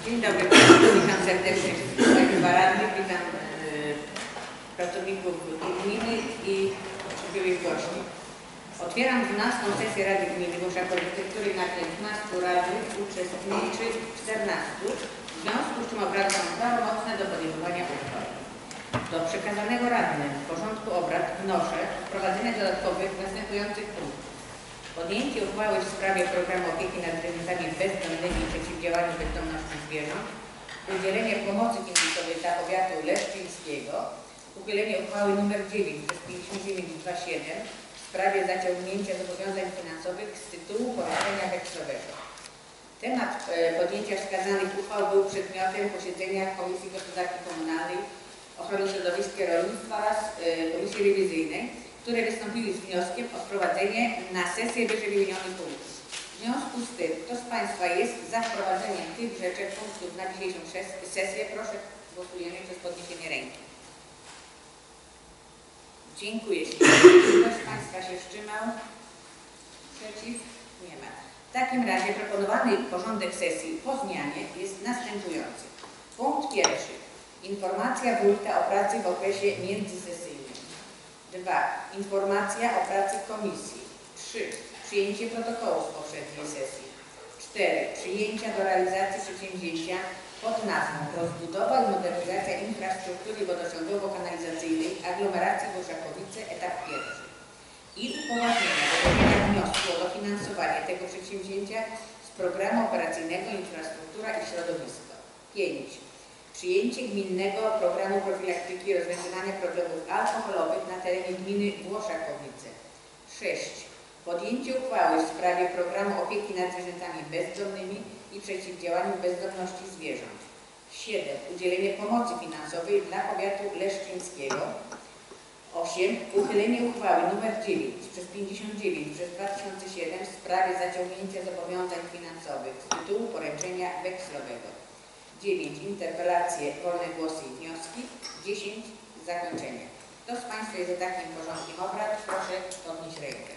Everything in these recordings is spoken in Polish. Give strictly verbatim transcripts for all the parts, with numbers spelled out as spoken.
Dzień dobry Państwu, witam serdecznie wszystkich moich radnych, witam e, pracowników gminy i byłych gości. Otwieram dwunastą sesję Rady Gminy Włoszakowice, w której na piętnastu radnych uczestniczy czternastu, w związku z czym obrady są prawomocne do podejmowania uchwał. Do przekazanego radnym w porządku obrad wnoszę wprowadzenie dodatkowych następujących punktów. Podjęcie uchwały w sprawie programu opieki nad zwierzętami bezdomnymi i przeciwdziałaniu bezdomności zwierząt, udzielenie pomocy finansowej dla powiatu leszczyńskiego, uchylenie uchwały nr dziewięć przez pięćdziesiąt dziewięć dwa siedem w sprawie zaciągnięcia zobowiązań finansowych z tytułu poroszczenia wekslowego. Temat e, podjęcia wskazanych uchwał był przedmiotem posiedzenia Komisji Gospodarki Komunalnej, Ochrony Środowiska i Rolnictwa oraz e, Komisji Rewizyjnej, które wystąpili z wnioskiem o wprowadzenie na sesję wyżej wymienionych punktów. W związku z tym, kto z Państwa jest za wprowadzeniem tych rzeczy punktów na dzisiejszą sesję, proszę głosujemy przez podniesienie ręki. Dziękuję. Ktoś z Państwa się wstrzymał? Przeciw? Nie ma. W takim razie proponowany porządek sesji po zmianie jest następujący. Punkt pierwszy. Informacja wójta o pracy w okresie międzysesyjnym. dwa. Informacja o pracy komisji. trzy. Przyjęcie protokołu z poprzedniej sesji. cztery. Przyjęcia do realizacji przedsięwzięcia pod nazwą Rozbudowa i modernizacja infrastruktury wodociągowo-kanalizacyjnej aglomeracji Włoszakowice, etap pierwszy. I upoważnienia do złożenia wniosku o dofinansowanie tego przedsięwzięcia z programu operacyjnego Infrastruktura i Środowisko. pięć. Przyjęcie gminnego programu profilaktyki i rozwiązywania problemów alkoholowych na terenie gminy Włoszakowice. sześć. Podjęcie uchwały w sprawie programu opieki nad zwierzętami bezdomnymi i przeciwdziałaniu bezdomności zwierząt. siedem. Udzielenie pomocy finansowej dla powiatu leszczyńskiego. osiem. Uchylenie uchwały nr dziewięć przez pięćdziesiąt dziewięć przez dwa tysiące siedem w sprawie zaciągnięcia zobowiązań finansowych z tytułu poręczenia wekslowego. dziewięć. Interpelacje, wolne głosy i wnioski. dziesięć. Zakończenie. Kto z Państwa jest za takim porządkiem obrad? Proszę podnieść rękę.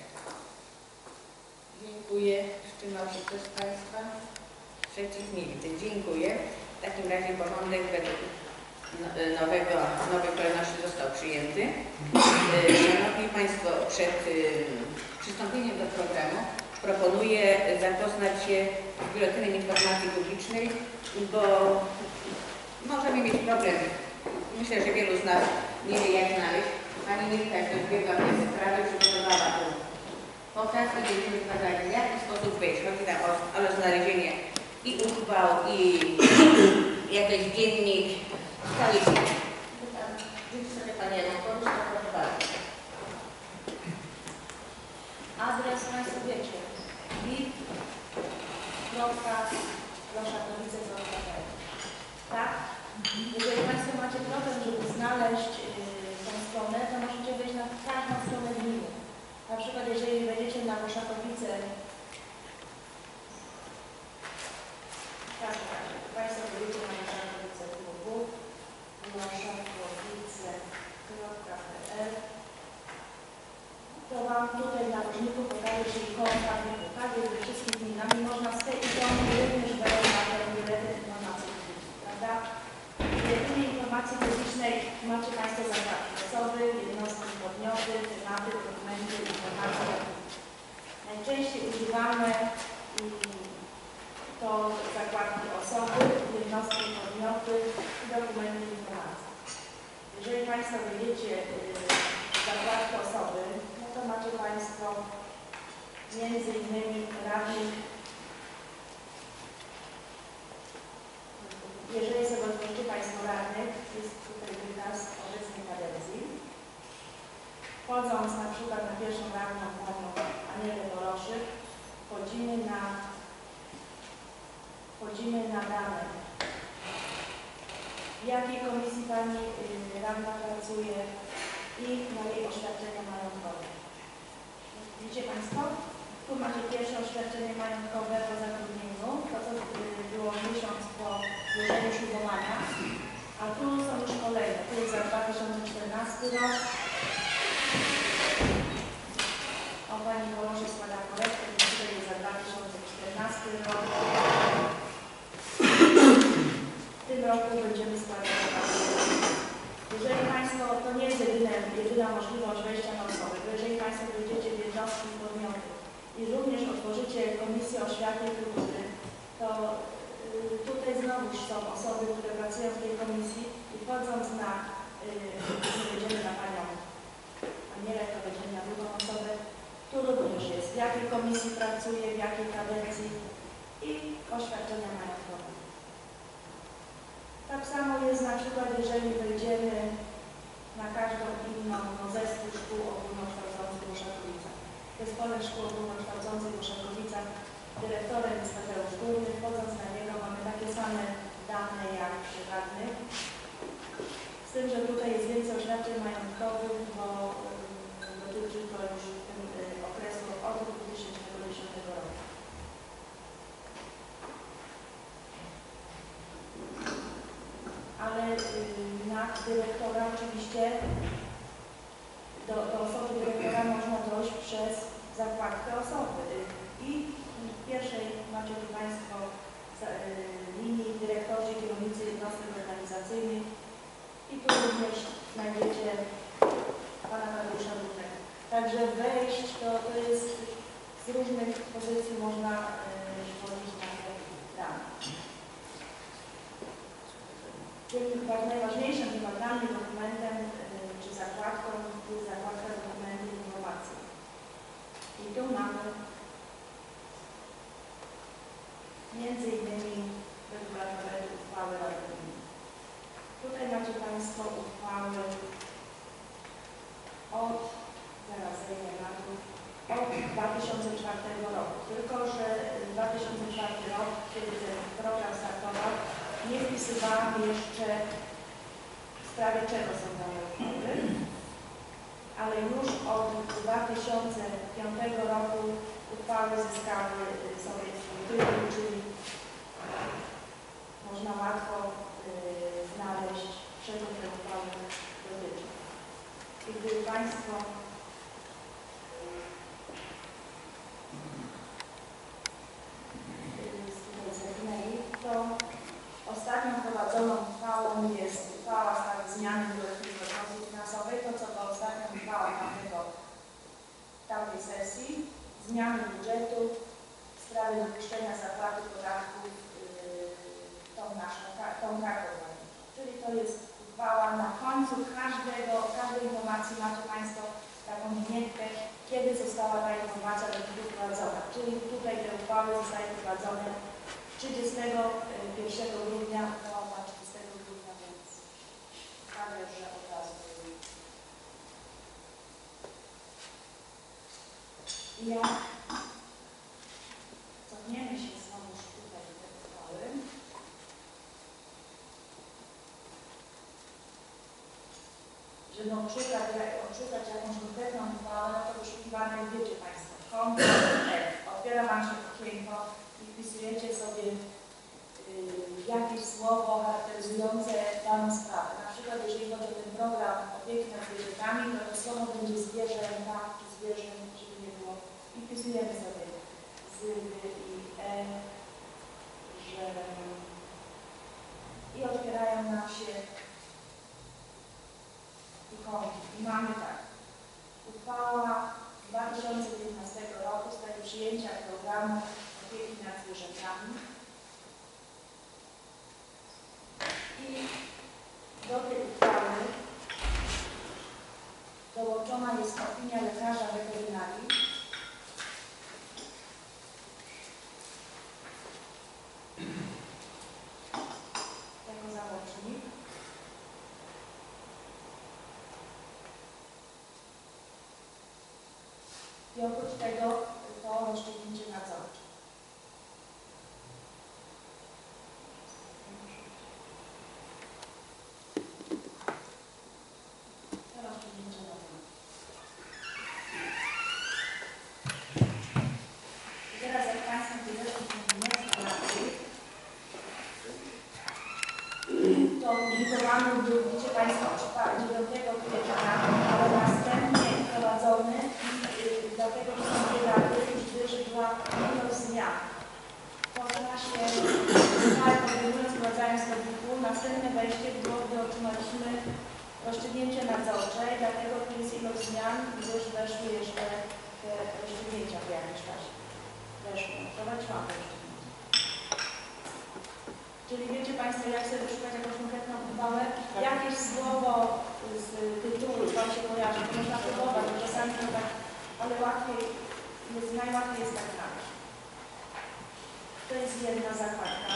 Dziękuję. Wstrzymał się ktoś z Państwa? Przeciw? Nie widzę. Dziękuję. W takim razie porządek według nowego, nowej kolejności został przyjęty. Szanowni Państwo, przed przystąpieniem do programu proponuję zapoznać się z Biuletynem Informacji Publicznej, bo możemy mieć problem. Myślę, że wielu z nas nie wie, jak znaleźć. Pani Milka, jak rozbiegła w tej sprawie, przygotowała tu pokaz i będziemy badali, w jaki sposób wejść. Chodzi tam o, o znalezienie i uchwał, i jakiś dziennik. Staliśmy. Rzuć sobie Pani jedną kogoś, to proszę bardzo. Adres Państwo wiecie. w i p kropka włoszakowice kropka p l. Tak? Jeżeli Państwo macie problem, żeby znaleźć yy, tą stronę, to możecie wejść na każdą stronę gminy. Na przykład jeżeli wejdziecie na Włoszakowice, tak, Państwo wejdziecie na Włoszakowice www kropka włoszakowice kropka p l, to Wam tutaj na różniku pokaże się ikonka, pokaże ze wszystkimi gminami. Można z tej ikony również wejść na ten biuletyn informacji publicznej, prawda? W biuletynie informacji publicznej macie Państwo zakładki osoby, jednostki, podmioty, tematy, dokumenty, informacje. Najczęściej używamy to zakładki osoby, jednostki, podmioty i dokumenty, informacje. Jeżeli Państwo wejdziecie w zakładkę osoby, no to macie Państwo między innymi radnych. Jeżeli sobie otworzycie Państwo radnych, jest tutaj wykaz obecnej kadencji. Wchodząc na przykład na pierwszą radną Panią Anielę Doroszyk, wchodzimy na, wchodzimy na dane. W jakiej komisji Pani y, radna pracuje i na jej oświadczenie majątkowe. Widzicie Państwo? Tu macie pierwsze oświadczenie majątkowe po zatrudnieniu, to co było miesiąc po złożeniu ślubowania, a tu są już kolejne. Tu jest za dwa tysiące czternasty rok. O Pani Woloszy składa korektę, tutaj jest za dwa tysiące czternasty rok. tym roku będziemy składać opłaty. Jeżeli Państwo, to nie jest jedyne, jedyna możliwość wejścia na osobę, bo jeżeli Państwo wejdziecie w jednostki i podmioty i również otworzycie Komisję Oświaty i Kultury, to y, tutaj znowu są osoby, które pracują w tej komisji i wchodząc na, y, nie będziemy na Panią Anielę, to będziemy na drugą osobę, tu również jest, w jakiej komisji pracuje, w jakiej kadencji i oświadczenia majątkowe. Tak samo jest na przykład, jeżeli wejdziemy na każdą inną no, zespół szkół ogólnokształcących w Uszakowicach. W Zespole Szkół Ogólnokształcących w Uszakowicach dyrektorem jest Tadeusz Górny. Wchodząc na niego mamy takie same dane jak przy radnych. Z tym, że tutaj jest więcej oświadczeń majątkowych, bo y, dotyczy to już tym, y, okresu od dwa tysiące dziesiątego roku. Ale y, na dyrektora oczywiście, do, do osoby dyrektora można dojść przez zakładkę osoby. I w pierwszej macie tu Państwo y, linii dyrektorzy, kierownicy jednostek organizacyjnych i tu również znajdziecie Pana Tadeusza Górnego. Także wejść to, to jest z różnych pozycji można y, wchodzić na te dane. Tym najważniejszym chyba dla mnie dokumentem czy zakładką jest zakładka dokumenty informacji. I tu mamy między innymi regulatowe uchwały Rady Gminy. Tutaj macie Państwo uchwały od, zaraz zejdę na dół, od dwa tysiące czwartego roku. Tylko że dwa tysiące czwarty rok, kiedy ten program startował, nie wpisywałam jeszcze w sprawie czego są dane uchwały, ale już od dwa tysiące piątego roku uchwały zyskały sobie swój tytuł, czyli można łatwo y, znaleźć, czego te uchwały dotyczą. I gdyby Państwo y, zerknęli, to ostatnią prowadzoną uchwałą jest uchwała w sprawie zmiany dyrektywy prognozy finansowej, to co to ostatnia uchwała tamtego, tamtej sesji, zmiany budżetu w sprawie dopuszczenia zapłaty podatków yy, tą naszą, tą kartą. Czyli to jest uchwała na końcu każdego, każdej informacji macie Państwo taką winietkę, kiedy została ta informacja do tego wprowadzona. Czyli tutaj te uchwały zostały wprowadzone trzydziestego pierwszego grudnia, uchwała była trzydziestego grudnia, więc prawie, że od razu. I jak cofniemy się znowu tutaj do tej uchwały, żeby odszukać, odszukać jakąś konkretną uchwałę, no to wyszukiwane wiecie Państwo. Otwiera Wam się okienko i wpisujecie sobie y, jakieś słowo charakteryzujące daną sprawę. Na przykład jeżeli chodzi o ten program opieki nad zwierzętami, to to słowo będzie zwierzęta czy zwierzęt, żeby nie było. I wpisujemy sobie z, i, e, że i otwierają nam się ikonki. I mamy tak. Uchwała dwa tysiące piętnastego roku w sprawie przyjęcia programu opieki nad zwierzętami. I do tej uchwały dołączona jest opinia lekarza weterynarii. Tego załącznik. I oprócz tego to rozstrzygnięcie nadzorcze. To rozstrzygnięcie nadzorcze. I teraz jak Państwo wybierzecie wniosek radnych, to publikowany był, widzicie Państwo, dziewiątego kwietnia, ale następnie wprowadzony i dlatego wszystkie rady, gdyż była ilość zmian. To w czasie, podejmując, wprowadzając do W I P-u, wejście było, gdy otrzymaliśmy rozstrzygnięcie nadzorcze i dlatego tu jest ilość zmian, gdyż weszły jeszcze te rozstrzygnięcia w jakimś czasie. Weszły. Prowadziłam te rozstrzygnięcia. Czyli wiecie Państwo, jak sobie wyszukać jakąś konkretną uchwałę? Jakieś słowo z tytułu Wam się kojarzy, to można próbować, bo czasami to tak, ale łatwiej, jest, najłatwiej jest tak znaleźć. To jest jedna zakładka.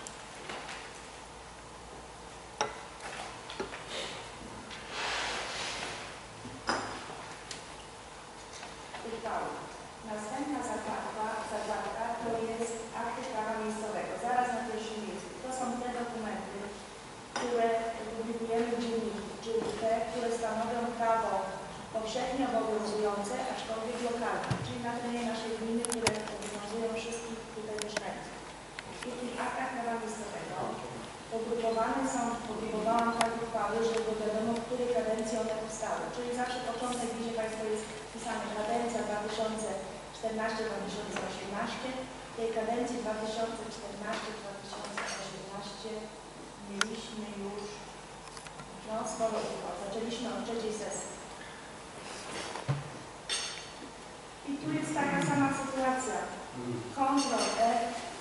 Uchwała. Następna zakładka, zakładka to jest akty prawa miejscowego. Zaraz na pierwszym miejscu. To są te dokumenty, które publikujemy w dzienniku, czyli te, które stanowią prawo powszechnie obowiązujące, aczkolwiek lokalne, czyli na terenie naszej gminy, które obowiązują wszystkich tutaj mieszkańców. I w tych aktach prawa miejscowego pogrupowane są, pogrupowałam tak uchwały, żeby wiadomo, w której kadencji one powstały. Czyli zawsze początek, widzicie Państwo, jest wpisane kadencja dwa tysiące czternasty do dwa tysiące osiemnastego. W tej kadencji dwa tysiące czternasty do dwa tysiące osiemnastego mieliśmy już no, sporo uchwał. Zaczęliśmy od trzeciej sesji. I tu jest taka sama sytuacja. Kontrol E.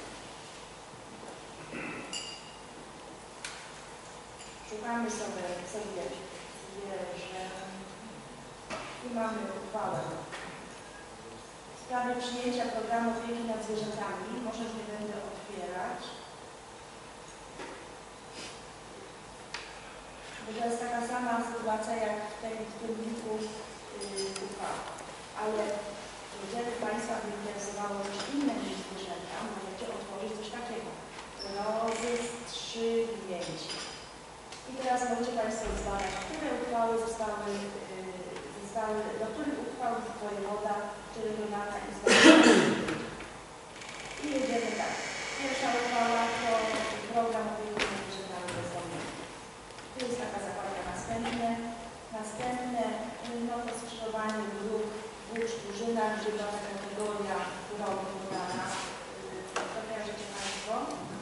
Szukamy sobie, sobie że i mamy uchwałę w sprawie przyjęcia programu opieki nad zwierzętami. Może nie będę otwierać. Bo to jest taka sama sytuacja jak w, tej, w tym pliku yy, uchwał. Ale jeżeli Państwa by interesowało coś innego niż zwierzęta, możecie otworzyć coś takiego. Rozstrzygnięcie. I teraz możecie Państwo zbadać, które uchwały zostały, yy, zostały do których uchwał wojewoda czy regionalna izba. I jedziemy tak. Pierwsza uchwała to program opieki nad zwierzętami bezdomnymi. Tu jest taka zakładka następne. Następne, no to skrzyżowanie dróg w Łódź, Drużynach, gdzie była ta kategoria drogi dodana. To kojarzycie Państwo.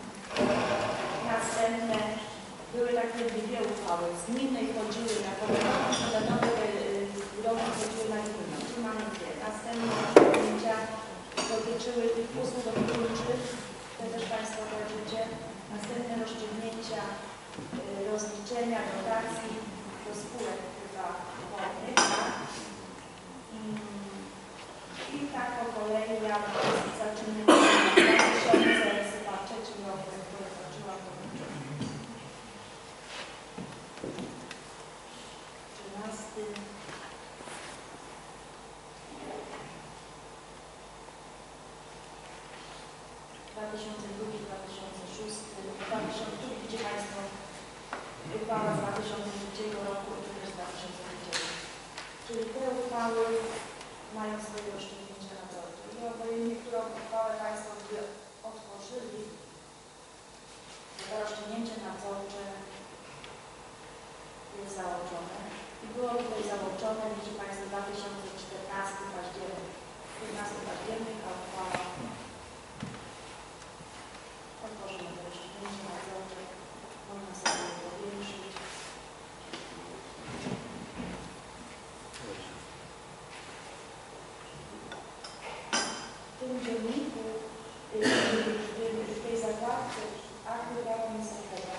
Następne były takie dwie uchwały. Z gminnej chodziły na powiatową, standardowe drogi chodziły na gminną. Tu mamy dwie. Następne rozstrzygnięcia dotyczyły tych usług opiekuńczych. To też Państwo kojarzycie. Następne rozstrzygnięcia rozliczenia dotacji do spółek chyba wodnych. Tak? I tak po kolei ja zaczynam w dwa tysiące trzecim roku, jak to zobaczyłam, to trzynasty. dwa tysiące drugi, dwa tysiące szósty, dwa tysiące drugi, widzicie Państwo, uchwała z dwa tysiące trzeciego roku i też z dwa tysiące trzeciego. Czyli te uchwały mają swoje rozstrzygnięcia nadzorcze. I obojętnie, którą uchwałę Państwo by otworzyli, to rozstrzygnięcie nadzorcze jest załączone. I było tutaj załączone, widzi Państwo, dwa tysiące czternasty październik. piętnasty październik, a uchwała. Otworzymy to rozstrzygnięcie nadzorcze. Można sobie je powiększyć. W tym dzienniku, w tej zakładce aktu prawa miejscowego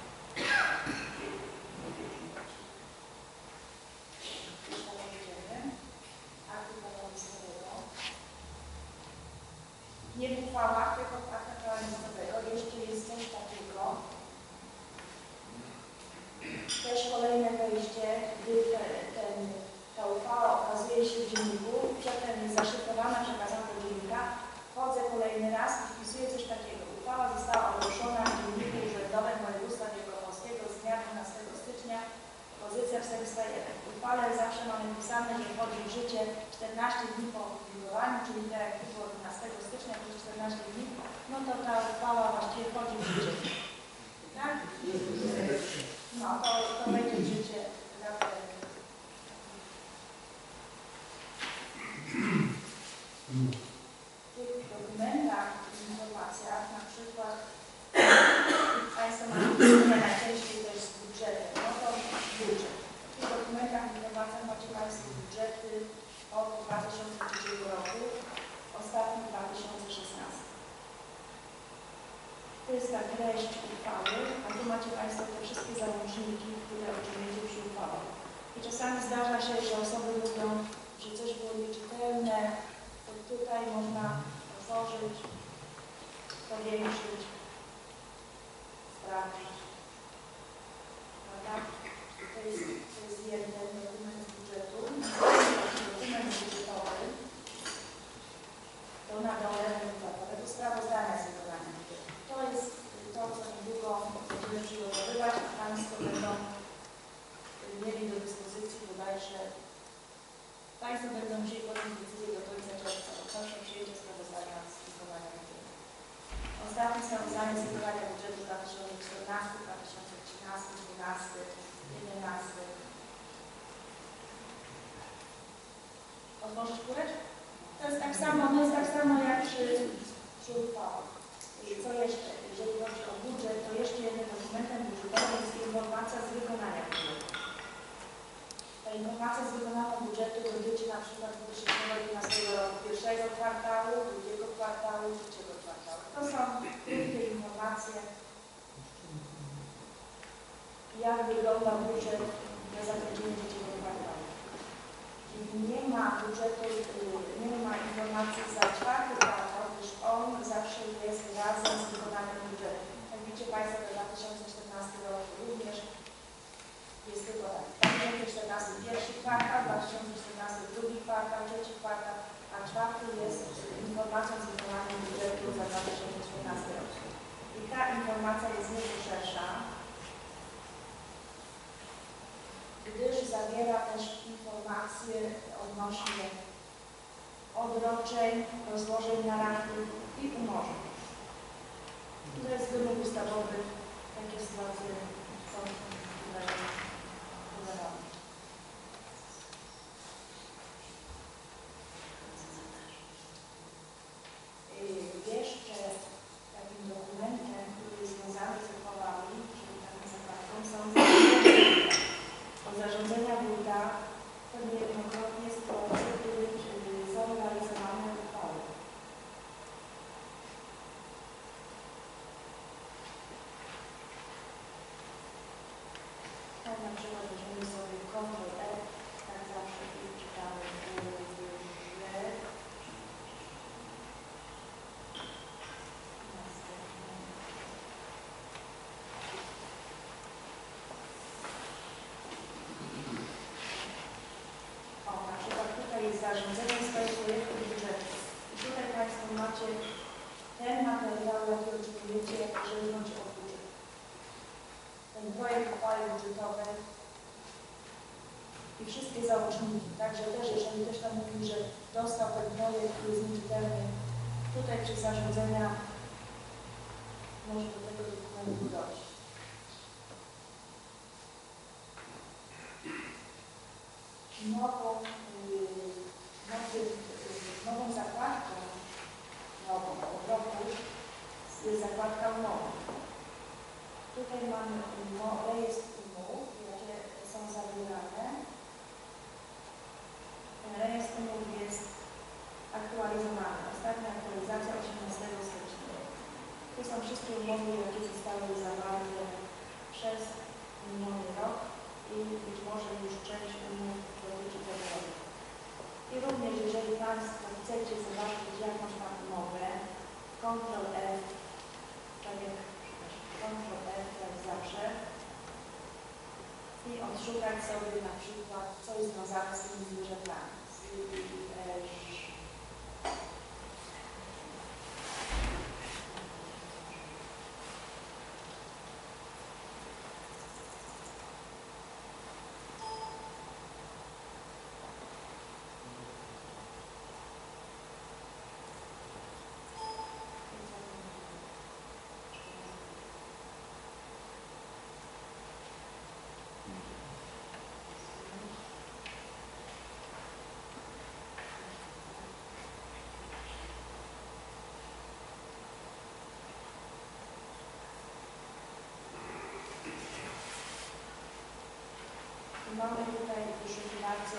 aktu prawa miejscowego nie w uchwałach, tylko w aktach prawa miejscowego jeszcze jest coś takiego. Też kolejne wejście, gdy te, ten, ta uchwała okazuje się w dzienniku, przedtem jest zaszyfrowana, przekazana do dziennika, wchodzę kolejny raz i wpisuję coś takiego. Uchwała została ogłoszona w dzienniku urzędowym województwa wielkopolskiego z dnia dwunastego stycznia, pozycja czterysta jeden. W uchwale zawsze mamy napisane, że wchodzi w życie czternaście dni po opublikowaniu, czyli tak jak było dwunastego stycznia, to czternaście dni, no to ta uchwała właściwie wchodzi w życie. Tak? No, to, to wejdzie w życie na pewno. W tych dokumentach, w informacjach, na przykład Państwo mają najczęściej to jest jest ta treść uchwały, a tu macie Państwo te wszystkie załączniki, które otrzymujecie przy uchwale. I czasami zdarza się, że osoby mówią, że coś było nieczytelne, to tutaj można otworzyć, powiększyć, sprawdzić. Prawda? To jest, to jest jeden dokument z budżetu. Dokument budżetowy. To na dole to sprawozdania z wykonania budżetu. To jest to, co niedługo będziemy przygotowywać, a Państwo będą mieli do dyspozycji bodajże, Państwo będą musieli podjąć decyzję do końca czerwca, bo proszę przyjęcie sprawozdania z wykonania budżetu. Ostatnie sprawozdanie z wykonania budżetu dwa tysiące czternasty, dwa tysiące trzynasty, dwa tysiące dwunasty, dwa tysiące jedenasty. Otworzyć kureczkę? To jest tak samo, to jest tak samo jak przy, przy uchwałach. Co jeszcze? Jeżeli chodzi o budżet, to jeszcze jednym dokumentem budżetowym jest informacja z wykonania budżetu. Ta informacja z wykonania budżetu dotyczy na przykład dwa tysiące jedenastego roku, pierwszego kwartału, drugiego kwartału, trzeciego kwartału. To są krótkie informacje, jak wygląda budżet na zakończenie trzeciego kwartału. Nie ma budżetu, nie ma informacji za czwarty kwartał, gdyż on zawsze jest razem z wykonaniem budżetu. Jak widzicie Państwo, to dwa tysiące czternasty rok również jest tylko tak. dwa tysiące czternasty pierwszy kwartał, dwa tysiące czternasty drugi kwartał, trzeci kwartał, a czwarty jest informacją z wykonaniem budżetu za dwa tysiące czternasty rok. I ta informacja jest nieco szersza, gdyż zawiera też informacje odnośnie odroczeń, rozłożeń na raty i umorzeń. To jest wymóg ustawowy, takie sytuacje są tutaj podane. Jeszcze takim dokumentem, który jest związany z uchwałami, czyli taką zakładką, są zarządzenia wójta, to niejednokrotnie sytuacje, w których są realizowane uchwały. Tak na przykład weźmiemy sobie kontrol E, tak zawsze czytamy, że zarządzenie swoich projektów budżetu. I tutaj Państwo macie ten materiał, jaki oczekujecie, jeżeli chodzi o budżet. Ten projekt uchwały budżetowej i wszystkie załączniki. Także też, jeżeli ktoś tam mówi, że dostał ten projekt, który jest nieczytelny, tutaj przy zarządzenia może do tego dokumentu dojść. Nową Nowy, nową zakładką, nową od roku jest zakładka umowy. Tutaj mamy rejestr umów, jakie są zawierane. Ten rejestr umów jest aktualizowany. Ostatnia aktualizacja osiemnastego stycznia. Tu są wszystkie umowy, jakie zostały zawarte przez miniony rok i być może już część umów dotyczy tego roku. I również, jeżeli Państwo chcecie zobaczyć jakąś tam umowę, kontrol F, tak jak kontrol F, jak zawsze, i odszukać sobie na przykład, co jest związane z tymi zwierzętami. Mamy tutaj wyszukiwarkę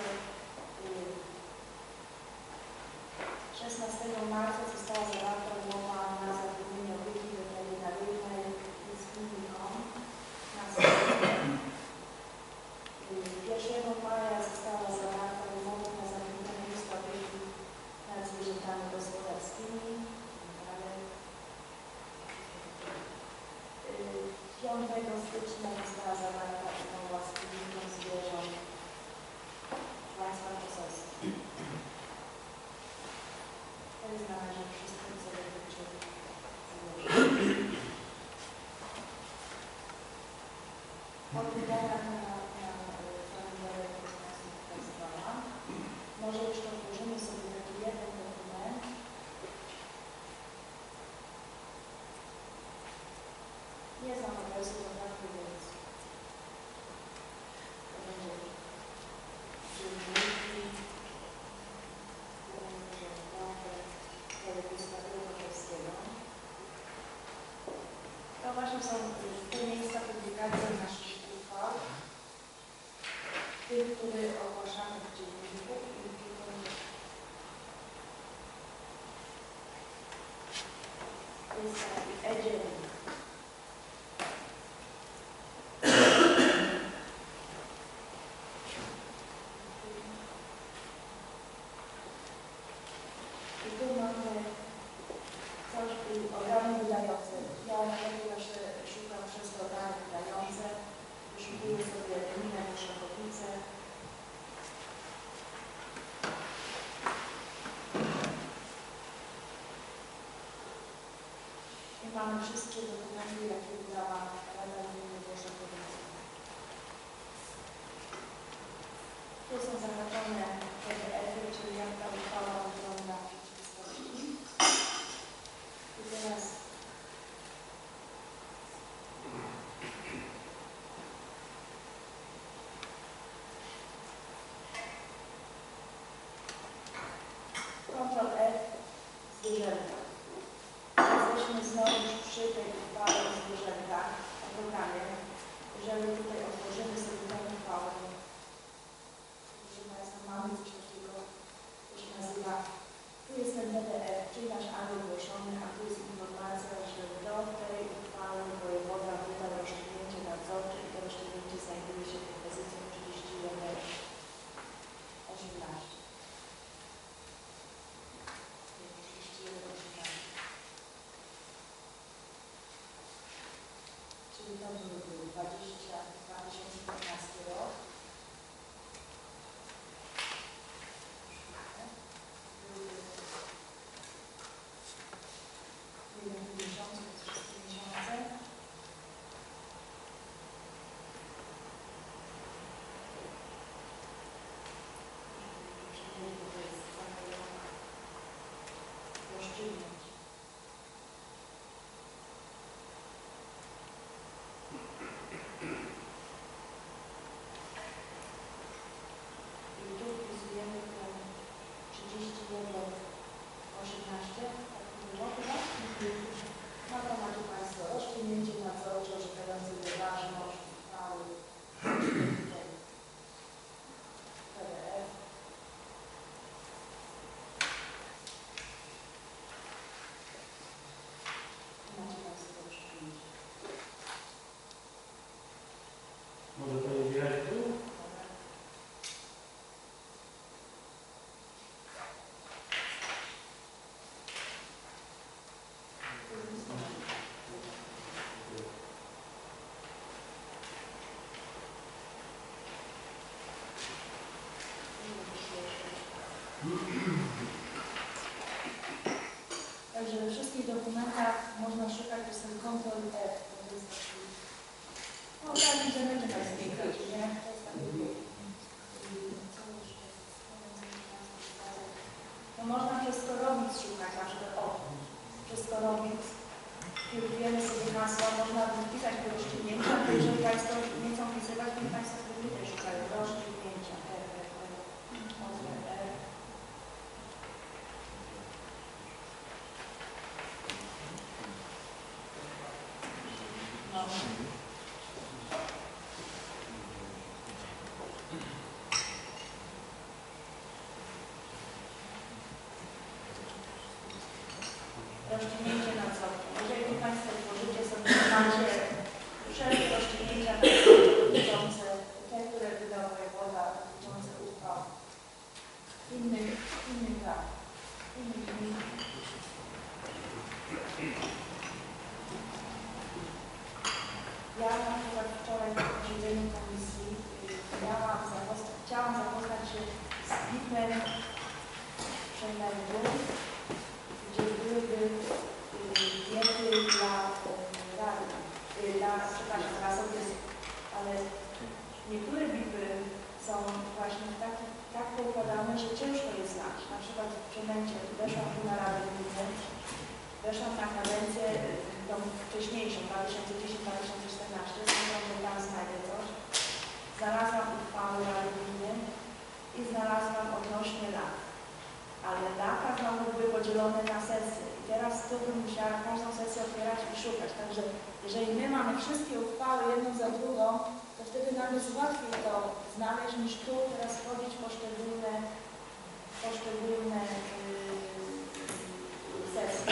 szesnastego marca została zawarta umowa na zatrudnienie opieki weterynaryjnej stycznia została zawarta umowa z kliniką zwierząt państwa poselskich. To jest na razie wszystko, co dotyczy zwierząt. Odpowiada na, na kalendarz państwa. Może jeszcze otworzymy sobie taki jeden dokument. Nie znam adresu do karty, więc to będzie dzienniki, województwa wielkopolskiego. To właśnie są te miejsca publikacji naszych uchwał, tych, które ogłaszamy w dzienniku i jest taki e-dziennik. I tu mamy coś, organy wydające. Ja na pewno się szukam przez organy wydające, wyszukuję sobie gminę Wyszokowice. I mamy wszystkie dokumenty, jakie wydała Rada Gminy Wyszokowice. Tu są zaznaczone P D F-y, czyli jak ta uchwała wygląda w rzeczywistości. I teraz kontrol F, zwierzęta. Jesteśmy znowu już przy tej uchwale o zwierzętach, o programie. Jeżeli tutaj otworzymy sobie tę uchwałę, proszę Państwa, mamy coś takiego, co się nazywa, tu jest ten P D F, czyli nasz akt ogłoszony, a tu jest informacja, że do tej uchwały wojewoda wydał rozstrzygnięcie nadzorcze i to rozstrzygnięcie znajduje się w pozycji trzydzieści jeden osiemnaście. trzydzieści jeden osiemnaście. Czyli to był dwudziesty dwa tysiące piętnasty rok. Jeden miesiąc, wszystkie miesiące. To jest cały rok rozstrzygnięć. I tu wpisujemy ten trzydzieści jeden osiemnaście, tak było chyba? No to macie Państwo rozstrzygnięcie nadzorcze orzekające ważność uchwały P D F. Macie Państwo rozstrzygnięcie. Może to jest jechać tu? Także we wszystkich dokumentach można szukać przez ten kontrol F. To jest taki, no tak, w internecie Państwo znajdziecie, nie? To jest taki, co jeszcze? No można przez Korowic szukać, na przykład o, przez Korowic. Kierujemy sobie hasła, można wpisać te rozstrzygnięcia, to jeżeli Państwo nie chcą wpisywać, to Państwo sobie tutaj szukają rozstrzygnięcia. R, R, R, R. No. Rozstrzygnięcie nadzorcze. Jeżeli Państwo tworzycie sobie, macie wszelkie rozstrzygnięcia nadzorcze dotyczące te, które wydał wojewoda, dotyczące uchwał innych, innych rad, innych gmin. SWIP-em przemętu, gdzie byłyby diety dla rady, dla, przepraszam, dla sołtysów, ale niektóre V I P-y są właśnie tak, tak poukładane, że ciężko je znać. Na przykład w Przemęcie weszłam tu na Radę Gminy, weszłam na kadencję tą wcześniejszą, dwa tysiące dziesiąty do dwa tysiące czternastego, sądzą, że tam znajdę coś. Znalazłam uchwały Rady Gminy i znalazłam odnośnie lat. Ale lata znowu były podzielone na sesje. I teraz tu bym musiała każdą sesję otwierać i szukać. Także jeżeli my mamy wszystkie uchwały jedną za drugą, to wtedy nam jest łatwiej to znaleźć niż tu teraz wchodzić poszczególne, poszczególne yy, sesje.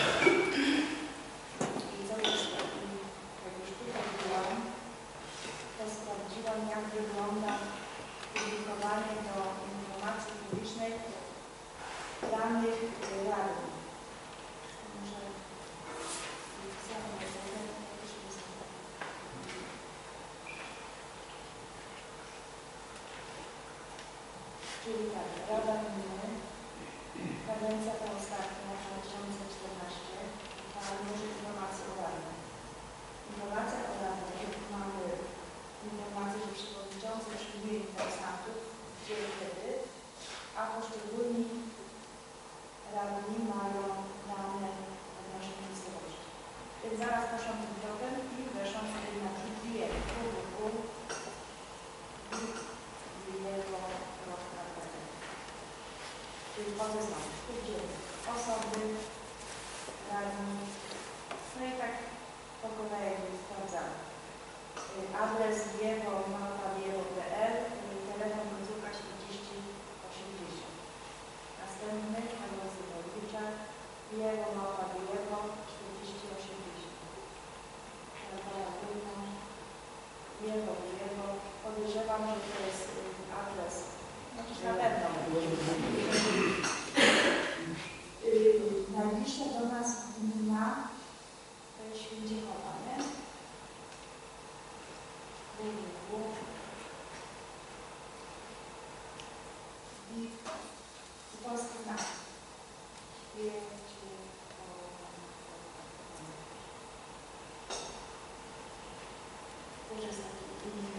I co jeszcze? Jak już tutaj byłam, to sprawdziłam, jak wygląda publikowanie do informacji publicznej danych radnych. Może czyli tak, Rada Gminy, kadencja ta ostatnia, dwa tysiące czternasty, ale może informacje o radnych. Informacja o radnych mamy informację, że przewodniczący przyjmuje interesantów, gdzie i kiedy, a poszczególni radni mają dane odnośnie miejscowości. Więc zaraz poszłam tym tropem i weszłam sobie na www kropka p l. Czyli wchodzę znowu, spółdzielnie, osoby, radni, no i tak po kolei sprawdzamy. Adres wiewo małpa wiewo kropka p l, telefon końcówka czterdzieści osiemdziesiąt. Następny, adres Wojewicza, wiewo małpa wiewo czterdzieści osiemdziesiąt. Wiewo, wiewo. Podejrzewam, że to jest adres, znaczy na pewno. Najbliższa do nas gmina to jest Święciechowa, nie? I polski znak. Też jest taki inny.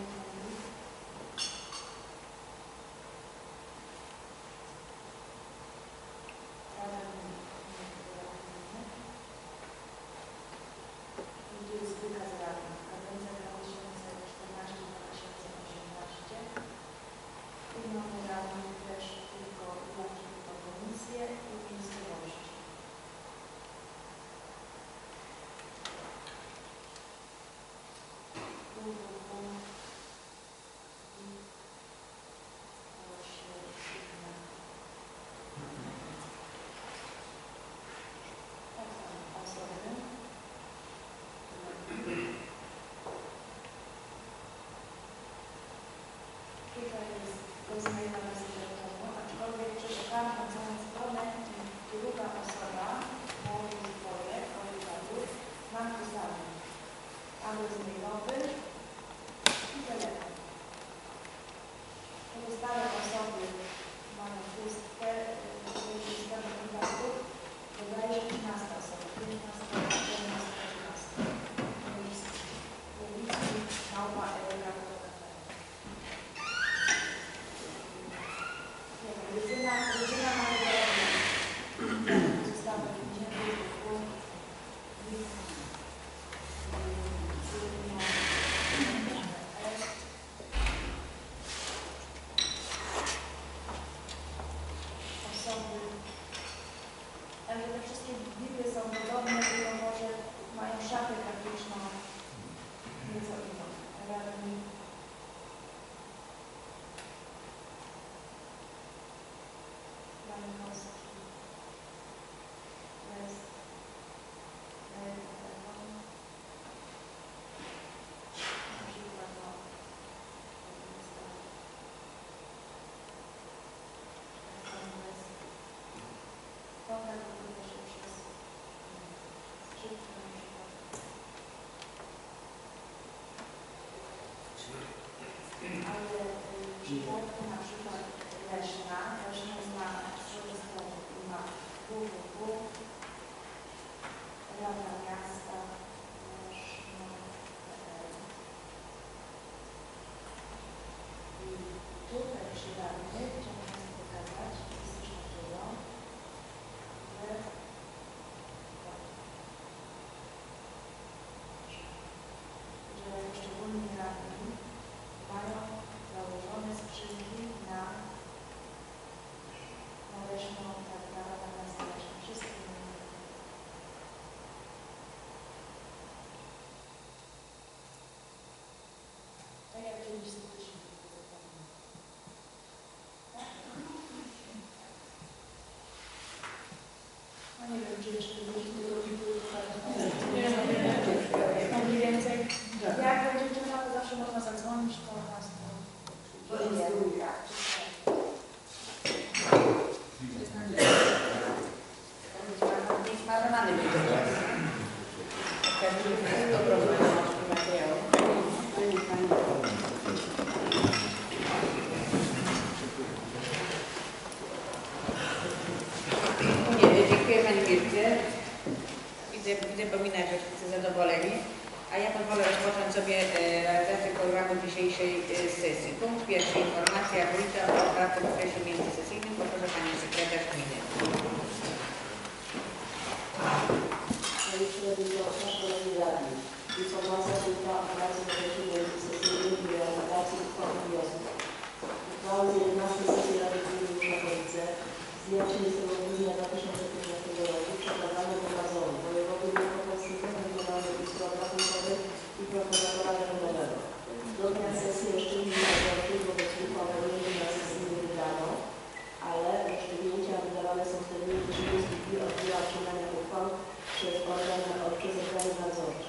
I tu jest wykaz radnych. Kadencja dwa tysiące czternasty do dwa tysiące osiemnasty. I mamy radnych też tylko, tylko komisje i miejscowości. Tutaj jest rozmawiana z dyrektorem, aczkolwiek przeszukałam na całą stronę i druga osoba, moje zwoje, korytarzy, mam tu sami adres mailowy i telefon. Pozostałe osoby mają pustkę, listę kontaktów, dodaje się trzynaście osób, piętnaście, czternaście, trzynaście. Publiczny, małpa, Elka, Rodzina, rodzina ma zostały wzięte do punkt osoby. Także te wszystkie biblie są podobne, tylko może mają szafę graficzną nieco inną. Radni. Jankowski, jest, jest, na przykład no, kontakt odbywa się przez skrzypce na przykład. Ale w przypadku na przykład Leszna, Leszna Nie, dziękuję Pani wielce. Widzę, widzę po minach, że wszyscy zadowoleni. A ja pozwolę rozpocząć sobie realizację programu dzisiejszej sesji. Punkt pierwszy. Informacja wójta o pracy w okresie międzysesyjnym. Poproszę Pani Sekretarz Gminy. Panie Przewodniczący, Szanowni Radni, informacja wójta o pracy w okresie międzysesyjnym i realizacji uchwały wniosków. Uchwała z jedenastej sesji Rady Gminy Mszakowice z dnia trzydziestego grudnia dwa tysiące piętnastego roku przekazano do nadzoru wojewody wielkopolskiego, regionalnej i spraw rachunkowych i prokuratora rejonowego. Do dnia sesji rozstrzygnięć nadzorczych wobec uchwał wojennych na sesji nie wydano, ale rozstrzygnięcia wydawane są w terminie trzydziestu dni od dnia otrzymania uchwał przez organ, przez organy nadzorcze.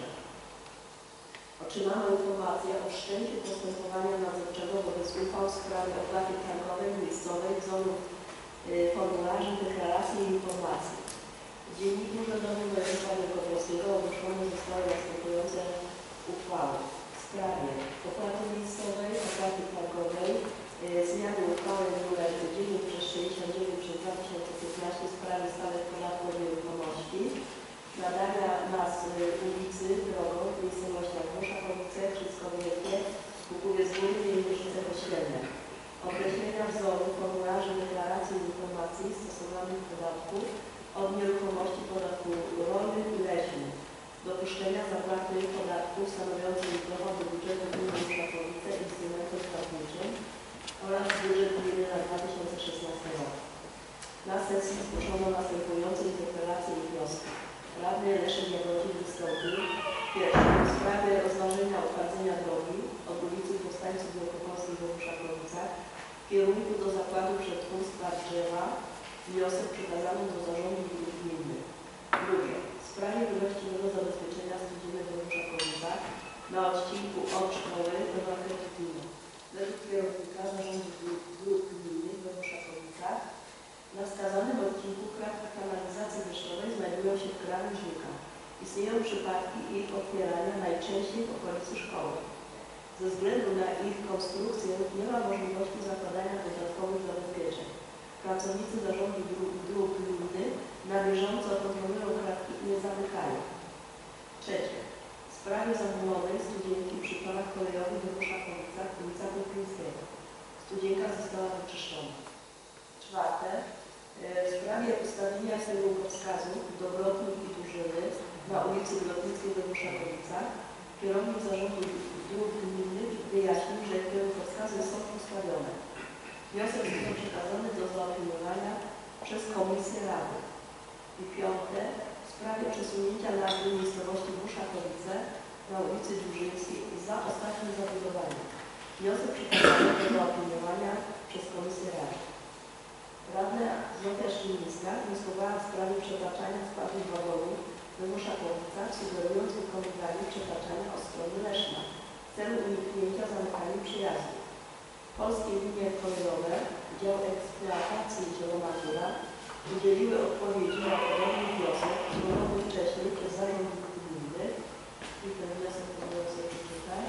Otrzymano informację o wszczęciu postępowania nadzorczego wobec uchwał w sprawie opłaty frankowej, miejscowej, wzorów formularzy, deklaracji i informacji. W Dzienniku Urzędowym Województwa Wielkopolskiego ogłoszone zostały następujące uchwały w sprawie opłaty miejscowej, opłaty frankowej, zmiany uchwały nr dziewięć przez sześćdziesiąt dziewięć przez dwa tysiące piętnaście w sprawie stawek podatku od nieruchomości, nadania nazw ulicy, drogą w miejscowościach Mszakowice, Krzycko Wielkie, Kukułek z Góry i Jędrzyce Pośrednie. Określenia wzoru formularzy deklaracji i informacji stosowanych w podatku od nieruchomości, podatku rolnym i leśnym. Dopuszczenia zapłaty podatku stanowiących dochody budżetu gminy Mszakowice i instrumentem płatniczym oraz budżet gminy na dwa tysiące szesnasty rok. Na sesji zgłoszono następujące interpelacje i wnioski. Radny Leszek Jagodziej wystąpił pierwszy w sprawie rozważenia utwardzenia drogi od ulicy Powstańców Wielkopolskich do Mszakowicach w kierunku do zakładu przetwórstwa drzewa. Wniosek przekazany do zarządu dróg gminnych. Drugie. W sprawie właściwego zabezpieczenia studziny w Mszakowicach na odcinku od szkoły do marketu gminy. Według kierownika zarządu dróg gminnych w Mszakowicach na wskazanym odcinku kratki kanalizacji deszczowej znajdują się w krawężnikach. Istnieją przypadki ich otwierania najczęściej w okolicy szkoły. Ze względu na ich konstrukcję nie ma możliwości zakładania dodatkowych zabezpieczeń. Pracownicy zarządu dróg gminy na bieżąco kontrolują kratki i nie zamykają. Trzecie. W sprawie zamówionej studzienki przy torach kolejowych w Mszakowicach, ulica Kuklińskiego. Studzienka została wyczyszczona. Czwarte. W sprawie ustawienia kierunkowskazów Dobrotnik i Dużyny na ulicy Glotnickiej w Mszakowicach kierownik zarządu dróg gminnych wyjaśnił, że kierunkowskazy są ustawione. Wniosek został przekazany do zaopiniowania przez Komisję Rady. I piąte. W sprawie przesunięcia nazwy miejscowości Mszakowice na ulicy Dużyńskiej za ostatnim zabudowaniem. Wniosek przekazany do zaopiniowania przez Komisję Rady. Radna Zofia Szczyńska wnioskowała w sprawie przebaczania składów wagonów w Mszakowicach, sugerując wykonywanie przebaczania od strony Leszna w celu uniknięcia zamykania przejazdu. Polskie linie kolejowe, dział eksploatacji Zielona Góra udzieliły odpowiedzi na podobny wniosek złożony wcześniej przez zarząd dróg gminnych. I ten wniosek pozwolę sobie przeczytać.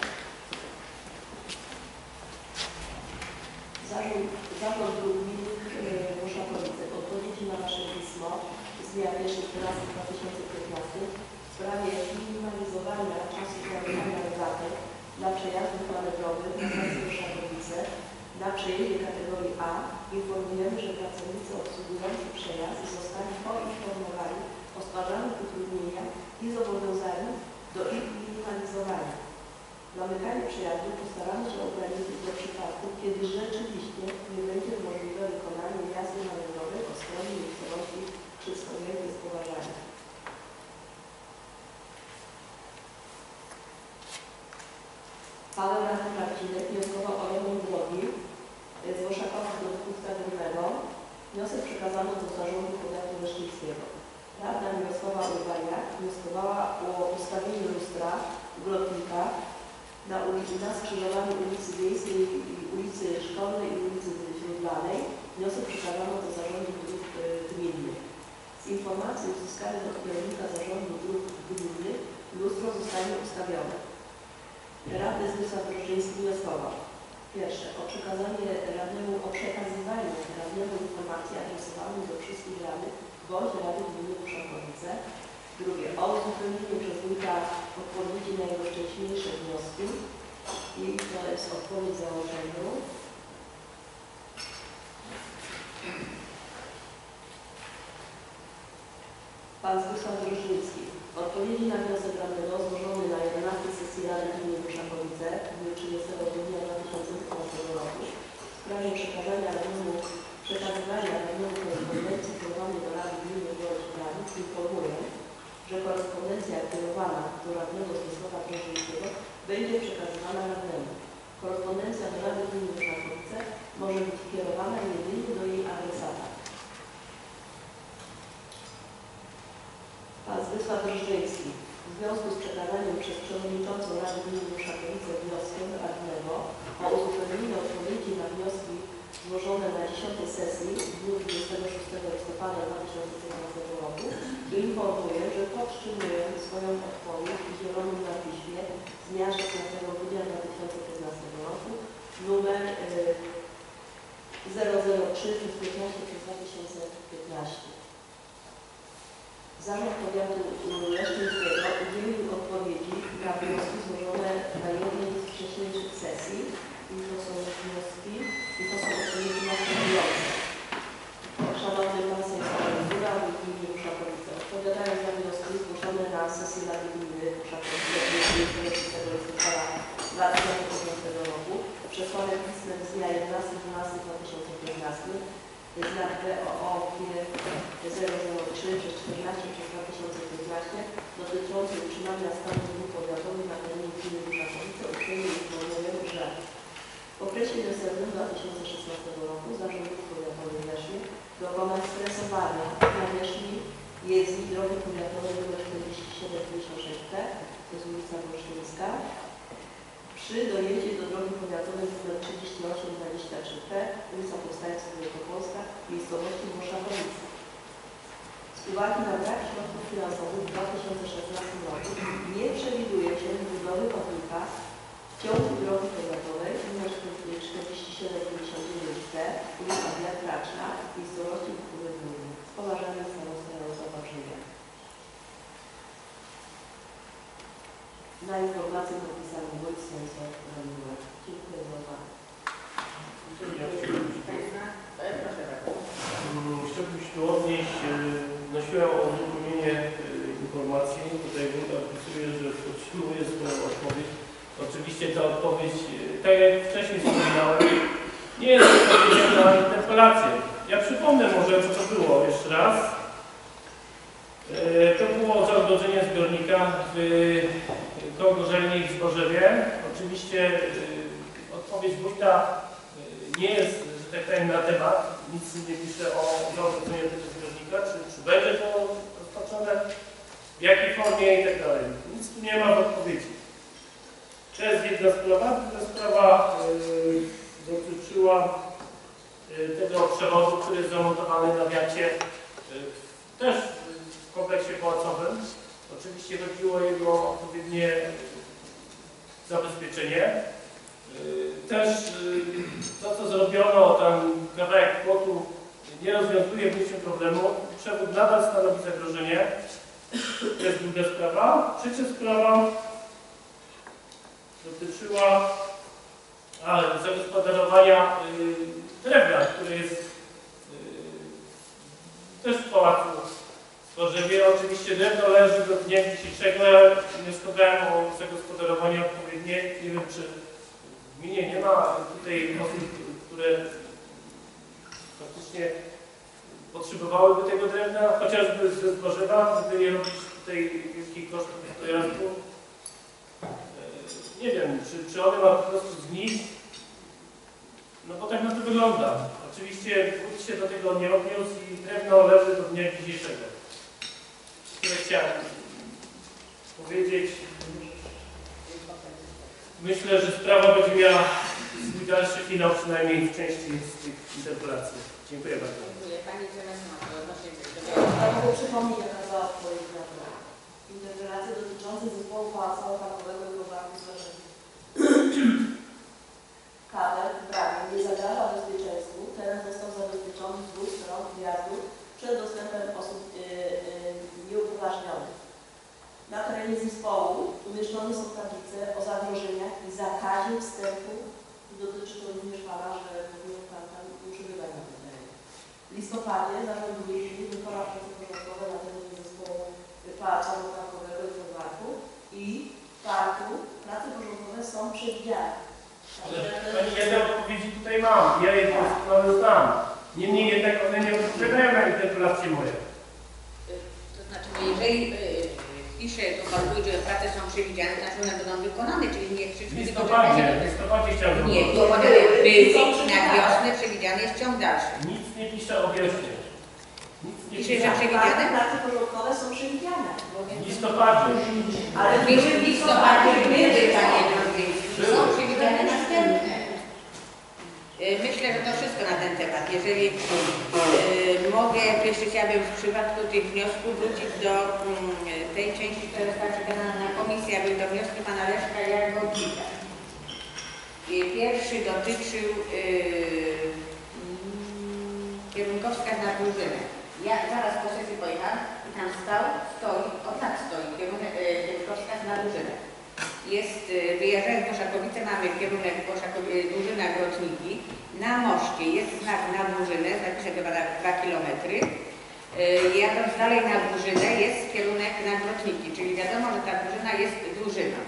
Zarząd, zarząd dróg gminnych Mszakowice odpowiedzi na Wasze pismo z dnia pierwszego czternastego dwa tysiące piętnastego w sprawie minimalizowania czasu zamykania regatek dla przejazdów manewrowych na stacji Mszakowice na przejeździe kategorii A informujemy, że pracownicy obsługujący przejazd zostali poinformowani o stwarzanych utrudnieniach i zobowiązaniu do ich minimalizowania. Zamykanie przejazdu postaramy się ograniczyć do przypadków, kiedy rzeczywiście nie będzie możliwe wykonanie jazdy manewrowej o stronie miejscowości Krzycko Wielkie z Poważania. Paweł Radny Marcinek wnioskował o remont drogi z Mszakowa do Województwa Górnego. Wniosek przekazano do zarządu powiatu leszczyńskiego. Radna Mirosława Urbaniak wnioskowała o ustawienie lustra Glotnika na ulicy, na skrzyżowaniu ulicy Wiejskiej, ulicy Szkolnej i ulicy Źródlanej. Wniosek przekazano do zarządu dróg gminnych. Z informacji uzyskanych od kierownika zarządu dróg gminnych lustro zostanie ustawione. Radny Zbysław Drożyński wnioskował. Pierwsze, o przekazanie radnemu, o przekazywanie radnemu informacji adresowanych do wszystkich radnych bądź Rady Gminy Muszakowice. Drugie, o uzupełnienie przez wójta odpowiedzi na jego wcześniejsze wnioski. I to jest odpowiedź założeniu. Pan Zbysław Drożyński. Odpowiedzi na wniosek radnego złożony na jedenastej sesji Rady Gminy Muszakowice w dniu trzydziestego grudnia dwa tysiące piętnastego roku w sprawie przekazania radnemu przekazywania radnemu korespondencji kierowanej do Rady Gminy Województw informuję, że korespondencja kierowana do radnego Zbysława Drożyńskiego będzie przekazywana radnemu. Korespondencja do Rady Gminy Muszakowice może być kierowana jedynie do jej adresata. Pan Zbysław Drożyński. W związku z przekazaniem przez przewodniczącą Rady Gminy Muszakowice wnioskiem radnego o uzupełnienie odpowiedzi na wnioski złożone na dziesiątej sesji w dniu dwudziestego szóstego listopada dwa tysiące piętnastego roku informuję, że podtrzymuję swoją odpowiedź udzieloną na piśmie z dnia szesnastego grudnia dwa tysiące piętnastego roku numer zero zero trzy piętnaście przez dwa tysiące piętnaście. Zarząd Powiatu Leszczyńskiego udzielił odpowiedzi na wnioski złożone na jednej z wcześniejszych sesji. I to są wnioski, i to są odpowiedzi następujące. Szanowny Pan Sejmowy, Góra w Gminie Muszakowice, odpowiadając na wnioski zgłoszone na sesję Rady Gminy Muszakowice dwudziestego szóstego listopada dwa tysiące piętnastego roku, przesłane pismem z dnia jedenastego dwunastego dwa tysiące piętnastego, znak B O O zero zero trzy przez czternaście przez dwa tysiące piętnaście dotyczący utrzymania stanu dróg powiatowych na terenie gminy Muszakowice uprzejmie informuję, że w okresie wiosennym dwa tysiące szesnastego roku Zarząd Dróg Powiatowych Lesznie dokonał stresowania nawierzchni jezdni drogi powiatowej nr czterdzieści siedem pięćdziesiąt sześć T, to jest ulica Wolsztyńska, przy dojeździe do drogi powiatowej nr trzydzieści osiem dwadzieścia trzy P, ulica Powstańców Wielkopolska, miejscowości Muszakowice. Z uwagi na brak środków finansowych w dwa tysiące szesnastym roku nie przewiduje się budowy chodnika w ciągu drogi powiatowej nr czterdzieści siedem pięćdziesiąt dziewięć T, ulica Wiatraczna, miejscowości Bukowy Gminy. Z poważaniem starosta Jarosława Brzyja. Na informację podpisany wójt Stanisław Ramiłek. Dziękuję za uwagę. Chciałbym się tu odnieść, wnosiłem o uzupełnienie informacji. Tutaj wójt opisuje, że podtrzymuje swoją odpowiedź. Oczywiście ta odpowiedź, tak jak wcześniej wspominałem, nie jest odpowiedzią na interpelację. Ja przypomnę może, co to było jeszcze raz. To było zaogrodzenie zbiornika w Kołgorzelni w Zborzewie. Oczywiście odpowiedź wójta nie jest, że tak powiem, na temat. Nic nie pisze o zaogrodzeniu tego zbiornika, czy, czy będzie to rozpatrzone, w jakiej formie i tak dalej. Nic tu nie ma w odpowiedzi. To jest jedna sprawa. Druga sprawa yy, dotyczyła yy, tego przewozu, który jest zamontowany na wiacie, yy, też w kompleksie pałacowym. Oczywiście chodziło o jego odpowiednie zabezpieczenie. Yy, też yy, to, co zrobiono, tam kawałek płotu nie rozwiązuje w niczym problemu. Przewód nadal stanowi zagrożenie. To jest druga sprawa. Trzecia sprawa dotyczyła a, zagospodarowania y, drewna, które jest y, też w pałacu w Zborzewie. Oczywiście drewno leży do dnia dzisiejszego. Ja wnioskowałem o zagospodarowanie odpowiednie. Nie wiem, czy w gminie nie ma tutaj osób, które faktycznie potrzebowałyby tego drewna, chociażby ze Zborzewa, żeby nie robić tutaj wielkich kosztów dojazdu. Nie wiem, czy, czy one ma po prostu zgnić. No bo tak na to wygląda. Oczywiście wójt się do tego nie odniósł i drewno leży do dnia dzisiejszego. Tyle chciałem powiedzieć. Myślę, że sprawa będzie miała swój dalszy finał, przynajmniej w części z tych interpelacji. Dziękuję bardzo. Dziękuję. Pani Zamiast ma to odnośnie Ja mogę przypomnieć, jaka była odpowiedź na to. Interpelacje dotyczące zespołu pałacowo-parkowego i Parku Zwarzenia. Kabel w bramie nie zagraża bezpieczeństwu. Teren został zabezpieczony z dwóch stron wjazdu przed dostępem osób yy, yy, nieupoważnionych. Na terenie zespołu umieszczone są tablice o zagrożeniach i zakazie wstępu. Dotyczy to również Pana, że powinien Pan tam przebywać na tym terenie. W listopadzie Zarząd Gminy wykona prace porządkowe na terenie zespołu pałacowo-parkowego i parku i w parku prace porządkowe są przewidziane. Pani, jedne odpowiedzi tutaj mam, ja je doskonale znam. Niemniej jednak one nie odpowiadają na interpelacje moje. To znaczy, no jeżeli y, pisze to Pan, że prace są przewidziane, to znaczy one będą wykonane, czyli nie W krzyczmy listopadzie, w listopadzie chciałbym Nie, powiedzieć. bo były na wiosnę przewidziany jest ciąg dalszy. Nic nie pisze o wiośnie. Nic nie Pisze, że pisze. przewidziane? Prace porządkowe są przewidziane. W listopadzie. Ale Pisze w listopadzie były, Panie drogi, są przewidziane następne. Y, Myślę, że to wszystko na ten temat. Jeżeli y, mogę, jeszcze chciałabym w przypadku tych wniosków wrócić do y, tej części, która została przekazana na komisję, aby do wniosku Pana Leszka Jagodzika. Y, Pierwszy dotyczył y, y, kierunkowskaz na drużynę. Ja zaraz po sesji pojechałam i tam stał, stoi, o tak stoi, kierunek, y, kierunkowskaz na drużynę. Jest, y, wyjeżdżając w Boszakowice, mamy kierunek Boszakowice, drużyna Grotniki. Na moście jest znak na drużynę, zapiszę chyba na dwa kilometry. Y, Jadąc dalej na drużynę jest kierunek na Grotniki, czyli wiadomo, że ta drużyna jest drużyną.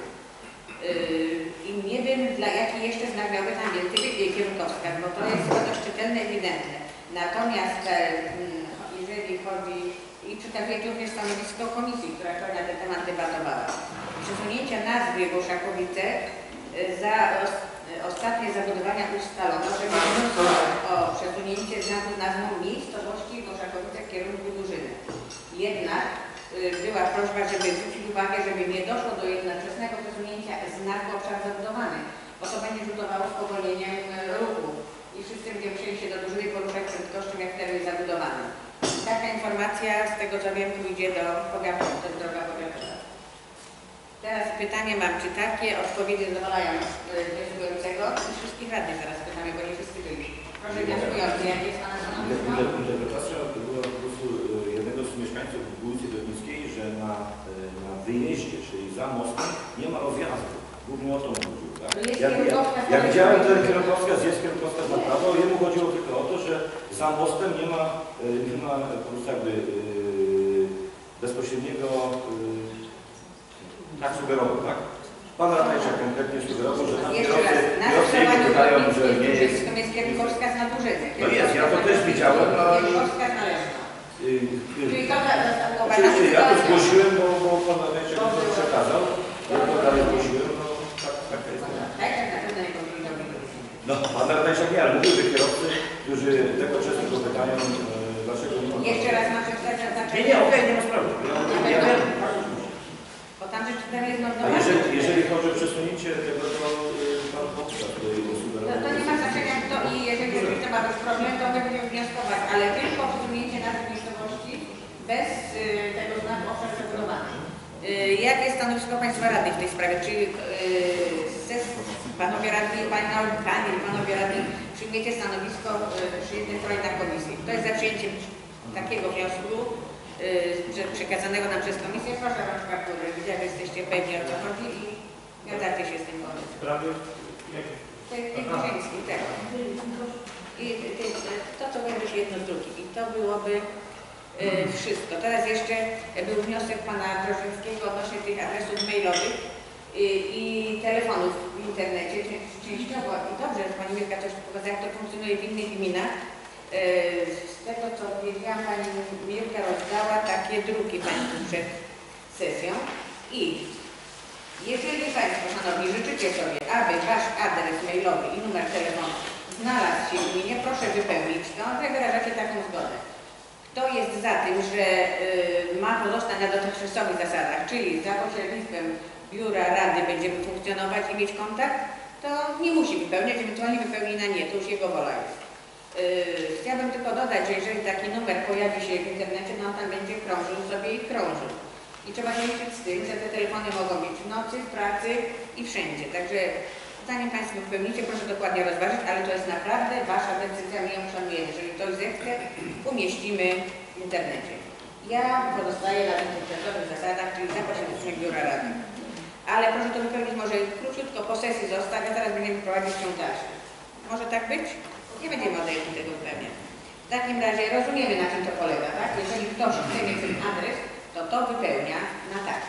Y, I nie wiem, dla jaki jeszcze znak miałby tam więcej kierunkowskaz, bo to jest chyba dość czytelne, ewidentne. Natomiast e, jeżeli chodzi, i przekazuję również stanowisko komisji, która na ten temat debatowała, przesunięcia nazwy Boszakowice e, za os, e, ostatnie zabudowania ustalono, że wnioskować o przesunięcie znaku z nazwą miejscowości Boszakowice w kierunku Durzyny. Jednak e, była prośba, żeby zwrócić uwagę, żeby nie doszło do jednoczesnego przesunięcia znaku obszar zabudowany, bo to będzie rzutowało spowolnieniem e, ruchu. I wszyscy będziemy musieli się do dużej poruszać prędkością, jak teren zabudowany. Taka informacja, z tego co wiem, pójdzie do powiatu, to jest droga powiatowa. Teraz pytanie mam, czy takie odpowiedzi zadowalają wnioskującego i wszystkich radnych teraz pytamy, bo nie wszyscy byli. Proszę wnioskujący, jak jest Pana stanowisko? Interpretacja była po prostu jednego z mieszkańców ulicy Brodnickiej, że na, na wyjeździe, czyli za mostem, nie ma rozjazdu. Głównie o to mu chodziło. Tak? Ja, ja, ja widziałem ten kierunkowskaz, jest kierunkowskaz na prawo, jemu chodziło tylko o to, że za mostem nie ma, nie ma po prostu jakby yy, bezpośredniego yy, tak sugerował, tak? Pan Radajczak konkretnie sugerował, że tam Jeszcze raz, kierowcy, na kierowcy jego pytają, że nie jest. To jest kierunkowskaz na Durzyny. No jest, ja to też widziałem, no i... Kierunkowskaz na Leszno. Yy, yy, Czyli to zostało Oczywiście ja to zgłosiłem, bo, bo pan Radajczak to przekazał. Ja to dalej zgłosiłem, no tak, tak jest. Tak, tak, na pewno nie powinno być. No, pan Radajczak nie, ale mówił, że kierowcy, którzy tego często go pytają, e, dlaczego nie ma... Jeszcze raz ma przeczytać oznaczenie. Nie, nie, okej, nie ma sprawy. Ja, ja wiem. Bo tam przeczytane jest A notowanie. jeżeli, jeżeli chodzi o przesunięcie tego, to y, pan Poprzak tutaj To, sugerował. to nie ma znaczenia kto i jeżeli rzeczywiście ma być problem, to my będziemy wnioskować, ale tylko przesunięcie nazwy miejscowości bez y, tego znaku obszar przebudowany. Y, jakie jest stanowisko Państwa radnych w tej sprawie? Czy y, Panowie radni, Panie, Panie i Panowie radni przyjmiecie stanowisko y, przyjęte wczoraj na komisji? To jest za przyjęciem takiego wniosku y, przekazanego nam przez komisję. Proszę Państwa, który widzę, że jesteście pewni o co chodzi i zgadzacie się z tym pomysłem. Sprawy Tej Górzyńskiej, tak. I to, co będzie jedno z drugim. I to byłoby y, wszystko. Teraz jeszcze był wniosek Pana Drożyńskiego odnośnie tych adresów mailowych y, i telefonów w internecie. Częściowo i dobrze, że Pani Mirka coś pokazała, jak to funkcjonuje w innych gminach. Y, z tego, co wiedziałam, Pani Mirka rozdała takie druki Państwu przed sesją i jeżeli Państwo, Szanowni, życzycie sobie, aby Wasz adres mailowy i numer telefonu znalazł się w gminie, proszę wypełnić to, że wyrażacie taką zgodę. Kto jest za tym, że y, ma pozostać na dotychczasowych zasadach, czyli za pośrednictwem biura rady będziemy funkcjonować i mieć kontakt, to nie musi wypełniać, ewentualnie wypełni na nie, to już jego wola jest. Yy, chciałabym tylko dodać, że jeżeli taki numer pojawi się w internecie, no on tam będzie krążył sobie i krążył. I trzeba się liczyć z tym, że te telefony mogą być w nocy, w pracy i wszędzie. Także zanim Państwo wypełnicie, proszę dokładnie rozważyć, ale to jest naprawdę Wasza decyzja, my ją szanujemy. Jeżeli ktoś zechce, umieścimy w internecie. Ja pozostaję na tych dotychczasowych zasadach, czyli za pośrednictwem Biura Rady. Ale proszę to wypełnić może króciutko, po sesji zostać, a teraz będziemy prowadzić ciąg dalszy. Może tak być? Nie będziemy od razu tego wypełniać. W takim razie rozumiemy, na czym to polega, tak? Jeżeli ktoś chce mieć ten adres, to to wypełnia na tak.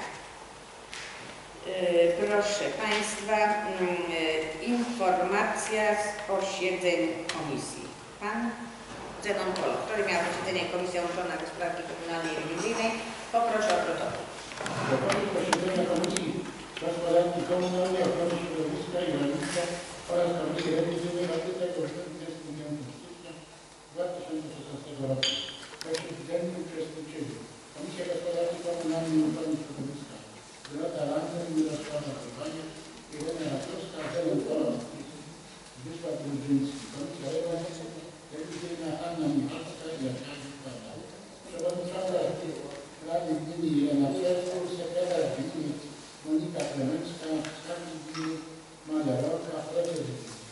Yy, proszę Państwa, yy, informacja z posiedzeń komisji. Pan Zenon Polo, który miał posiedzenie Komisji Łączona Gospodarki Komunalnej i Rewizyjnej. Poproszę o protokół. Protokół posiedzenia Komisji Gospodarki Komunalnej, Ochrony Środowiska i Rolnictwa oraz Komisji Rewizyjnej odbytego w dwudziestego piątego stycznia dwa tysiące szesnastego roku. Posiedzeniu uczestniczyli Komisja Gospodarki Komunalnej i Ochrony Środowiska, Dorota Lancer, Mirosława Chowanie, Irena Rakowska, Zenon Polo, Zbigniew Brudzyński. Komisja Rewizyjna Anna Michalska i Arkadiusz Pana. Przewodnicząca Rady Gminy Irena Czerwór, sekretarz gminy Monika Klemenska, skarbnik gminy Maria Rolka, prezes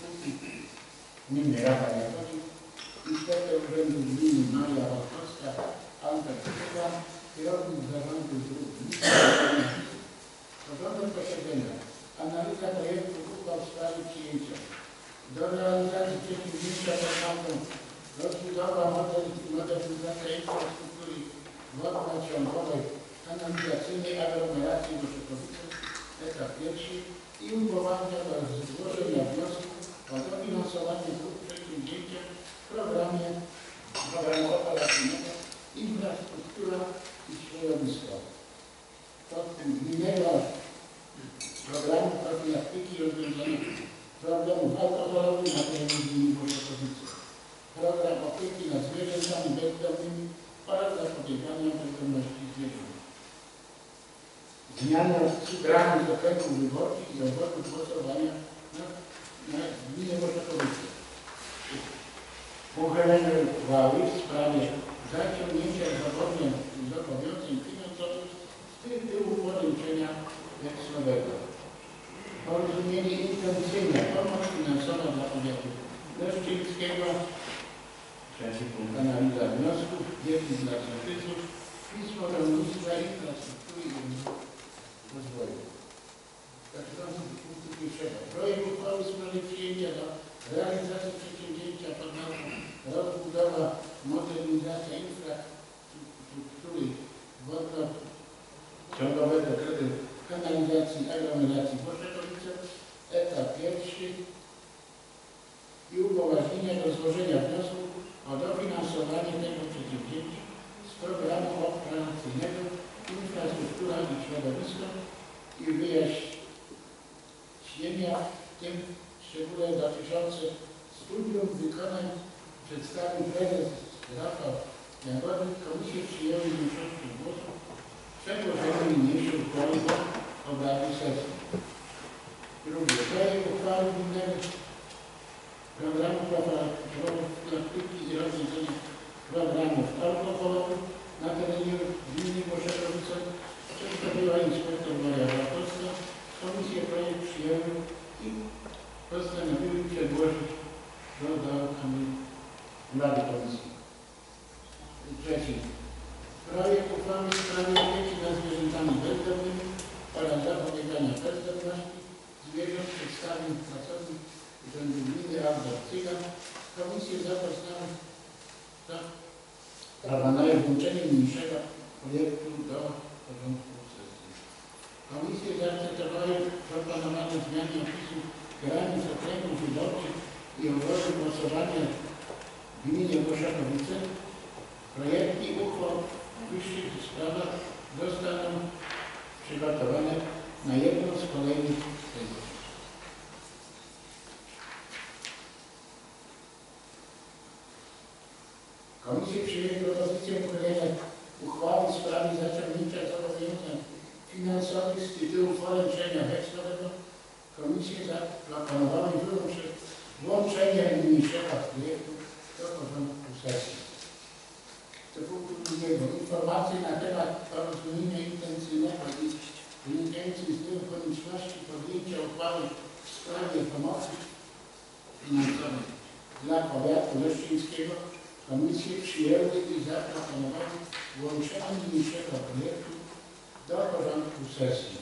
gminy Rafał Jakowi, inspektor urzędu gminy Maria Rolkowska, Albert Chyba, kierownik zarządu dróg gminy. Porządek posiedzenia. Analiza projektu uchwał w sprawie przyjęcia. Do realizacji przedsięwzięcia pod nazwą rozbudowa modernizacja infrastruktury wodno-ciągowej, kanalizacyjnej aglomeracji Wyszokowice, etap pierwszy i umowania do złożenia wniosku o dofinansowanie dwóch przedsięwzięcia w programie programu operacyjnego Infrastruktura i środowisko. Podpunkt gminnego programu profilaktyki i rozwiązania problemów alkoholowych na terenie gminy Wyszokowice. Program opieki nad zwierzętami bezdomnymi oraz zapobiegania bezdomności zwierząt. Zmiana programu z okręgów wyborczych i obwodów głosowania na, na gminie Wyszokowice. Uchylenie uchwały w sprawie zaciągnięcia zobowiązań zobowiązań finansowych z tytułu poręczenia wekslowego. Porozumienie intencyjne, pomoc finansowa dla powiatu leszczyńskiego. Trzeci punkt. Analiza wniosków, wiedzy dla sołtysów, pismo rolnictwa, infrastruktury i rozwoju. Zaczynamy od punktu pierwszego. Projekt uchwały w sprawie przyjęcia do realizacji przedsięwzięcia pod nazwą rozbudowa, modernizacja infrastruktury wodno-ciągowego kredytu kanalizacji aglomeracji Wyszokowice, etap pierwszy i upoważnienia do złożenia wniosku o dofinansowanie tego przedsięwzięcia z programu operacyjnego Infrastruktura i Środowisko i wyjaśnienia, w tym szczególe dotyczące studium wykonań przedstawił prezes Rafał Jagodnik. Komisje przyjęły większością głosów przedłożenie niniejszej uchwały do obrady sesji. Drugie. Projekt uchwały gminnego programu profilaktyki i rozwiązania programów alkoholowych na terenie gminy Wyszokowice przedstawiła inspektor Maria Rakowska. Komisje projekt przyjęły i postanowiły przedłożyć do, do Rady Komisji. Trzeci. Projekt uchwały w sprawie opieki nad zwierzętami bezdomnymi oraz zapobiegania bezdomności zwierząt przedstawił pracownik Urzędu Gminy Albert Cygan. Komisje zapoznały proponuję włączenie niniejszego projektu do porządku sesji. Komisje zaakceptowały proponowane zmiany opisu granic okręgów wyborczych i obwodu głosowania w gminie Wyszokowice. Projekty uchwał w wyższych sprawach zostaną przygotowane na jedną z kolejnych sesji. Komisje przyjęły propozycję uchylenia uchwały w sprawie zaciągnięcia zobowiązań finansowych z tytułu poręczenia wekslowego. Komisje zaproponowały włączenie niniejszego projektu do porządku sesji. Do punktu drugiego. Informacje na temat porozumienia intencyjnego uchwały w sprawie pomocy finansowej dla powiatu leszczyńskiego komisje przyjęły i zaproponowały włączenie niniejszego projektu do porządku sesji.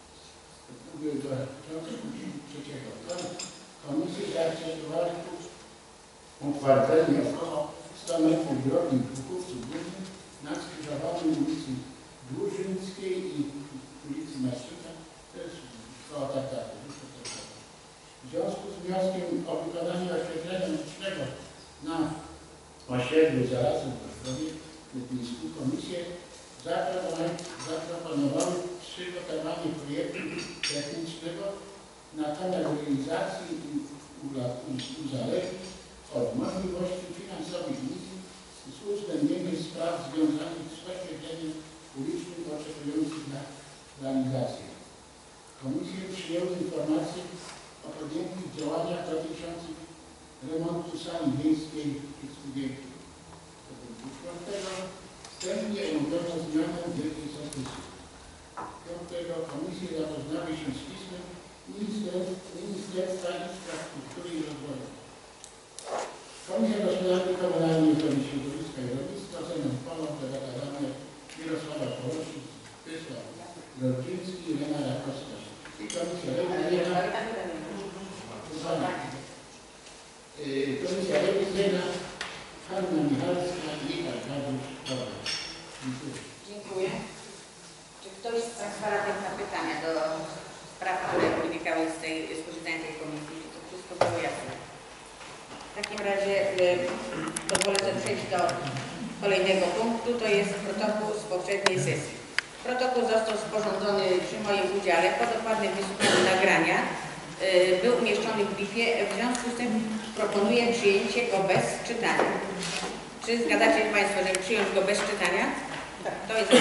Trzeciego. Komisje zaakceptowały utwardzenie około stu metrów drogi Buchówców Głównych na skrzyżowaniu ulicy Dłużyńskiej i ulicy Maszyka. To jest koło Tartaku. W związku z wnioskiem o wykonanie oświetlenia ulicznego na osiedlu Zarazów w Ostrowie Letnisku komisje zaproponowały przygotowanie projektu technicznego na temat realizacji i uzależnić od możliwości finansowych misji z uwzględnieniem spraw związanych z oświetleniem ulicznym oczekujących na realizację. Komisje przyjęły informację o podjętych działaniach dotyczących remontu sali wiejskiej w Spółdzielni. Czwartego. Wstępnie omówiono zmianę wielkiej zapisu. Piątego. Komisje zapoznały się z pismem Ministerstwa Infrastruktury i Rozwoju. Komisja Gospodarki Komunalnej, Komisji Środowiska i Rolnictwa, Zenon Polon, Radny Mirosława Poroszczyk, Wysław Grodziński i Lena Rakowska. I Komisja Rewizyjna, Komisja Rewizyjna, Hanna Michalska i Arkadiusz Kowal. Dziękuję. Dziękuję. Czy ktoś z Państwa radnych ma pytania do spraw, które wynikały z tej z posiedzenia tej komisji? Czy to wszystko było jasne? W takim razie y, pozwolę sobie przejść do kolejnego punktu. To jest protokół z poprzedniej sesji. Protokół został sporządzony przy moim udziale po dokładnym wysłuchaniu nagrania. Y, był umieszczony w bifie. W związku z tym proponuję przyjęcie go bez czytania. Czy zgadzacie się Państwo, żeby przyjąć go bez czytania? Tak. To jest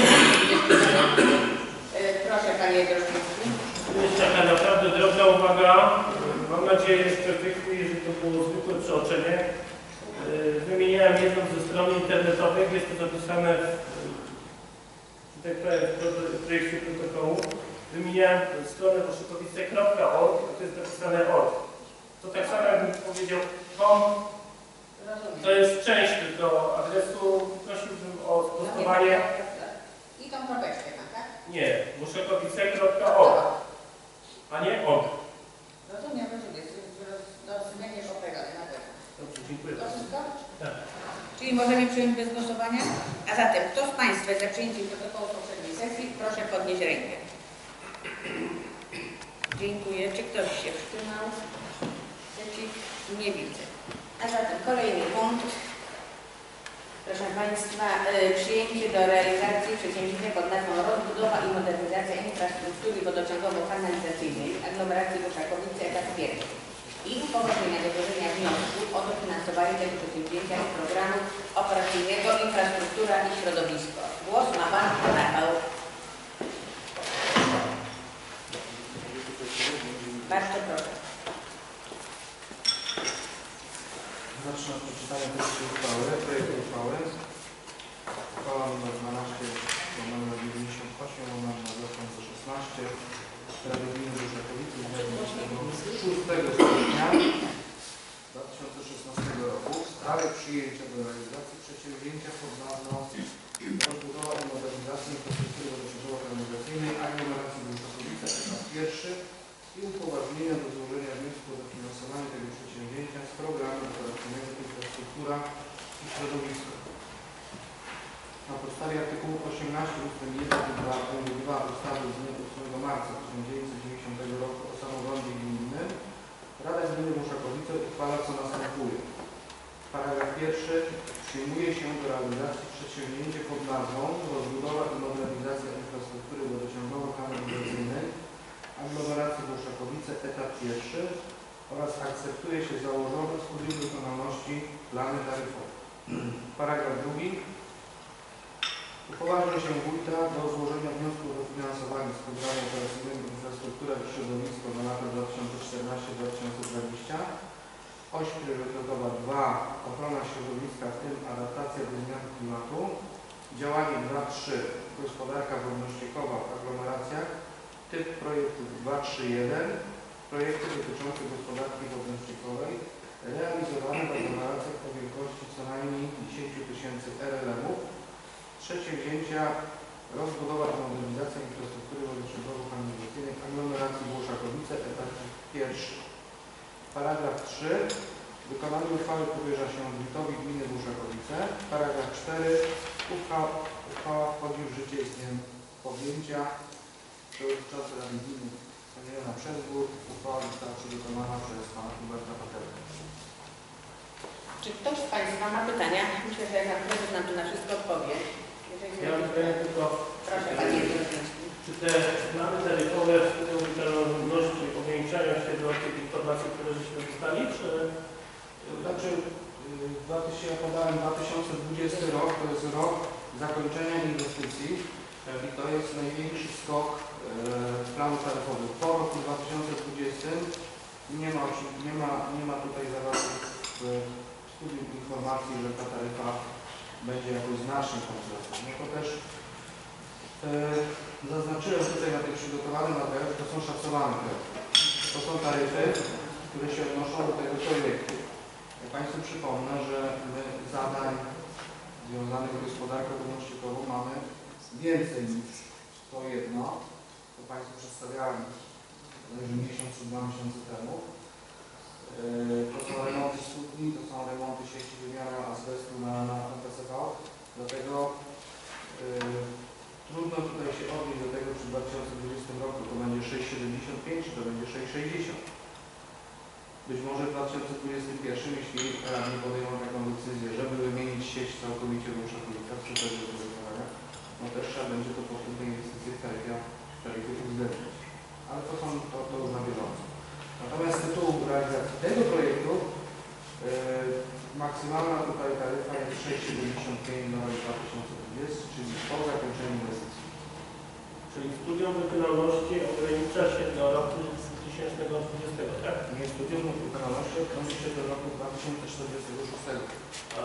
Proszę Panie Drożdżowski. To jest taka naprawdę drobna uwaga. Mam nadzieję, że perfektnie, że to było zwykłe przeoczenie. Wymieniałem jedną ze stron internetowych. Jest to zapisane w, tak powiem, w projekcie protokołu. Wymieniałem stronę woszykowice kropka org, a to jest napisane org. To tak samo jakbym powiedział com. To jest część tylko adresu. Prosiłbym o sprostowanie. I tą kropeczkę tam, tak? Nie, woszykowice kropka org, a nie org. Rozumiem, rozumiem. Do zmiany operady na pewno. Dobrze, dziękuję To bardzo. wszystko? Tak. Czyli możemy przyjąć bez głosowania? A zatem kto z Państwa za przyjęciem protokołu poprzedniej sesji, proszę podnieść rękę. Dziękuję. Czy ktoś się wstrzymał? Przeciw? Nie widzę. A zatem kolejny punkt. Proszę Państwa, y, przyjęcie do realizacji przedsięwzięcia pod nazwą rozbudowa i modernizacja infrastruktury wodociągowo-kanalizacyjnej aglomeracji Wyszakowice etap pierwszy i upoważnienia do złożenia wniosku o dofinansowanie tego przedsięwzięcia z programu operacyjnego Infrastruktura i Środowisko. Głos ma Pan Rafał. Bardzo proszę. Zacznę od przeczytania treści uchwały, projektu uchwały. Uchwała nr dwanaście, nr dziewięćdziesiąt osiem, nr dwa tysiące szesnaście Rady Gminy Wyszakowice z dnia dwudziestego szóstego stycznia dwa tysiące szesnastego roku w sprawie przyjęcia do realizacji przedsięwzięcia pod nazwą rozbudowa i modernizacja infrastruktury wodociągowo-kanalizacyjnej aglomeracji Wyszakowice etap pierwszy i upoważnienia do złożenia wniosku o dofinansowanie tego przedsięwzięcia z programu operacyjnego Infrastruktura i Środowisko. Na podstawie artykułu osiemnastego ust. jeden dwa ustawy z dnia ósmego marca tysiąc dziewięćset dziewięćdziesiątego roku o samorządzie gminnym Rada Gminy Wyszakowice uchwala co następuje. Paragraf pierwszy. Przyjmuje się do realizacji przedsięwzięcie pod nazwą rozbudowa i modernizacja infrastruktury wodociągowo-kanalizacyjnej aglomeracji Wyszakowice etap pierwszy oraz akceptuje się założone w studium wykonalności plany taryfowe. Paragraf drugi. Upoważnia się wójta do złożenia wniosku o dofinansowanie z programu operacyjnego Infrastruktura i Środowisko na lata dwa tysiące czternaście do dwa tysiące dwudziestego. Oś priorytetowa dwa. Ochrona środowiska, w tym adaptacja do zmian klimatu. Działanie dwa trzy. Gospodarka wodno-ściekowa w aglomeracjach. Typ projektu dwa trzy jeden. projekty dotyczące gospodarki wodno-ściekowej realizowane w aglomeracjach o wielkości co najmniej dziesięć tysięcy R L M-ów. Przedsięwzięcia rozbudowa i modernizacja infrastruktury wodno-ściekowo-kanalizacyjnej aglomeracji Włoszakowice, etap pierwszy. Paragraf trzy. Wykonanie uchwały powierza się wójtowi gminy Włoszakowice. Paragraf cztery. Uchwała, uchwała wchodzi w życie z dniem podjęcia. Przewodniczący Rady Gminy Pani Joanna Przezbór. Uchwała została przygotowana przez pana Huberta Patelę. Czy ktoś z Państwa ma pytania? Myślę, że Pan Prezes nam tu na wszystko odpowie. Jeżeli Ja mam pytanie tylko, proszę Panie Przewodniczący. czy te plany taryfowe w tytułu wykonalności powiększają się do tych informacji, które żeśmy dostali, czy... Znaczy, ja podałem dwa tysiące dwudziesty rok, to jest rok zakończenia inwestycji i to jest największy skok planów taryfowych. Po roku dwa tysiące dwudziestym nie ma, nie ma, nie ma tutaj zawartych w studium informacji, że ta taryfa będzie jakoś znacznie wzrosła. No to też e, zaznaczyłem tutaj na tych przygotowanych materiałach, że to są szacowane taryfy. To są taryfy, które się odnoszą do tego projektu. Ja Państwu przypomnę, że my zadań związanych z gospodarką wodno-ściekową mamy więcej niż to jedno, to Państwu przedstawiałem miesiąc czy dwa miesiące temu. To są remonty studni, to są remonty sieci wymiaru azbestu na, na P C V, dlatego yy, trudno tutaj się odnieść do tego, czy w dwa tysiące dwudziestym roku to będzie sześć siedemdziesiąt pięć, czy to będzie sześć sześćdziesiąt. Być może w dwa tysiące dwudziestym pierwszym, jeśli radni podejmą taką decyzję, żeby wymienić sieć całkowicie w Włoszakowiczach, czy też do wykonania, no też trzeba będzie to po tej inwestycji w taryfie, w taryfie uwzględnić. Ale to są to, to już na bieżąco. Natomiast z tytułu realizacji tego projektu yy, maksymalna tutaj taryfa jest sześć siedemdziesiąt pięć na rok dwa tysiące dwudziesty, czyli po zakończeniu inwestycji. Czyli studium wykonalności ogranicza się do roku dwa tysiące dwudziestego, tak? Nie, studium wykonalności odnosi się do roku dwa tysiące czterdziestego szóstego. A,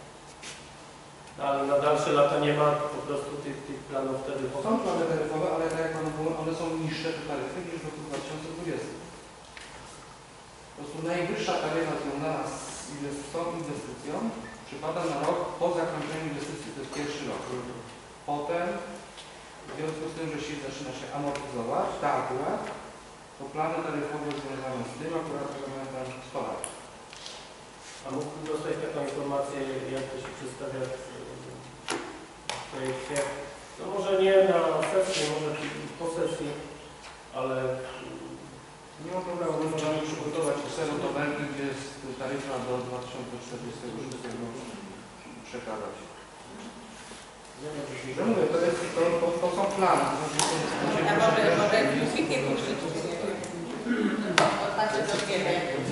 ale na dalsze lata nie ma po prostu tych, tych planów taryfowych. Są plany taryfowe, ale tak jak Panu mówiłem, one są niższe te taryfy niż w roku dwa tysiące dwudziestym. Po prostu najwyższa taryfa związana z tą inwestycją przypada na rok po zakończeniu inwestycji, to jest pierwszy rok. Potem, w związku z tym, że sieć zaczyna się amortyzować, ta akurat, to plany taryfowe związane z tym akurat elementem spadają. A mógłbym dostać taką informację, jak to się przedstawia w projekcie? No może nie na sesji, może po sesji, ale... Nie ma problemu, my możemy przygotować Excel tabelki, gdzie jest taryfa do dwa tysiące czterdziestego szóstego przekazać. Że mówię, to, jest, to, to, to są plany. A może, może fikiem użyć? Odpatrzę do ciebie.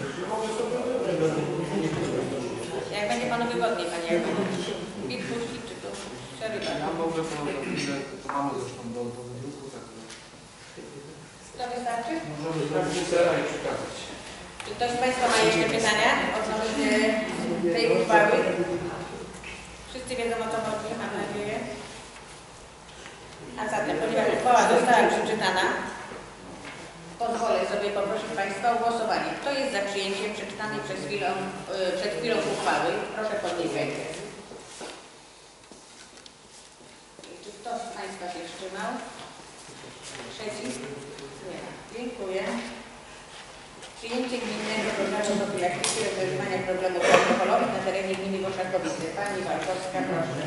Jak będzie Panu wygodniej, Panie, jak będzie bit puścić, czy to przerywa? Ja mogę to za chwilę, to mamy zresztą do, do wydruku, tak. To wystarczy? Możemy zrobić sera i przekazać. Czy ktoś z Państwa ma jeszcze pytania odnośnie tej uchwały? Wszyscy wiedzą, o co chodzi, mam nadzieję. A zatem, ponieważ uchwała została przeczytana, pozwolę sobie poprosić Państwa o głosowanie. Kto jest za przyjęciem przeczytanej przed chwilą, yy, przed chwilą uchwały? Proszę podnieść rękę. Czy ktoś z Państwa się wstrzymał? Przeciw? Nie. Dziękuję. Przyjęcie gminnego programu profilaktyki i rozwiązywania problemów alkoholowych na terenie gminy Włoszakowice. Pani Walkowska, proszę.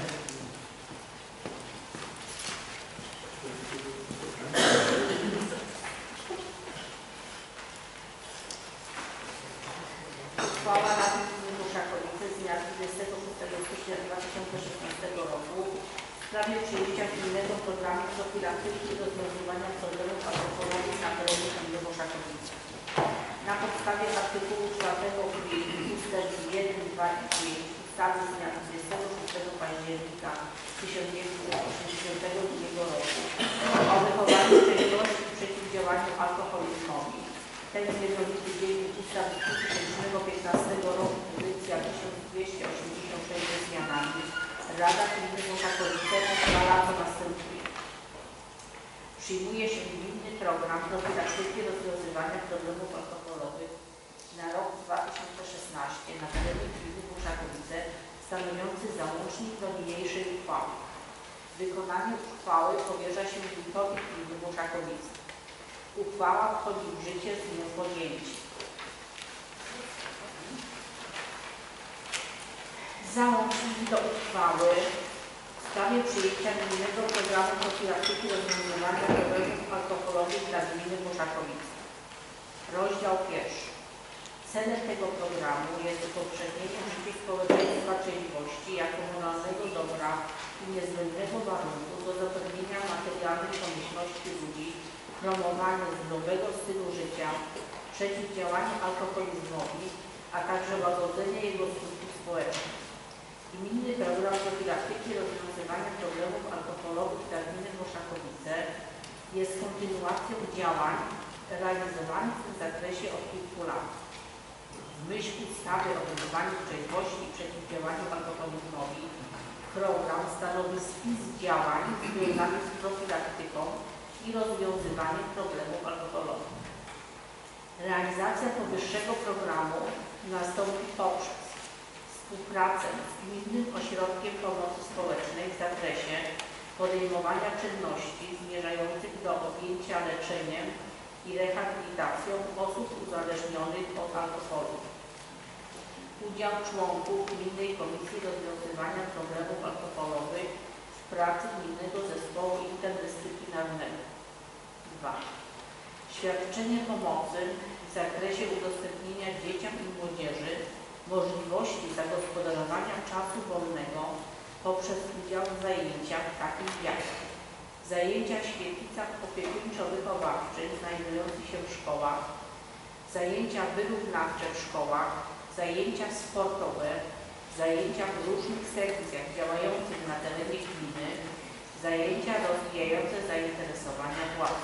Uchwała Rady Gminy Włoszakowice z dnia dwudziestego szóstego stycznia dwa tysiące szesnastego roku w sprawie przyjęcia gminnego programu profilaktyki i rozwiązywania problemów alkoholowych na terenie gminy Włoszakowice. Na podstawie artykułu czwartego ustęp jeden, dwa i pięć ustawy z dnia dwudziestego szóstego października tysiąc dziewięćset osiemdziesiątego drugiego roku o wychowaniu trzeźwości i przeciwdziałaniu alkoholizmowi. Ten jednolity dziennik ustawy z dwa tysiące piętnastego roku, edycja tysiąc dwieście osiemdziesiąt sześć ze zmianami. Rada Gminy Włoszakowice uchwala co następuje. Przyjmuje się gminny program profilaktyki rozwiązywania problemów alkoholowych na rok dwa tysiące szesnasty na terenie gminy Muszakowice, stanowiący załącznik do niniejszej uchwały. Wykonanie uchwały powierza się wójtowi gminy Muszakowice. Uchwała wchodzi w życie z dniem podjęcia. Załącznik do uchwały w sprawie przyjęcia gminnego programu profilaktyki rozwiązywania problemów alkoholowych dla gminy Muszakowice. Rozdział pierwszy. Celem tego programu jest upowszechnienie w życiu społeczeństwa trzeźwości jako moralnego dobra i niezbędnego warunku do zapewnienia materialnej pomyślności ludzi, promowanie zdrowego stylu życia, przeciwdziałanie alkoholizmowi, a także łagodzenie jego skutków społecznych. Gminny program profilaktyki rozwiązywania problemów alkoholowych dla gminy Muszakowice jest kontynuacją działań realizowanych w tym zakresie od kilku lat. W myśl ustawy o wychowaniu trzeźwości i przeciwdziałaniu alkoholizmowi program stanowi spis działań związanych z profilaktyką i rozwiązywaniem problemów alkoholowych. Realizacja powyższego programu nastąpi poprzez współpracę z Gminnym Ośrodkiem Pomocy Społecznej w zakresie podejmowania czynności zmierzających do objęcia leczeniem i rehabilitacją osób uzależnionych od alkoholu. Udział członków Gminnej Komisji Rozwiązywania Problemów Alkoholowych w pracy Gminnego Zespołu Interdyscyplinarnego. dwa. Świadczenie pomocy w zakresie udostępnienia dzieciom i młodzieży możliwości zagospodarowania czasu wolnego poprzez udział w zajęciach takich jak zajęcia w świetlicach opiekuńczo-wychowawczych znajdujących się w szkołach, zajęcia wyrównawcze w szkołach, zajęcia sportowe, zajęcia w różnych sekcjach działających na terenie gminy, zajęcia rozwijające zainteresowania władz.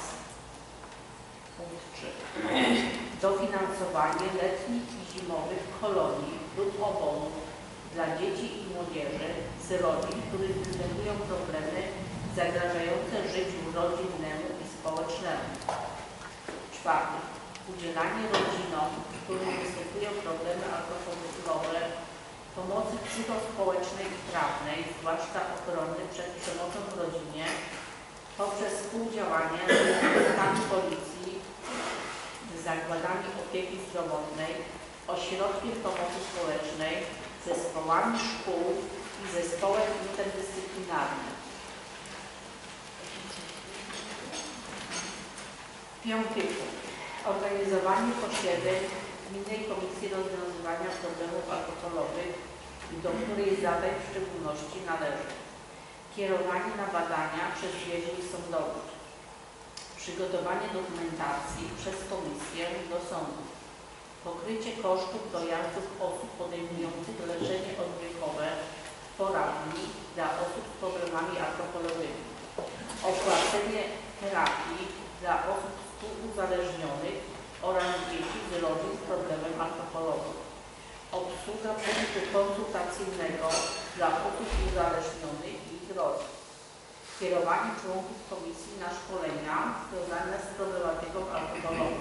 Punkt trzy. Dofinansowanie letnich i zimowych kolonii lub obozów dla dzieci i młodzieży z rodzin, których występują problemy zagrażające życiu rodzinnemu i społecznemu. czwarty. Udzielanie rodzinom, w których występują problemy alkoholowe, pomocy psychospołecznej i prawnej, zwłaszcza ochrony przed przemocą w rodzinie, poprzez współdziałanie z jednostkami policji, z zakładami opieki zdrowotnej, ośrodkiem pomocy społecznej, zespołami szkół i zespołem interdyscyplinarnym. Piąty punkt. Organizowanie posiedzeń Gminnej Komisji Rozwiązywania Problemów Alkoholowych, do której zadań w szczególności należy kierowanie na badania przez biegłych sądowych, przygotowanie dokumentacji przez komisję do sądu, pokrycie kosztów dojazdów osób podejmujących leczenie odwykowe w poradni dla osób z problemami alkoholowymi, opłacenie terapii dla osób współuzależnionych oraz dzieci z rodzin z problemem alkoholowym, obsługa punktu konsultacyjnego dla osób uzależnionych i ich rodzin, kierowanie członków komisji na szkolenia związane z problematyką alkoholową.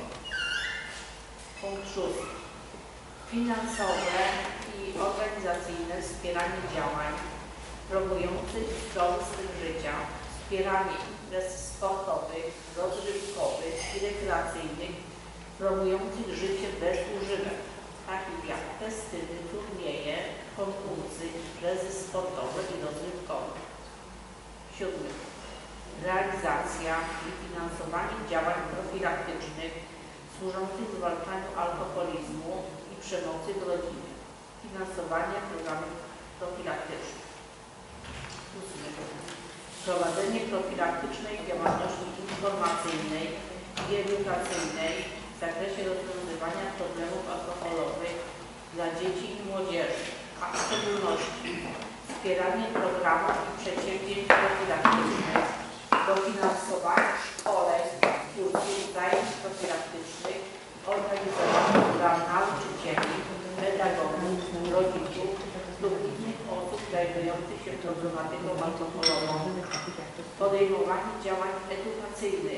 Punkt szósty. Finansowe i organizacyjne wspieranie działań promujących zdrowy styl życia, wspieranie imprez sportowych, rozrywkowych i rekreacyjnych promujących życie bez używek, takich jak festyny, turnieje, konkursy, imprezy sportowe i rozrywkowe. Siódmy. Realizacja i finansowanie działań profilaktycznych służących zwalczaniu alkoholizmu i przemocy w rodzinie. Finansowanie programów profilaktycznych. Ósmy. Prowadzenie profilaktycznej działalności informacyjnej i edukacyjnej w zakresie rozwiązywania problemów alkoholowych dla dzieci i młodzieży, a w szczególności wspieranie programów i przedsięwzięć profilaktycznych, dofinansowanie szkoleń, kursów, zajęć profilaktycznych organizowanych dla nauczycieli, pedagogów, rodziców lub innych osób zajmujących się problematyką alkoholową, podejmowanie działań edukacyjnych,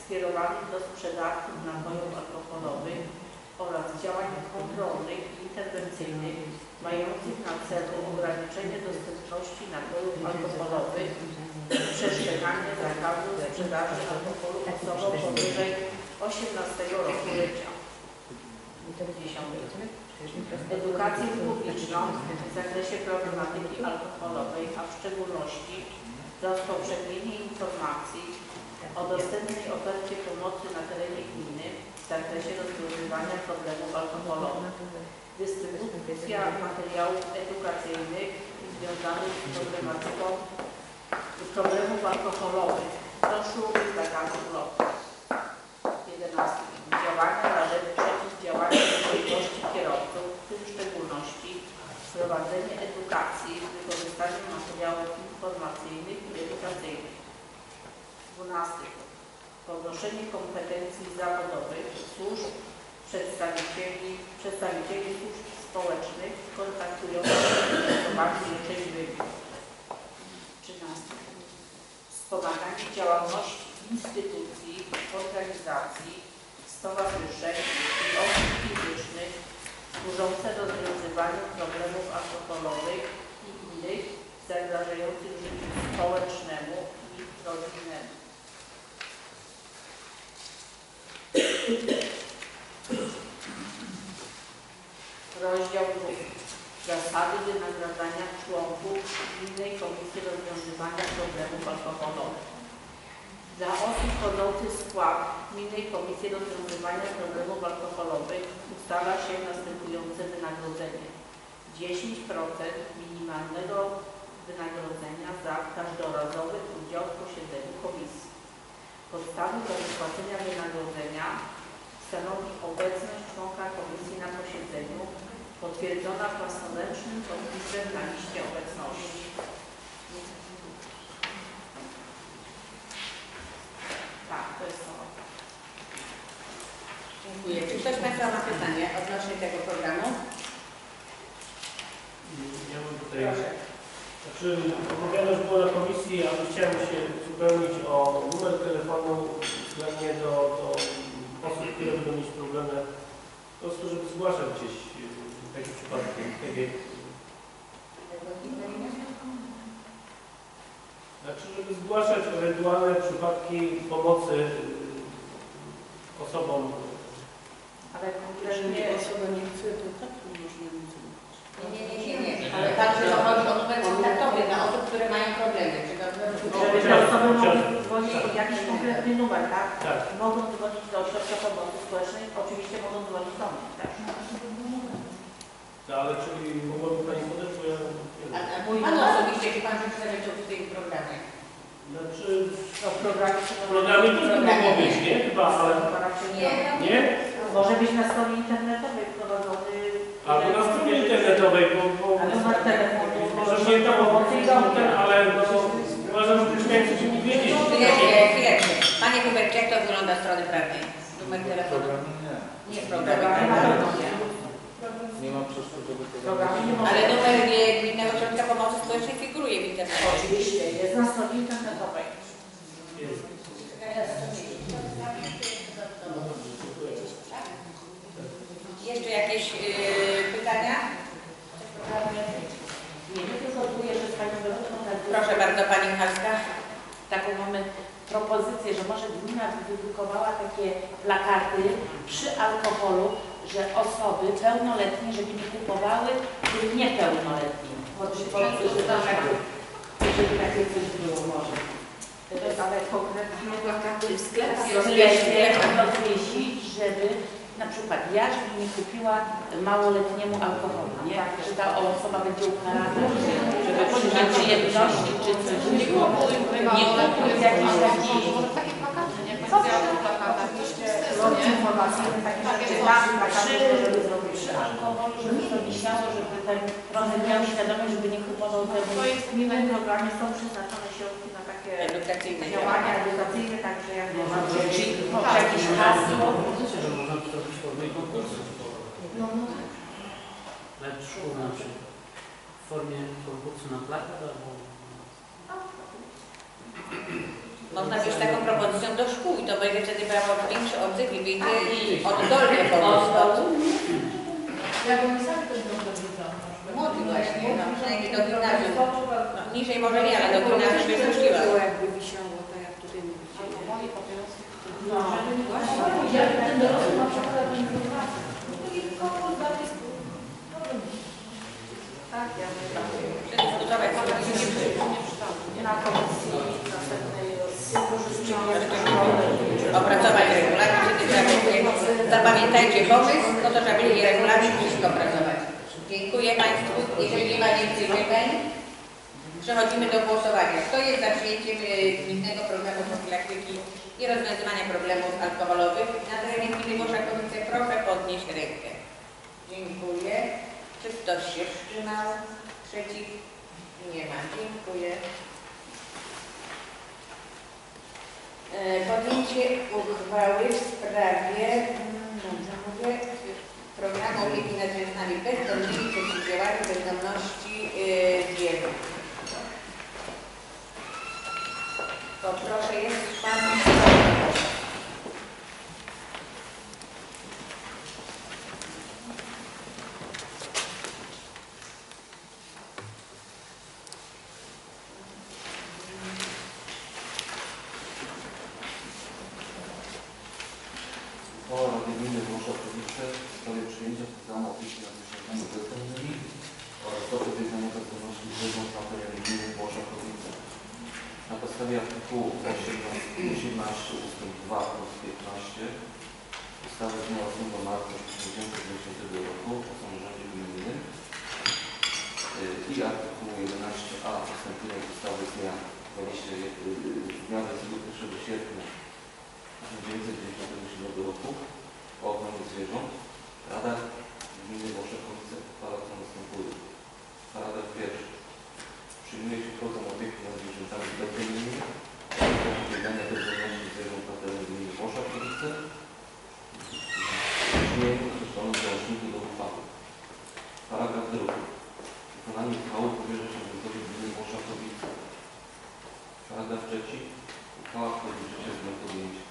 skierowanych do sprzedawców napojów alkoholowych oraz działań kontrolnych i interwencyjnych mających na celu ograniczenie dostępności napojów alkoholowych, przestrzeganie zakazu sprzedaży alkoholu osobom powyżej osiemnastego roku życia. Dziesiąte. Edukację publiczną w zakresie problematyki alkoholowej, a w szczególności rozpowszechnienie informacji o dostępnej ofercie pomocy na terenie gminy w zakresie rozwiązywania problemów alkoholowych. Dystrybucja materiałów edukacyjnych związanych z problematyką problemów alkoholowych. Broszur zakazu bloku. jedenaste. Działania na rzecz przeciwdziałania trzeźwości kierowców, w tym w szczególności prowadzenie edukacji z wykorzystaniem materiałów informacyjnych i edukacyjnych. dwanaście. Podnoszenie kompetencji zawodowych służb, przedstawicieli, przedstawicieli służb społecznych kontaktujących się z osobami nietrzeźwymi. trzynaste. Wspomaganie działalności instytucji, organizacji, stowarzyszeń i osób fizycznych służące rozwiązywaniu problemów alkoholowych i innych zagrażających życiu społecznemu i rodzinnemu. Rozdział drugi. Zasady wynagradzania członków Gminnej Komisji Rozwiązywania Problemów Alkoholowych. Dla osób wchodzących w skład Gminnej Komisji Rozwiązywania Problemów Alkoholowych ustala się następujące wynagrodzenie. dziesięć procent minimalnego wynagrodzenia za każdorazowy udział w posiedzeniu komisji. Podstawą do wypłacenia wynagrodzenia stanowi obecność członka komisji na posiedzeniu potwierdzona własnoręcznym podpisem na liście obecności. Tak, to jest to. Dziękuję. Czy ktoś z Państwa ma pytanie odnośnie tego programu? Ja mam tutaj... Proszę. Znaczy, omawiane już było na komisji, ale chciałem się uzupełnić o numer telefonu względnie do, do osób, które będą mieć problemy, po prostu, żeby zgłaszać gdzieś takie przypadki. Takie... Znaczy, żeby zgłaszać ewentualne przypadki pomocy osobom. Ale konkretnie osoba nie chce, to tak można nic. Nie, nie, nie, nie, nie. Ale także chodzi o numer kontaktowy dla osób, które mają problemy. Czy to... żeby te osoby mogły dzwonić pod jakiś konkretny numer, tak? Tak. Mogą dzwonić do ośrodka pomocy społecznej, oczywiście mogą dzwonić do mnie, tak? No, ale czyli mogłaby Pani podać, bo ja... A, a mój Pan osobiście, czy Pan uczestniczył w tym programie? Znaczy... No, w programie W programie też by mogło być, nie? Chyba, ale... Nie. Nie? Może być na stronie internetowej wprowadzony... Albo na stronie internetowej, bo... bo Ale numer telefonu... może nie to pomocy i ten, ale no, uważam, że mieszkańcy powinni wiedzieć. Chwileczkę, chwileczkę. Panie Hubert, jak to wygląda z strony prawnej? Numer telefonu? Nie w programie. Nie ma przeszkód, żeby to Programie nie Ale może. numer e, Gminnego Ośrodka Pomocy Społecznej figuruje w internecie. Oczywiście, jest na stronie internetowej. Jeszcze jakieś e, pytania? Nie, nie tylko tu jeszcze z Panią Dorotą. Proszę bardzo, Pani Michalska. Taką mamy propozycję, że może gmina wydrukowała takie plakaty przy alkoholu, że osoby pełnoletnie, żeby nie kupowały tych niepełnoletnim. Żeby takie coś było może. Ale konkretnie W sklepach rozwiesić, żeby na przykład ja, żeby nie kupiła małoletniemu alkoholu, nie? Że ta osoba będzie ukarana, żeby przy nieprzyjemności czy coś. Nie kupuj, nie kupuj jakiś taki... informacyjne, takie rzeczy, Przy, przy alkoholu, żeby to wisiało, żeby ten trochę miał świadomość, żeby nie kupował tego. W innym programie są przeznaczone środki na takie Edukacyjne działania edukacyjne, także jak Czyli jakieś hasło. że można to robić w formie konkursu. No, no. Lecz na przykład w formie konkursu na plakat albo... Można można być taką propozycją do szkół i to będzie wtedy brało większy odzew i wyjdzie oddolnie pomóc. Jak oni sami też dobrze widzą. Młody właśnie, no przynajmniej do gimnazjum. No, niżej może nie, ale do gimnazjum by zrzuciła. jakby wisiało, tak jak tutaj mówicie. Albo moje papierosy. No, ja ten dorosły ma przykład informacji. No i koło dalej jest problem. Tak, ja myślę. Przedyskutować sobie Na komisji następnej opracować regulamin, wtedy trzeba będzie, zapamiętajcie pomysł, no to trzeba będzie regulamin wszystko opracować. Dziękuję Państwu. Jeżeli nie ma więcej pytań, przechodzimy do głosowania. Kto jest za przyjęciem e, gminnego programu profilaktyki i rozwiązywania problemów alkoholowych na terenie gminy Włoszakowice, proszę podnieść rękę. Dziękuję. Czy ktoś się wstrzymał? Przeciw? Nie ma. Dziękuję. E, Podjęcie uchwały w sprawie mm, dobrze mówię, programu opieki nad zwierzętami bezdomnymi i przeciwdziałaniu bezdomności yy, zwierząt. Poproszę, jest Pan Przewodniczący. Uchwała Rady Gminy Włoszakowice w sprawie przyjęcia programu opieki nad zwierzętami bezdomnymi oraz zapobiegania bezdomności zwierząt na terenie gminy Włoszakowice. Na podstawie artykułu osiemnaście ustęp dwa plus piętnaście ustawy z dnia ósmego marca tysiąc dziewięćset dziewięćdziesiątego roku o samorządzie gminnym i artykułu jedenaście a ustęp jeden ustawy z dnia dwudziestego pierwszego sierpnia tysiąc dziewięćset dziewięćdziesiątego siódmego roku o ochronie zwierząt, Rada Gminy Włoszakowice uchwala co następuje. Paragraf pierwszy. Przyjmuje się program opieki nad zwierzętami bezdomnymi oraz zapobiegania bezdomności zwierząt na terenie gminy Włoszakowice w brzmieniu określonym w załączniku do uchwały. Paragraf drugi. Wykonanie uchwały powierza się wójtowi gminy Włoszakowice. Paragraf trzeci. Uchwała wchodzi w życie z dniem podjęcia.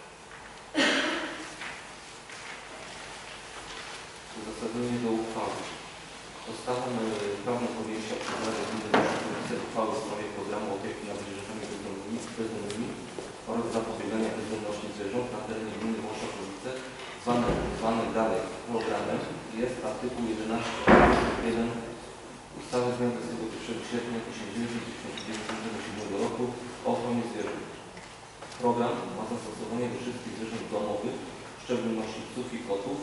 Uzasadnienie do uchwały. Podstawą prawną podjęcia przez Radę Gminy Włoszakowice uchwały w sprawie programu opieki nad zwierzętami bezdomnymi, bezdomnymi oraz zapobiegania bezdomności zwierząt na terenie gminy Włoszakowice, zwany, zwany dalej programem, jest artykuł jedenaście jeden ustawy z dnia dwudziestego pierwszego sierpnia tysiąc dziewięćset dziewięćdziesiątego siódmego roku o ochronie zwierząt. Program ma zastosowanie do wszystkich zwierząt domowych, w szczególności psów i kotów,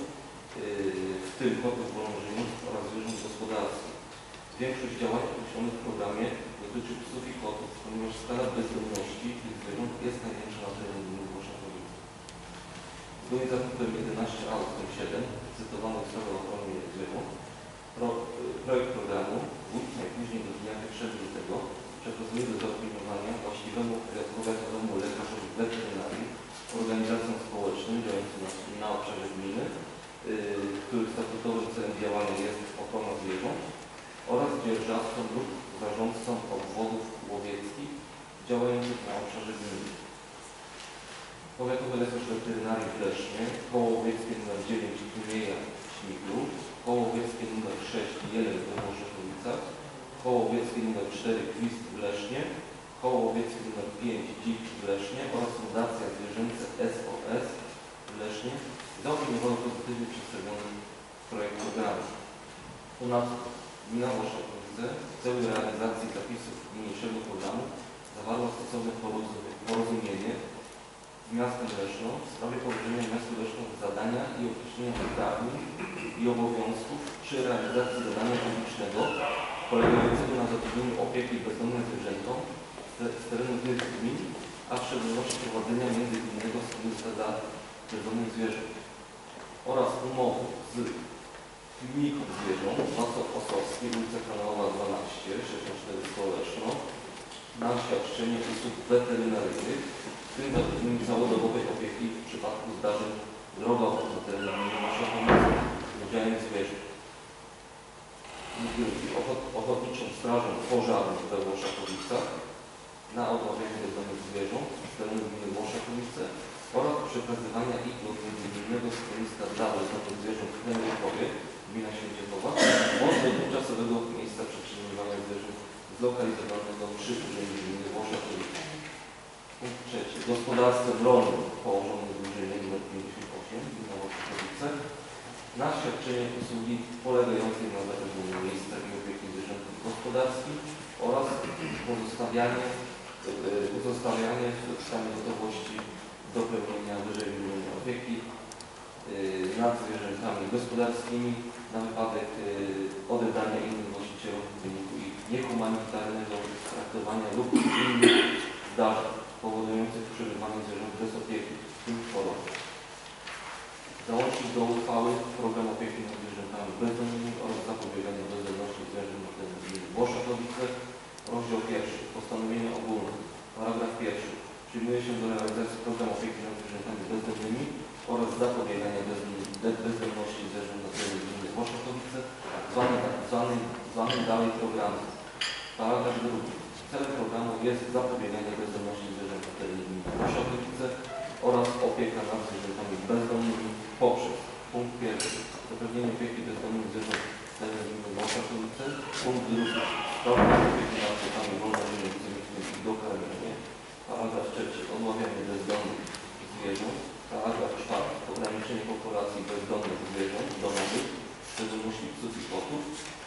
w tym kotów wolnożyjących oraz zwierząt gospodarskich. Większość działań określonych w programie dotyczy psów i kotów, ponieważ skala bezdomności tych zwierząt jest największa na terenie gminy Włoszakowice. Zgodnie z artykułem jedenaście a ustęp siedem cytowano ustawę o ochronie zwierząt. Pro, projekt programu wójt najpóźniej do dnia pierwszego lutego przekazuje do zaopiniowania właściwemu powiatowemu lekarzowi weterynarii, organizacjom społecznym działającym na, na obszarze gminy, Yy, których statutowym celem działania jest ochrona zwierząt oraz dzierżawcom lub zarządcom obwodów łowieckich działających na obszarze gminy. Powiatowy lekarz weterynarii w Lesznie, koło łowieckie nr dziewięć Gnieja Śmiglu, koło łowieckie nr sześć Jeleń w Włoszakowicach, koło łowieckie nr cztery Gwizd w Lesznie, koło łowieckie nr pięć Dzik w Lesznie oraz Fundacja Zwierzęce S O S w Lesznie zaopiniowały pozytywnie przedstawiony projekt programu. Ponadto gmina Włoszakowice w celu realizacji zapisów niniejszego programu zawarła stosowne porozumienie z miastem Leszno w sprawie powierzenia miastu Leszno zadania i określenia uprawnień i obowiązków przy realizacji zadania publicznego polegającego na zapewnieniu opieki bezdomnym zwierzętom z terenu tych gmin, a w szczególności prowadzenia międzygminnego schroniska dla bezdomnych zwierząt oraz umowy z kliniką zwierząt Waso Osowskie, ulica Kanałowa dwanaście, sześćdziesiąt cztery Leszno na świadczenie usług weterynaryjnych, w tym zapewnienie całodobowej opieki w przypadku zdarzeń drogowych na terenie gminy Włoszakowice z udziałem zwierząt. Ochotniczą strażą pożarną we Włoszakowicach na odławianie bezdomnych zwierząt z terenu gminy Włoszakowice oraz przekazywania ich do gminnego schroniska dla bezdomnych zwierząt w Henrykowie, gmina Święciechowa, od dotychczasowego miejsca przetrzymywania zwierząt zlokalizowanego przy urzędzie gminy Włoszakowice. Punkt trzeci. Gospodarstwem rolnym położonym w gminie nr pięćdziesiąt osiem, gmina Włoszakowice, na świadczenie usługi polegającej na zapewnieniu miejsca i opieki zwierzętom gospodarskim oraz pozostawianie, yy, uzostawianie w stanie gotowości do pełnienia wyżej wymienionej opieki yy, nad zwierzętami gospodarskimi na wypadek yy, odebrania innym właścicielom w wyniku ich niehumanitarnego traktowania lub innych zdarzeń powodujących przebywanie zwierząt bez opieki, w tym choroby. Załącznik do uchwały program opieki nad zwierzętami bezdomnymi oraz zapobiegania bezdomności zwierząt na terenie gminy Włoszakowice. Rozdział pierwszy. Postanowienie ogólne. Paragraf pierwszy. Przyjmuje się do realizacji programu opieki nad zwierzętami bezdomnymi oraz zapobiegania bezdomności zwierząt na terenie gminy Włoszakowice, zwany, zwany, zwany dalej programem. Paragraf drugi. Celem programu jest zapobieganie bezdomności zwierząt na terenie gminy Włoszakowice oraz opieka nad zwierzętami bezdomnymi poprzez punkt pierwszy. Zapewnienie opieki bezdomnym zwierząt na terenie gminy Włoszakowice. Punkt drugi. Sprawność opieki nad zwierzętami wolnożyjącymi, w tym ich dokarmienie. Paragraf trzeci. Odmawianie bezdomnych zwierząt. Paragraf czwarty. Ograniczenie populacji bezdomnych zwierząt domowych, w szczególności psów i kotów.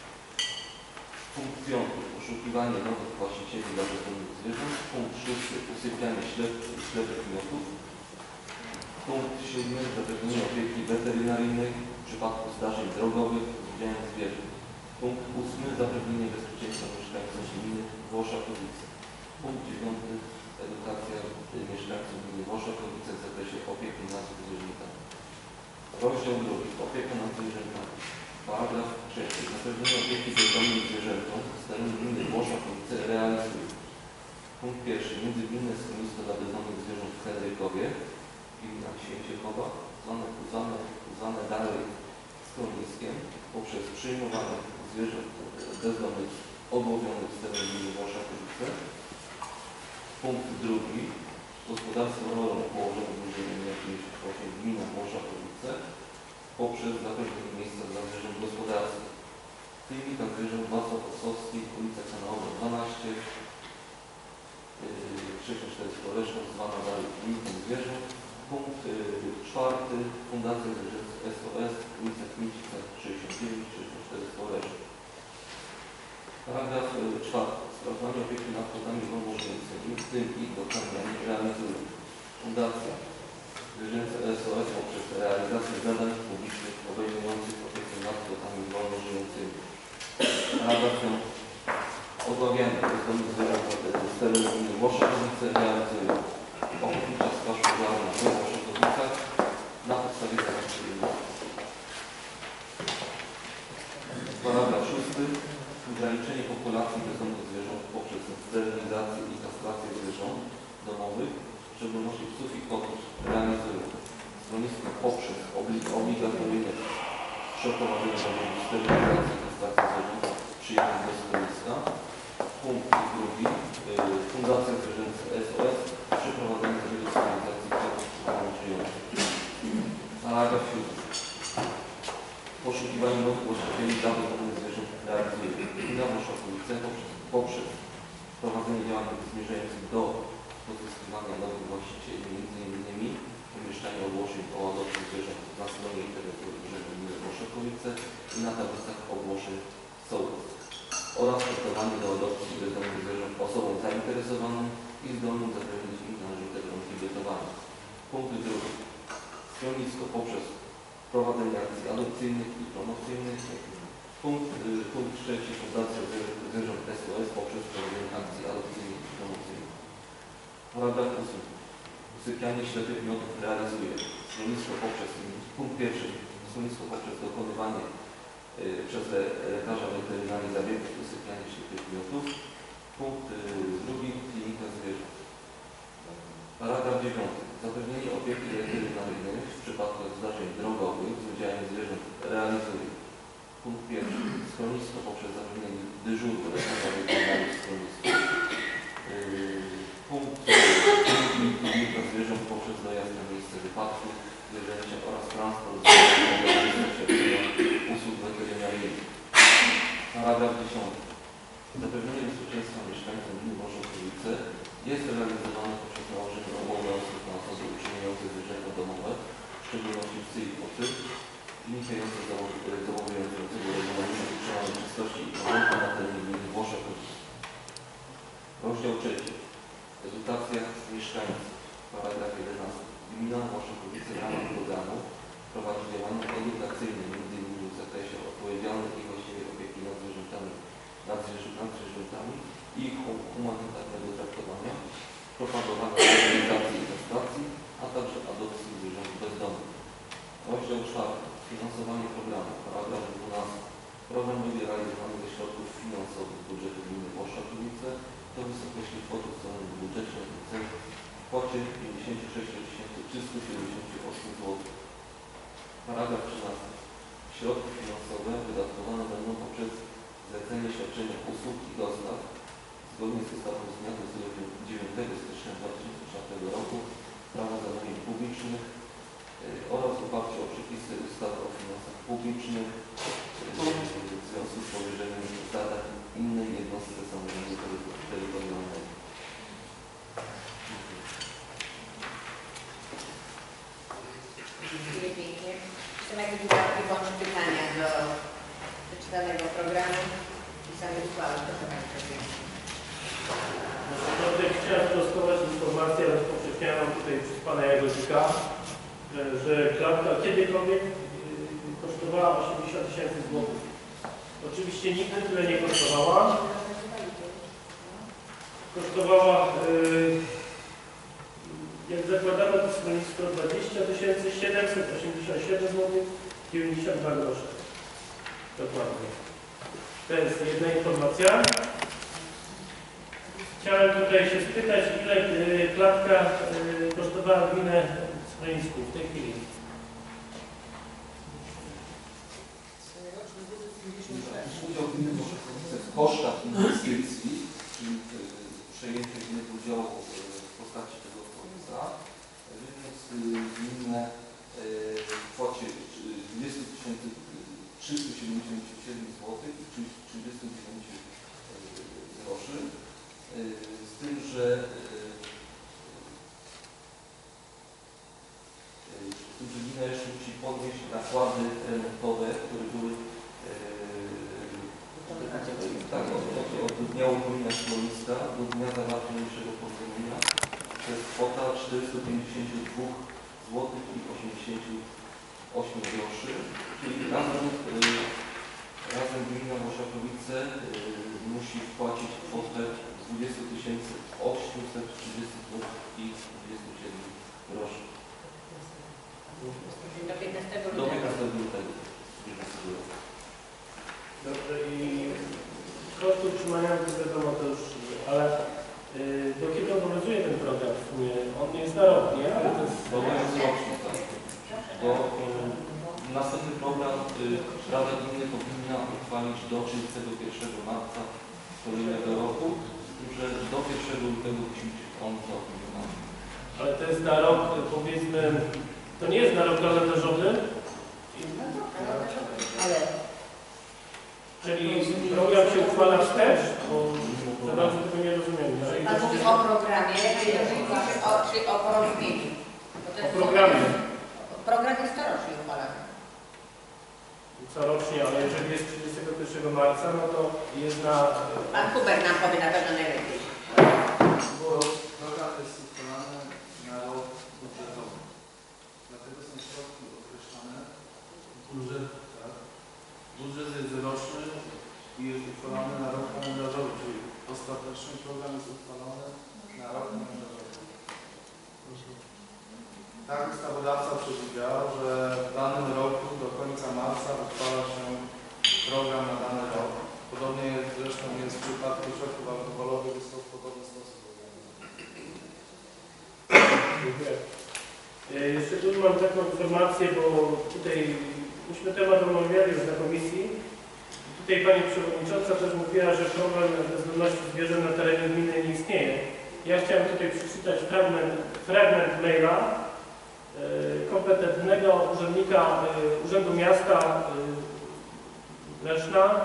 Punkt piąty. Poszukiwanie nowych właścicieli dla bezdomnych zwierząt. Punkt szósty. Usypianie ślepych i ślepych miotów. Punkt siódmy. Zapewnienie opieki weterynaryjnej w przypadku zdarzeń drogowych z udziałem zwierząt. Punkt ósmy. Zapewnienie bezpieczeństwa mieszkańców gminy Włoszakowice. Punkt dziewiąty. Edukacja mieszkańców gminy Włoszakowice w zakresie opieki nad zwierzętami. Rozdział drugi. Opieka nad zwierzętami. Paragraf trzeci. Zapewnienie opieki bezdomnym zwierzętom z terenu gminy Włoszakowice realizuje. Punkt pierwszy. Międzygminne schronisko dla bezdomnych zwierząt w Henrykowie, gmina Święciechowa, zwane, zwane, zwane dalej schroniskiem poprzez przyjmowanie zwierząt bezdomnych odłowionych z terenu gminy Włoszakowice. Punkt drugi. Gospodarstwo rolne położone w gminie nr pięćdziesiąt osiem, gmina Włoszakowice, poprzez zapewnienie miejsca dla zwierząt gospodarskich. Klinika zwierząt Wacław Ossowski, ulica Kanałowa dwanaście, sześćdziesiąt cztery Leszno, zwana dalej kliniką zwierząt. Punkt yy, czwarty. Fundacja Zwierząt S O S, ulica Kmicica sześćdziesiąt dziewięć, sześćdziesiąt cztery Leszno. Paragraf yy, czwarty. Sprawowanie opieki nad kotami wolnożyjącymi, w tym ich dokarmianie, realizuje Fundacja Zwierzęce S O S poprzez realizację zadań publicznych obejmujących opiekę nad kotami wolnożyjącymi. Paragraf piąty. Odławianie bezdomnych zwierząt z terenu gminy Włoszakowice realizuje Ochotnicza Straż Pożarna w Włoszakowicach na podstawie zadań cywilnych. Paragraf szósty. Ograniczenie populacji bezdomnych zwierząt poprzez sterylizację i kastrację zwierząt domowych, w szczególności psów i kotów, realizuje schronisko poprzez obligatoryjne przeprowadzenie zabiegu sterylizacji i kastracji zwierząt przyjętych do schroniska. Punkt drugi. Fundacja Zwierzęce S O S przeprowadzenie zabiegu sterylizacji kotów wolnożyjących. Paragraf siódmy. Poszukiwanie nowych właścicieli dla bezdomnych zwierząt realizuje gmina Włoszakowice poprzez, poprzez prowadzenie działań zmierzających do pozyskiwania nowych właścicieli, między innymi umieszczanie ogłoszeń o adopcji zwierząt na stronie internetowej Urzędu Gminy Włoszakowice i na tablicach ogłoszeń sołectw oraz skierowanie do adopcji bezdomnych zwierząt osobom zainteresowanym i zdolnym zapewnić im należyte warunki bytowania. Punkt drugi. Schronisko poprzez prowadzenie akcji adopcyjnych i promocyjnych. Punkt, y, punkt trzeci. Fundacja Zwierząt S O S poprzez prowadzenie akcji adopcyjnych i promocyjnych. Paragraf ósmy. Usypianie ślepych miotów realizuje schronisko poprzez, punkt pierwszy. Schronisko poprzez dokonywanie y, przez le, lekarza weterynarii zabiegów usypiania ślepych miotów. Punkt y, drugi. Klinika zwierząt. Paragraf dziewiąty. Zapewnienie opieki weterynaryjnej w przypadku zdarzeń drogowych z udziałem zwierząt realizuje. Punkt pierwszy. Schronisko poprzez zapewnienie dyżuru lekarza weterynarii w schronisku. Yy, punkt drugi. miejsce zobowiązującego regulaminu utrzymania czystości i porządku na terenie gminy Włoszechowice. Rozdział trzeci. Edukacja mieszkańców. Paragraf jedenasty. Gmina Włoszechowice w ramach programu prowadzi działania edukacyjne między innymi w zakresie odpowiedzialnej i właściwej opieki nad zwierzętami, nad, zwierzę, nad zwierzętami i ich humanitarnego traktowania, propagowania sterylizacji i kastracji, a także adopcji zwierząt bezdomnych. Rozdział czwarty. Finansowanie programu. Paragraf dwunasty. Program będzie realizowany ze środków finansowych budżetu gminy Włoszechowice do wysokości kwoty ustalonej w budżecie na ten cel w kwocie pięćdziesiąt sześć tysięcy trzysta siedemdziesiąt osiem złotych. Paragraf trzynasty. Środki finansowe wydatkowane będą poprzez zlecenie świadczenia usług i dostaw zgodnie z ustawą z dnia dwudziestego dziewiątego stycznia dwa tysiące czwartego roku Prawa zamówień publicznych yy, oraz w oparciu o przepisy ustawy o finansach publicznych yy, w związku z powierzeniem zadań innej jednostce samorządu terytorialnego. Dziękuję pięknie. Są jakieś uwagi bądź pytania do przeczytanego programu i samej uchwały? Proszę Pani Przewodnicząca. Naprawdę chciałem sprostować informację rozpowszechnianą tutaj przez Pana Jagosika, że, że klatka kiedykolwiek yy, kosztowała osiemdziesiąt tysięcy złotych. Oczywiście nigdy tyle nie kosztowała. Kosztowała, yy, jak zakładamy to schronisko, dwadzieścia tysięcy siedemset osiemdziesiąt siedem złotych dziewięćdziesiąt dwa grosze. Dokładnie. To jest jedna informacja. Chciałem tutaj się spytać, ile y, klatka y, kosztowała gminę Schronisku w tej chwili. Udział gminy Włoszechowice w kosztach inwestycji, czyli przejęcie gminy udziału w postaci tego końca, wyniósł gminę w kwocie dwadzieścia tysięcy trzysta siedemdziesiąt siedem złotych i trzydzieści dziewięć groszy. Z tym, że z tym, że gmina jeszcze musi podnieść nakłady remontowe, które były tak, od, od, od dnia uruchomienia schroniska do dnia zawarcia niższego porozumienia. To jest kwota czterysta pięćdziesiąt dwa złotych i osiemdziesiąt osiem groszy, czyli razem, razem gmina Włoszechowice musi wpłacić kwotę dwadzieścia tysięcy osiemset trzydzieści złotych i dwadzieścia siedem groszy. Do piętnastego Do piętnastego lutego. Dobrze, i koszty utrzymania, to wiadomo to już, ale yy, do kiedy obowiązuje ten program w sumie? On jest na rok, nie? Ale to jest... To jest roczny, tak. Do, y, następny program y, Rada Gminy powinna uchwalić do trzydziestego pierwszego marca kolejnego roku, że do pierwszego lutego musi być on zaopiniowany. Ale to jest na rok, powiedzmy, to nie jest na rok kalendarzowy? Ale Czyli program się uchwala wstecz? Bo za bardzo tego nie rozumiem. Pan mówi o programie, jeżeli pisze o, czy o porozumieniu. O programie. Program jest corocznie uchwalany. Corocznie, ale jeżeli jest trzydziestego pierwszego marca, no to jest na... Pan Hubert nam powie na pewno najlepiej. Bo program jest uchwalany na rok budżetowy. Dlatego są środki określone. Budżet, tak. Budżet jest roczny i jest uchwalany na rok kalendarzowy, czyli ostatecznie program jest uchwalony na rok kalendarzowy. Tak, ustawodawca przewidział, że w danym roku do końca marca uchwala się program na dany rok. Podobnie zresztą jest w przypadku środków alkoholowych, jest to w podobny sposób. Dziękuję. Jeszcze tu mam taką informację, bo tutaj myśmy temat omawiali już na komisji. Tutaj Pani Przewodnicząca też mówiła, że problem bezdomności zwierząt na terenie gminy nie istnieje. Ja chciałem tutaj przeczytać fragment, fragment maila kompetentnego urzędnika Urzędu Miasta Leszna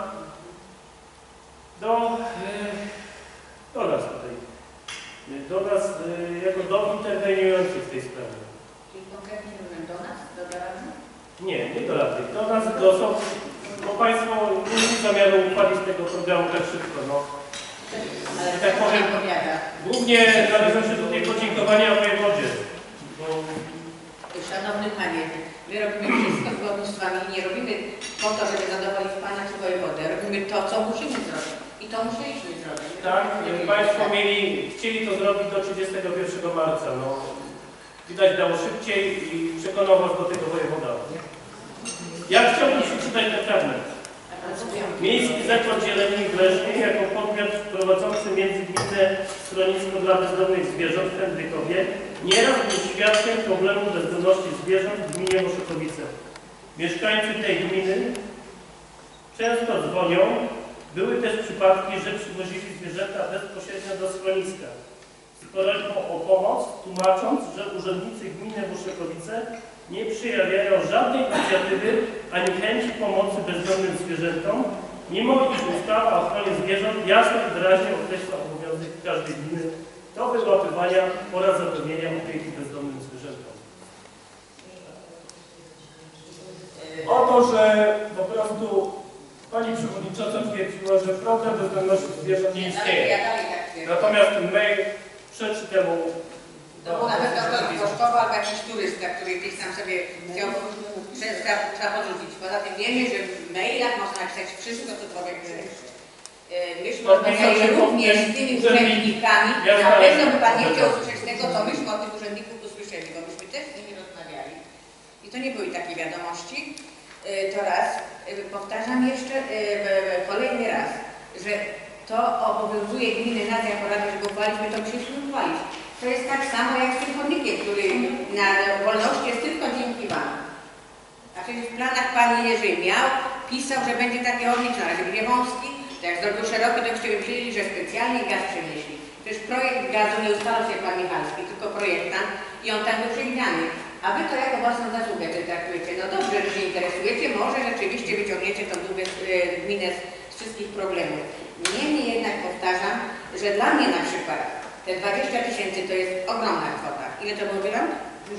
do, do nas tutaj, do nas jako do interweniujących w tej sprawie. Czyli konkretnie mówimy do nas, do Rady? Nie, nie do rady. Do nas, do osób, bo Państwo nie mieli zamiaru uchwalić tego programu tak szybko. No. Ale tak powiem, powiada. Głównie należą się tutaj podziękowania wojewodzie. Bo Szanowny Panie, my robimy wszystko zgodnie z Wami i nie robimy po to, żeby zadowolić Pana czy wojewodę. Robimy to, co musimy zrobić. I to musieliśmy zrobić. tak, Państwo mieli, chcieli to zrobić do trzydziestego pierwszego marca. No, widać dało szybciej i przekonał Was do tego wojewoda. Ja chciałbym przeczytać ten fragment. Miejski Zakład Zieleni w Lesznie jako podmiot prowadzący międzygminne schronisko dla bezdomnych zwierząt w Henrykowie nieraz był świadkiem problemu bezdomności zwierząt w gminie Moszykowice. Mieszkańcy tej gminy często dzwonią. Były też przypadki, że przywozili zwierzęta bezpośrednio do schroniska z prośbą o pomoc, tłumacząc, że urzędnicy gminy Moszykowice nie przejawiają żadnej inicjatywy ani chęci pomocy bezdomnym zwierzętom, mimo iż ustawa o ochronie zwierząt jasno i wyraźnie określa obowiązek każdej gminy do wyłapywania oraz zapewnienia opieki bezdomnym zwierzętom. Oto, że po prostu Pani Przewodnicząca twierdziła, że problem bezdomności zwierząt nie istnieje. Natomiast mail przeczy temu. To był nawet kosztowo albo jakiś turysta, który gdzieś tam sobie chciał trzeba podrzucić. Poza tym wiemy, że w mailach można napisać wszystko, co człowiek chce. Myśmy rozmawiali również z tymi urzędnikami. Na pewno by Pan nie chciał usłyszeć tego, co myśmy od tych urzędników usłyszeli, bo myśmy też z nimi rozmawiali. I to nie były takie wiadomości. To raz. Powtarzam jeszcze kolejny raz, że to obowiązuje gminy nas jako Radę, żeby uchwalić, my to musieliśmy uchwalić. To jest tak samo jak z tym chodnikiem, który na wolności jest tylko dzięki Wam. A przecież w planach Pan Jerzy miał, pisał, że będzie taki chodnik, na razie będzie wąski, to jak zrobił szeroki, to byście myśleli, że specjalnie gaz przenieśli. Przecież projekt gazu nie ustalał się Pan Michalski, tylko projektant i on tam był przewidziany. A Wy to jako własną zasługę traktujecie. No dobrze, że się interesujecie, może rzeczywiście wyciągniecie tą gminę z, z wszystkich problemów. Niemniej jednak powtarzam, że dla mnie na przykład te dwadzieścia tysięcy to jest ogromna kwota. Ile to byłoby lat?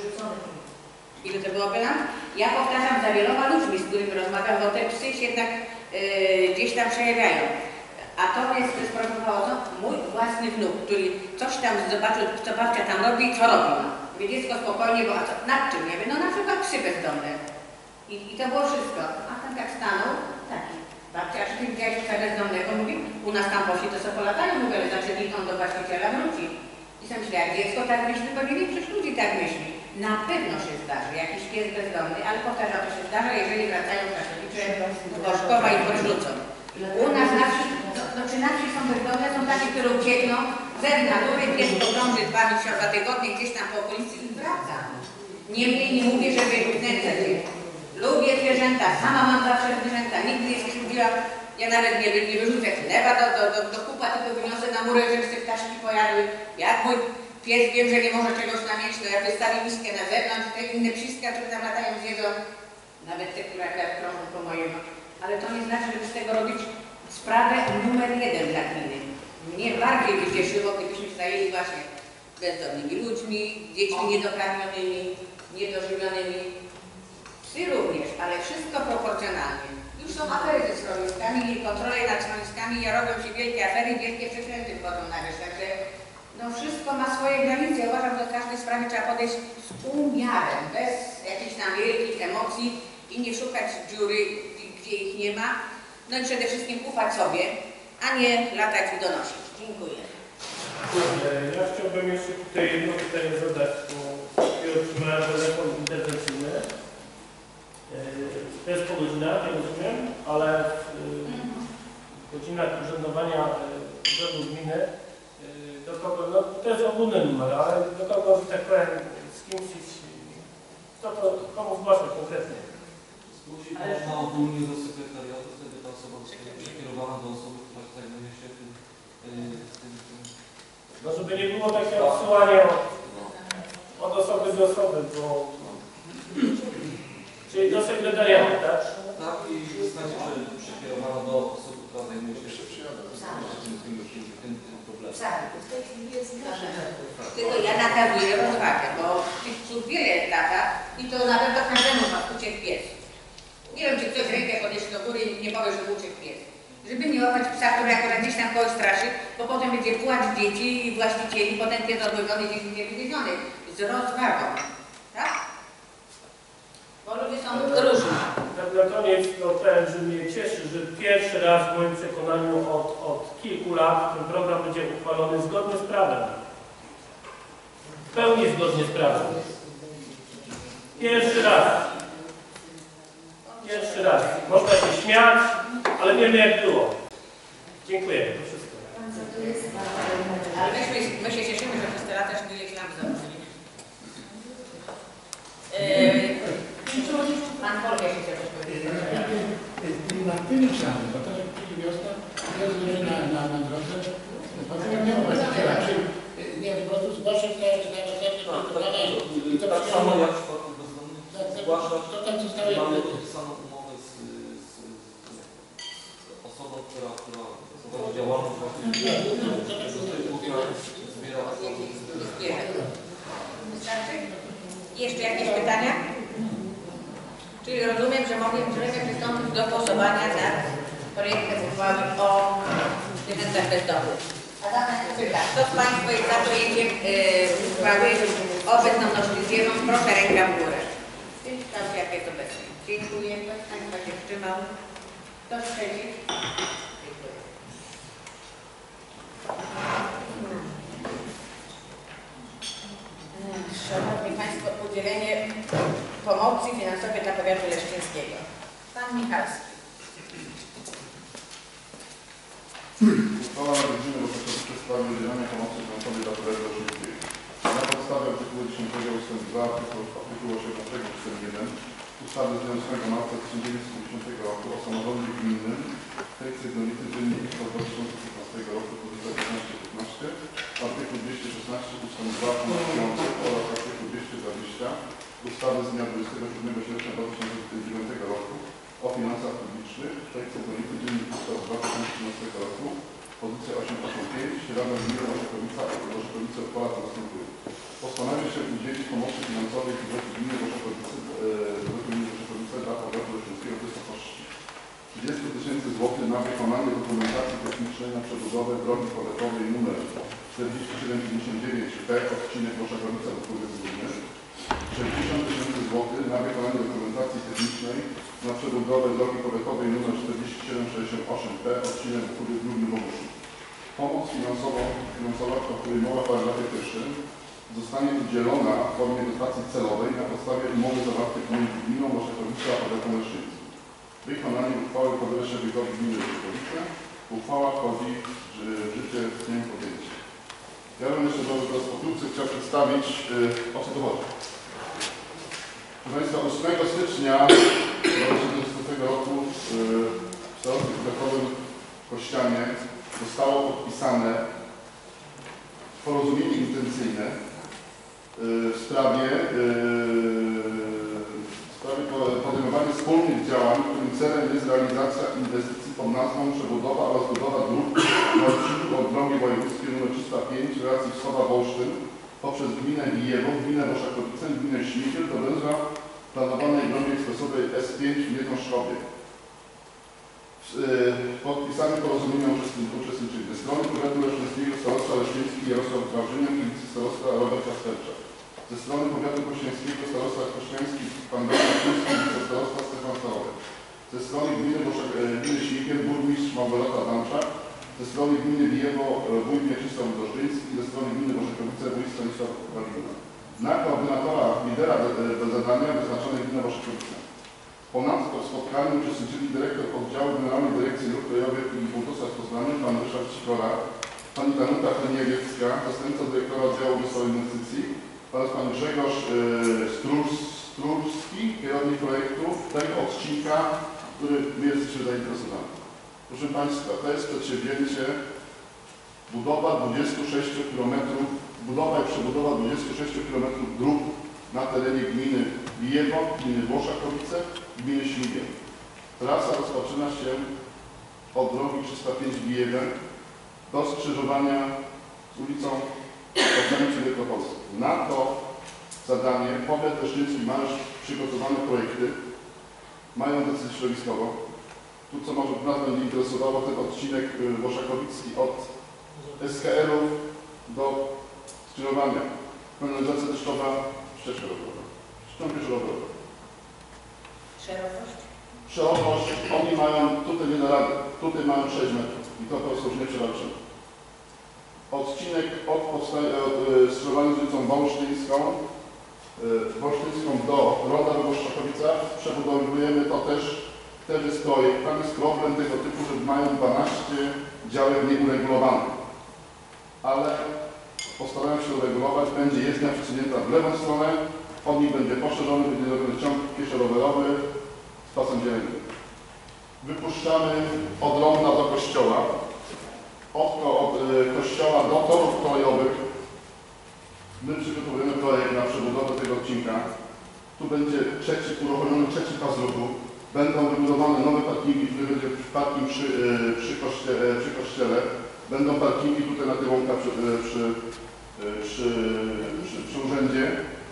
Ile to byłoby lat? Ja powtarzam za wieloma ludźmi, z którymi rozmawiam, bo te psy się jednak yy, gdzieś tam przejawiają. A to mnie sprowokowało to mój własny wnuk, który coś tam zobaczył, co babcia tam robi i co robi. Mówię, dziecko spokojnie, bo a co, nad czym? Ja mówię, no na przykład psy bezdomne. I, I to było wszystko. A ten tak stanął, taki. Babcia, czy ty widziałeś psa bezdomnego? Mówi, u nas tam poszli, to co polatają, mówię, ale zaczęli on do właściciela wróci. I sam myślę, jak dziecko tak myśli, pewnie większość ludzi tak myśli. Na pewno się zdarzy, jakiś pies bezdomny, ale powtarzam, to się zdarza, jeżeli wracają Kraszowicze, Bożkowa i podrzucą. U nas na wsi, no, no czy na wsi są bezdomne, są takie, które uciekną, ze natury, pies podąży dwa miesiące, dwa tygodnie gdzieś tam po okolicy i wraca. Niemniej nie mówię, żeby nęcać się. Lubię zwierzęta, sama mam zawsze zwierzęta, nigdy nie skrzywdziłam. Ja nawet nie, nie wyrzucę chleba do, do, do, do kupa, tylko wyniosę na murę, żeby te ptaszki pojadły. Jak mój pies wiem, że nie może czegoś tam mieć, to ja wystawię miskę na zewnątrz, te inne psiska, które tam latają, zjedzą. Nawet te, które akurat krążą po moim. Ale to nie znaczy, żeby z tego robić sprawę numer jeden dla gminy. Mnie bardziej by cieszyło, gdybyśmy się zajęli właśnie bezdomnymi ludźmi, dziećmi niedokarmionymi, niedożywionymi. Psy również, ale wszystko proporcjonalnie. Już są afery ze schroniskami i kontrole nad schroniskami, ja robią się wielkie afery, wielkie przekręty wchodzą na wierzch. Także no wszystko ma swoje granice. Uważam, że do każdej sprawy trzeba podejść z umiarem, bez jakichś tam wielkich emocji i nie szukać dziury, gdzie ich nie ma. No i przede wszystkim ufać sobie, a nie latać i donosić. Dziękuję. Ja chciałbym jeszcze tutaj jedno pytanie zadać, bo ja otrzymałem telefon interwencyjny. To jest po godzinach, ja rozumiem, ale w godzinach urzędowania urzędu gminy do kogo, no to jest ogólny numer, ale do kogo, że tak powiem, z kimś, kto to, komu zgłaszać konkretnie? Zgłosić można ogólnie do sekretariatu, wtedy ta osoba zostaje przekierowana do osoby, która zajmuje się tym, tym, tym. No żeby nie było takie odsyłanie od, od osoby do osoby, bo... Czyli do sekretariatu, tak? Tak, i zostanie przekierowana do osoby, która zajmuje się tym problemem. W tej chwili jest tylko ja nakazuję rozwagę, bo tych psów wiele lata i to nawet do każdemu ma uciekł pies. podejść do góry i nie powie, że uciekł pies. Żeby nie łapać psa, który akurat gdzieś tam kogoś straszy, bo potem będzie płacz dzieci i właścicieli, potem pies odłowiony gdzieś będzie wywieziony z rozwagą. Tak? Bo ludzie są różni. Tak na koniec to powiem, że mnie cieszy, że pierwszy raz w moim przekonaniu od, od kilku lat ten program będzie uchwalony zgodnie z prawem. W pełni zgodnie z prawem. Pierwszy raz. Pierwszy raz. Można się śmiać, ale wiemy jak było. Dziękuję. To wszystko. Ale myśmy, my się cieszymy, że przez te lata się tyle nam założyli. Yy, Pan Polga się chciał coś powiedzieć. Na tymi czasami, bo to jak przyjdzie wiosna, jest ludzie na, na, na drodze, potem nie ma właściciela, czyli nie wiem, po prostu zgłaszać na zasadzie i to Tak samo jak w przypadku bezdomnych zgłaszać, to tam zostaje. mamy podpisaną umowę z, z, z osobą, która, która prowadzi działalność właśnie zbiera Wystarczy? Jeszcze jakieś pytania? Czyli rozumiem, że mogę, możemy przystąpić do głosowania nad projektem uchwały o zwierzętach bezdomnych. A zatem pytam, kto z Państwa jest za projektem yy, uchwały o bezdomności zwierząt? Proszę rękę w górę. W tym kształcie, jak jest obecny. Dziękuję. Kto z Państwa się wstrzymał? Kto przeciw? Dziękuję. Szanowni Państwo, udzielenie pomocy finansowej dla powiatu leszczyńskiego. Pan Michalski. Uchwała Rady Gminy Województwa w sprawie udzielania pomocy finansowej dla powiatu leszczyńskiego. Na podstawie artykułu dziesiątego ustęp dwa, artykułu osiemnastego ustęp jeden ustawy z dnia ósmego marca tysiąc dziewięćset dziewięćdziesiątego roku o samorządzie gminnym, tekst jednolity dziennik dwa tysiące piętnastego roku, pozycja piętnaście piętnaście, artykuł dwieście szesnaście ustęp dwa punkt piąty oraz artykuł dwieście dwadzieścia ustawy z dnia dwudziestego siódmego sierpnia dwa tysiące dziewiątego roku o finansach publicznych, tekst jednolity dziennik ustawy z dwa tysiące trzynastego roku, pozycja osiemdziesiąt pięć, Rada Gminy Województwa Województwa uchwala co następuje. Postanawia się udzielić pomocy finansowej w budżecie gminy Województwa dla powiatu leszczyńskiego w wysokości trzydzieści tysięcy złotych na wykonanie dokumentacji technicznej na przebudowę drogi powiatowej nr czterdzieści siedem pięćdziesiąt dziewięć P, odcinek Włoszakowica do Kurwy Górnych, sześćdziesiąt tysięcy złotych na wykonanie dokumentacji technicznej na przebudowę drogi powiatowej nr czterdzieści siedem sześćdziesiąt osiem P, odcinek Kurwy Górnych. Pomoc finansową, finansowa, o której mowa w paragrafie pierwszym, zostanie udzielona w formie dotacji celowej na podstawie umowy zawartej pomiędzy gminą Włoszakowica a powiatem leszczyńskim. Wykonanie uchwały powyżej wojewody gminy Włoszakowice. Uchwała wchodzi w życie z dniem podjęcia. Ja bym jeszcze do, do pokrótce chciał przedstawić, yy, o co tu chodzi. Proszę Państwa, ósmego stycznia dwa tysiące dwudziestego roku yy, w starostwie powiatowym w Kościanie zostało podpisane porozumienie intencyjne w sprawie, w sprawie podejmowania wspólnych działań, którym celem jest realizacja inwestycji pod nazwą przebudowa oraz budowa dróg na odcinku od drogi wojewódzkiej nr trzysta pięć w relacji Wschowa-Wolsztyn poprzez gminę Gijewo, gminę Włoszakowice, gminę Śmigiel do węzła planowanej drogi ekspresowej S pięć w Miednoszkowie. Podpisane porozumienia uczestniczyli ze strony powiatu leszczyńskiego starostwa leszczyński Jarosław Wawrzyniak i starostwa Robert Kasperczak. Ze strony powiatu kościańskiego starostwa kościański pan Leszczyński i starostwa Stefan Starowiec. Ze strony gminy, gminy Śmigiel burmistrz Małgorzata Adamczak. Ze strony gminy Bijewo wójt Mieczysław Dorzyński i ze strony gminy Włoszakowice wójt Stanisław Walina. Na koordynatora lidera do zadania wyznaczonej gminy Włoszakowice. Ponadto w spotkaniu uczestniczyli dyrektor oddziału Generalnej Dyrekcji Dróg Krajowych i Budownictwa Poznania, pan Ryszard Sikora, pani Danuta Heniewicka, zastępca dyrektora oddziału Wysokiej Inwestycji oraz pan Grzegorz yy, Strulski, kierownik projektu tego odcinka, który my jesteśmy zainteresowani. Proszę Państwa, to jest przedsięwzięcie budowa dwudziestu sześciu kilometrów, budowa i przebudowa dwudziestu sześciu kilometrów dróg na terenie gminy Bijewo, gminy Włoszakowice, gminy Śmigiel. Trasa rozpoczyna się od drogi trzysta pięć Bijewo do skrzyżowania z ulicą Oceanicy Wielkopolskiej. Na to zadanie powiat leszczyński ma już przygotowane projekty, mają decyzję środowiskową. tu co może nas będzie interesowało, ten odcinek Boszakowicki od S K R-ów do skrzyżowania. Kanalizacja deszczowa, ścieżka rowerowa, ściągnie rowerowa. Szerokość? Szerokość, oni mają, tutaj nie na radę, tutaj mają sześć metrów i to po prostu już nie przewalczymy. Odcinek od, od skrzyżowania z ulicą Wolsztyńską, yy, Wolsztyńską do Ronda w Boszczakowicach, przebudowujemy to też, też jest projekt. Tam jest problem tego typu, że mają dwanaście działek nieuregulowanych, ale postarają się uregulować, będzie jezdnia przesunięta w lewą stronę, od nich będzie poszerzony, będzie robiony ciąg pieszo-rowerowy z pasem zieleni. Wypuszczamy od Ronda do kościoła, od, od y, kościoła do torów kolejowych. My przygotowujemy projekt na przebudowę tego odcinka. Tu będzie trzeci, uruchomiony trzeci pas ruchu. Będą wybudowane nowe parkingi, który będzie parking przy, y, przy, koście, y, przy kościele. Będą parkingi tutaj na tej łąka przy, y, przy, y, przy, przy, przy urzędzie.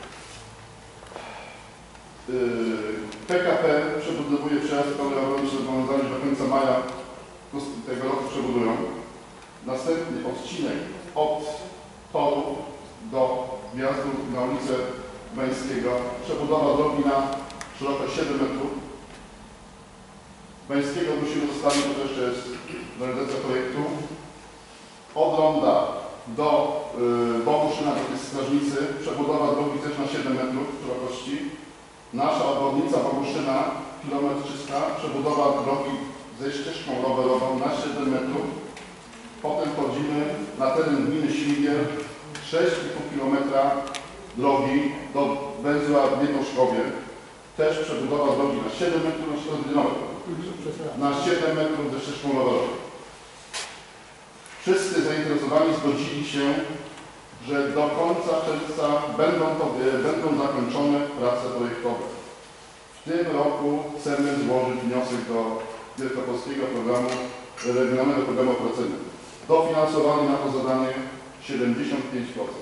P K P przebudowuje przejazd kolejowy, zobowiązani do końca maja tego roku przebudują. Następny odcinek od toru do wjazdu na ulicę Bańskiego. Przebudowa drogi na szerokość siedem metrów. Bańskiego musimy zostawić, bo to jeszcze jest realizacja projektu. Od Ronda do y, Bokuszyna, do tej strażnicy. Przebudowa drogi też na siedem metrów szerokości. Nasza obwodnica Boguszyna, kilometr trzysta, przebudowa drogi ze ścieżką rowerową na siedem metrów. Potem wchodzimy na teren gminy Śmigiel, sześć i pół kilometra drogi do węzła w Nietoszkowie. Też przebudowa drogi na siedem metrów, na siedem metrów ze ścieżką rowerową. Wszyscy zainteresowani zgodzili się, że do końca czerwca będą, to, będą zakończone prace projektowe. W tym roku chcemy złożyć wniosek do Wielkopolskiego Programu Regionalnego Programu Operacyjnego. Dofinansowali na to zadanie siedemdziesiąt pięć procent.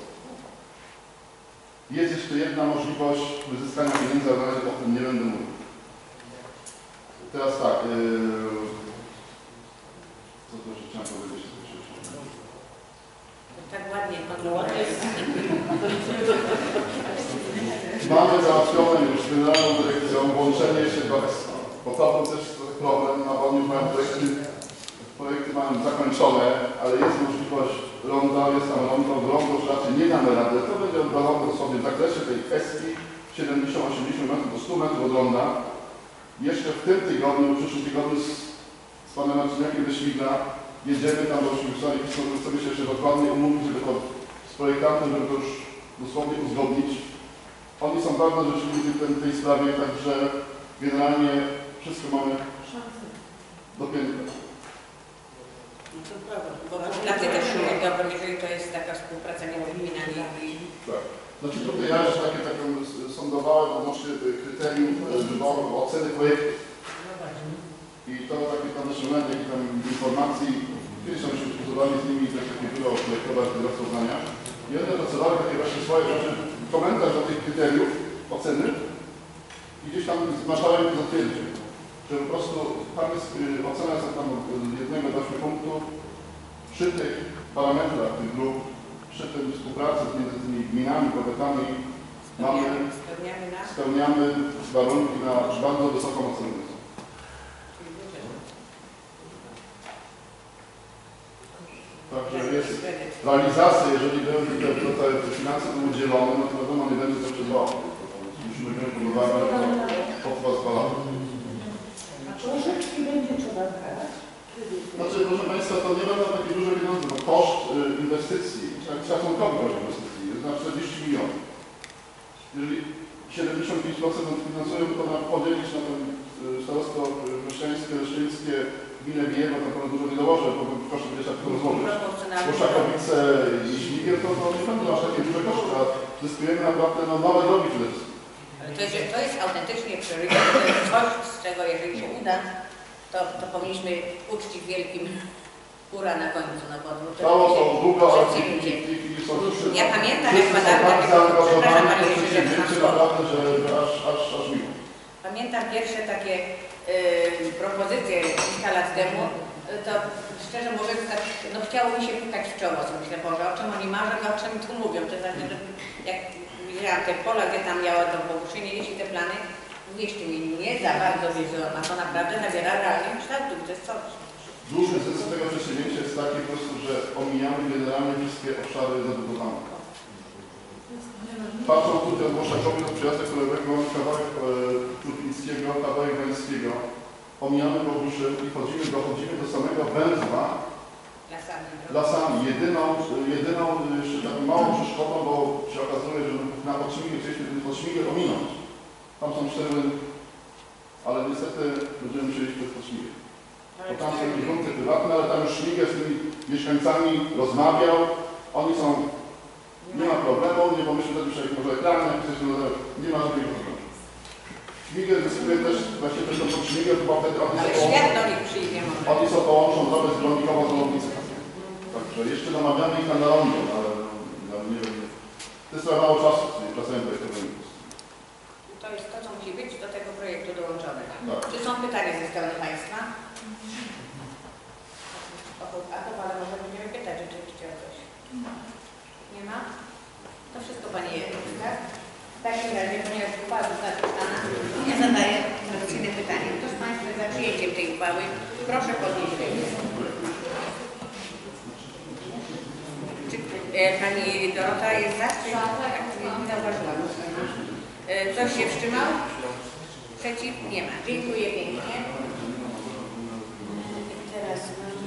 Jest jeszcze jedna możliwość wyzyskania pieniędzy, ale na razie o tym nie będę mówił. Teraz tak. Yy... Co tu jeszcze chciałem powiedzieć? Tak ładnie, pan ładnie. Mamy załatwione już z Generalną Dyrekcją włączenie się do E S K. Bo to był też problem, no bo oni już mają projekty, projekty mają zakończone, ale jest możliwość ronda, jest tam rondo, rondo już raczej nie damy rady. To będzie rondo sobie w zakresie tej kwestii siedemdziesiąt osiemdziesiąt metrów do stu metrów od ronda. Jeszcze w tym tygodniu, w przyszłym tygodniu z, z panem Marciniakiem ze Śmigla jedziemy tam do Śmigla, chcemy się jeszcze dokładnie umówić, żeby to z projektantem, żeby to już dosłownie uzgodnić. Oni są bardzo życzliwi w tej, tej sprawie, także generalnie wszystko mamy dopięte. No to prawda, bo relacje też są dobre, jeżeli to jest taka współpraca między gminami i... Tak. Znaczy tutaj ja jeszcze takie, taką sądowałem odnośnie kryterium wyboru, oceny projektu. I to takie tam naszymenie, jakie tam informacji, kiedyś tam się pracowali z nimi, też takie biuro projektowe, kierowców zdania. I one pracowały takie właśnie swoje rzeczy, komentarz do tych kryteriów oceny i gdzieś tam zgłaszałem i zatwierdził, że po prostu tam jest y, ocena z tam jednego do ośmiu punktów przy tych parametrach tych grup, przy tej współpracy między tymi gminami, powiatami mamy, spełniamy, na... spełniamy warunki na bardzo wysoką ocenę. Także jest realizacja, jeżeli będą te, te, te finanse były udzielone, no to wiadomo, nie będzie to przez rok. Musimy wziąć pod uwagę, że to potrwa dwa lata. A troszeczkę będzie trzeba brać? Znaczy, proszę Państwa, to nie będą takie duże pieniądze, bo koszt y, inwestycji, tak szacunkowy koszt inwestycji jest na czterdzieści milionów. Jeżeli siedemdziesiąt pięć procent finansują, to nam podzielić na ten y, starostwo chrześcijańskie, leszczyńskie, gminę Bijewo, to pewno dużo nie dołożę, bo proszę będzie tak to rozłożyć. Boszakowice i Śmigiel, to, to nie będą aż takie duże koszty, a zyskujemy naprawdę no, nowe drogi przede wszystkim. Ale to jest, to jest autentycznie priorytet, to jest coś, z czego jeżeli się uda, to, to powinniśmy uczcić wielkim ura na końcu, no bo Stało to długo, ale w wszyscy ludzie. tej chwili są wszyscy, Ja pamiętam, jak wszyscy są badałam tak takie, zaangażowani, przepraszam to Panie Jerzy, że przedsięwzięcie na naprawdę, że, że aż, aż, aż miło. Pamiętam pierwsze takie yy, propozycję kilka lat temu, yy, to szczerze mówiąc, tak, no chciało mi się pukać w czoło, co myślę, Boże, o czym oni marzą, o czym tu mówią. To znaczy, że jak widziałam te pola, gdzie tam miała to Boguszczynie, jeśli te plany, wierzcie mi, nie za bardzo wiedzą, a to naprawdę nabiera realnie kształtu, to jest coś. Duży sens tego przedsięwzięcia jest taki po prostu, że omijamy generalnie wszystkie obszary zabudowane. Patrzą tutaj od Moszakowi do Przyjazdu Kolejowego, kawałek e, Krupińskiego, kawałek Gdańskiego. Omijamy Boguszyn i chodzimy, dochodzimy do samego węzła Lasami. lasami. Jedyną, jedyną jeszcze taką małą przeszkodą, bo się okazuje, że na Podśmigę chcieliśmy ten Podśmigę ominąć. Tam są cztery rynki, ale niestety będziemy musieli iść przez Podśmigę. Bo tam są grunty prywatne, ale tam już Szmigel z tymi mieszkańcami rozmawiał. Oni są, nie ma problemu, nie pomyślmy wtedy, że może ekrany, nie ma żadnego problemu. Szmigel dyskutuje też, właśnie też to Szmigel, chyba wtedy oni Ale są, świat do nich przyjdzie może. oni są połączą drogę z Gronikowo do lotniska. Także jeszcze namawiamy ich na rondo, ale, ale nie wiem, to jest trochę mało czasu, czyli pracuję do tego rynku. To jest to, co musi być do tego projektu dołączone. Tak. Czy są pytania ze strony Państwa? A to ale może będziemy pytać rzeczywiście o coś. Nie ma? To wszystko Pani jest, tak? W takim razie, ponieważ uchwała została czytana, ja zadaję tradycyjne pytanie. Kto z Państwa za przyjęciem tej uchwały? Proszę podnieść rękę. Czy e, Pani Dorota jest za? Czy tak? Nie, nie zauważyłam. E, ktoś się wstrzymał? Przeciw? Nie ma. Dziękuję pięknie. Teraz mamy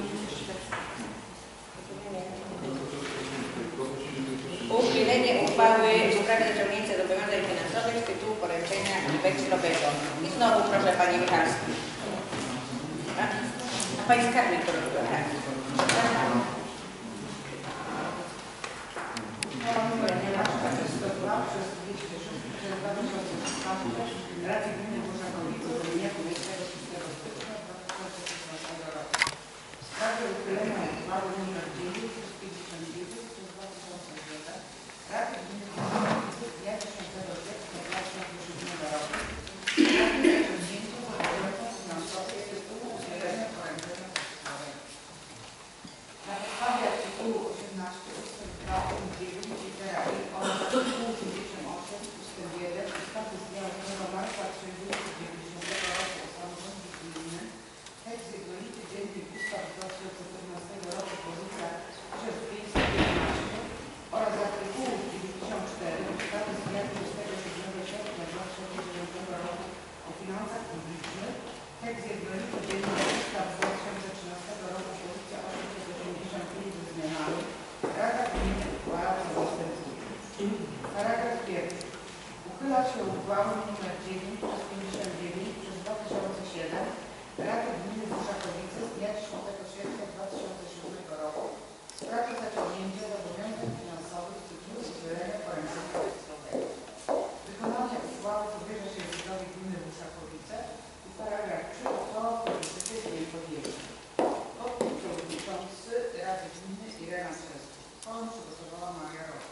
uchylenie uchwały w sprawie zaciągnięcia zobowiązań finansowych z tytułu poręczenia wekslowego. I znowu proszę Pani Michalski. Tak? A Pani skarbnik to robiła, tak? Rady Gminy Bożakowice z dnia dwudziestego szóstego stycznia dwa tysiące szesnastego roku. W sprawie uchylenia uchwały nr dziewięć pięćdziesiąt dziewięć przez dwa tysiące jeden Rady Gminy Bożakowice z dnia dziesiątego sierpnia dwa tysiące siódmego roku w sprawie zaciągnięcia zobowiązań finansowych z tytułu udzielenia poręczenia wekslowego. Na podstawie artykułu osiemnastego ustęp dwa punkt dziewięć litera I oraz artykułu pięćdziesiąt osiem ustęp jeden ustawy z dnia ósmego marca tysiąc dziewięćset dziewięćdziesiątego roku o samorządzie gminnym, tekst jednolity dziennik ustaw z dwa tysiące czternastego roku pozycja tysiąc pięćset piętnaście oraz artykułu dziewięćdziesiąt cztery ustawy z dnia dwudziestego siódmego sierpnia dwa tysiące dziewiątego roku o finansach publicznych, tekst jednolity dziennik ustaw z dwa tysiące trzynastego roku pozycja osiemset osiemdziesiąt pięć ze zmianami, Rada Gminy uchwała co następuje. Paragraf pierwszy. Uchyla się uchwałę nr dziewięć przez pięćdziesiąt dziewięć przez dwa tysiące siedem Rady Gminy Bożakowice z dnia dziesiątego sierpnia dwa tysiące siódmego roku w sprawie zaciągnięcia zobowiązań finansowych z tytułu udzielenia poręczenia wekslowego. Wykonanie uchwały powierza się Urzędowi Gminy Bożakowice i paragraf trzy uchwała polityki z jej powierzchni. Podpis przewodniczący Rady Gminy Irena Strzesk. Uchwałę przygotowała Maria Rok.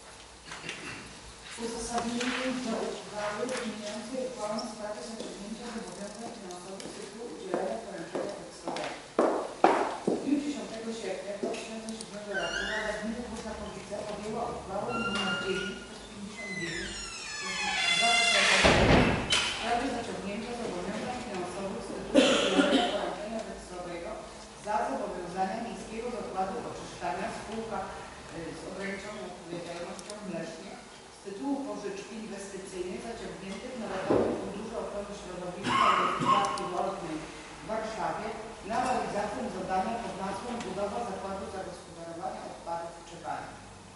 Uzasadnienie do uchwały zmieniającej uchwałę w sprawie zaciągnięcia zobowiązań finansowych z tytułu udzielenia poręczenia wekslowego. W dniu dziesiątego sierpnia dwa tysiące siódmego roku Rada Gminy Bożakowice podjęła uchwałę nr dziewięć przez pięćdziesiąt dziewięć przez dwa tysiące siedem w sprawie zaciągnięcia zobowiązań finansowych z tytułu udzielenia poręczenia wekslowego za zobowiązania Miejskiego Zakładu Oczyszczania spółka z ograniczoną odpowiedzialnością w Lesznie z tytułu pożyczki inwestycyjnej zaciągniętych w Narodowym Funduszu Ochrony Środowiska i Gospodarki Wodnej w Warszawie na realizację zadania pod nazwą budowa Zakładu Zagospodarowania Odpadów w Czebanie.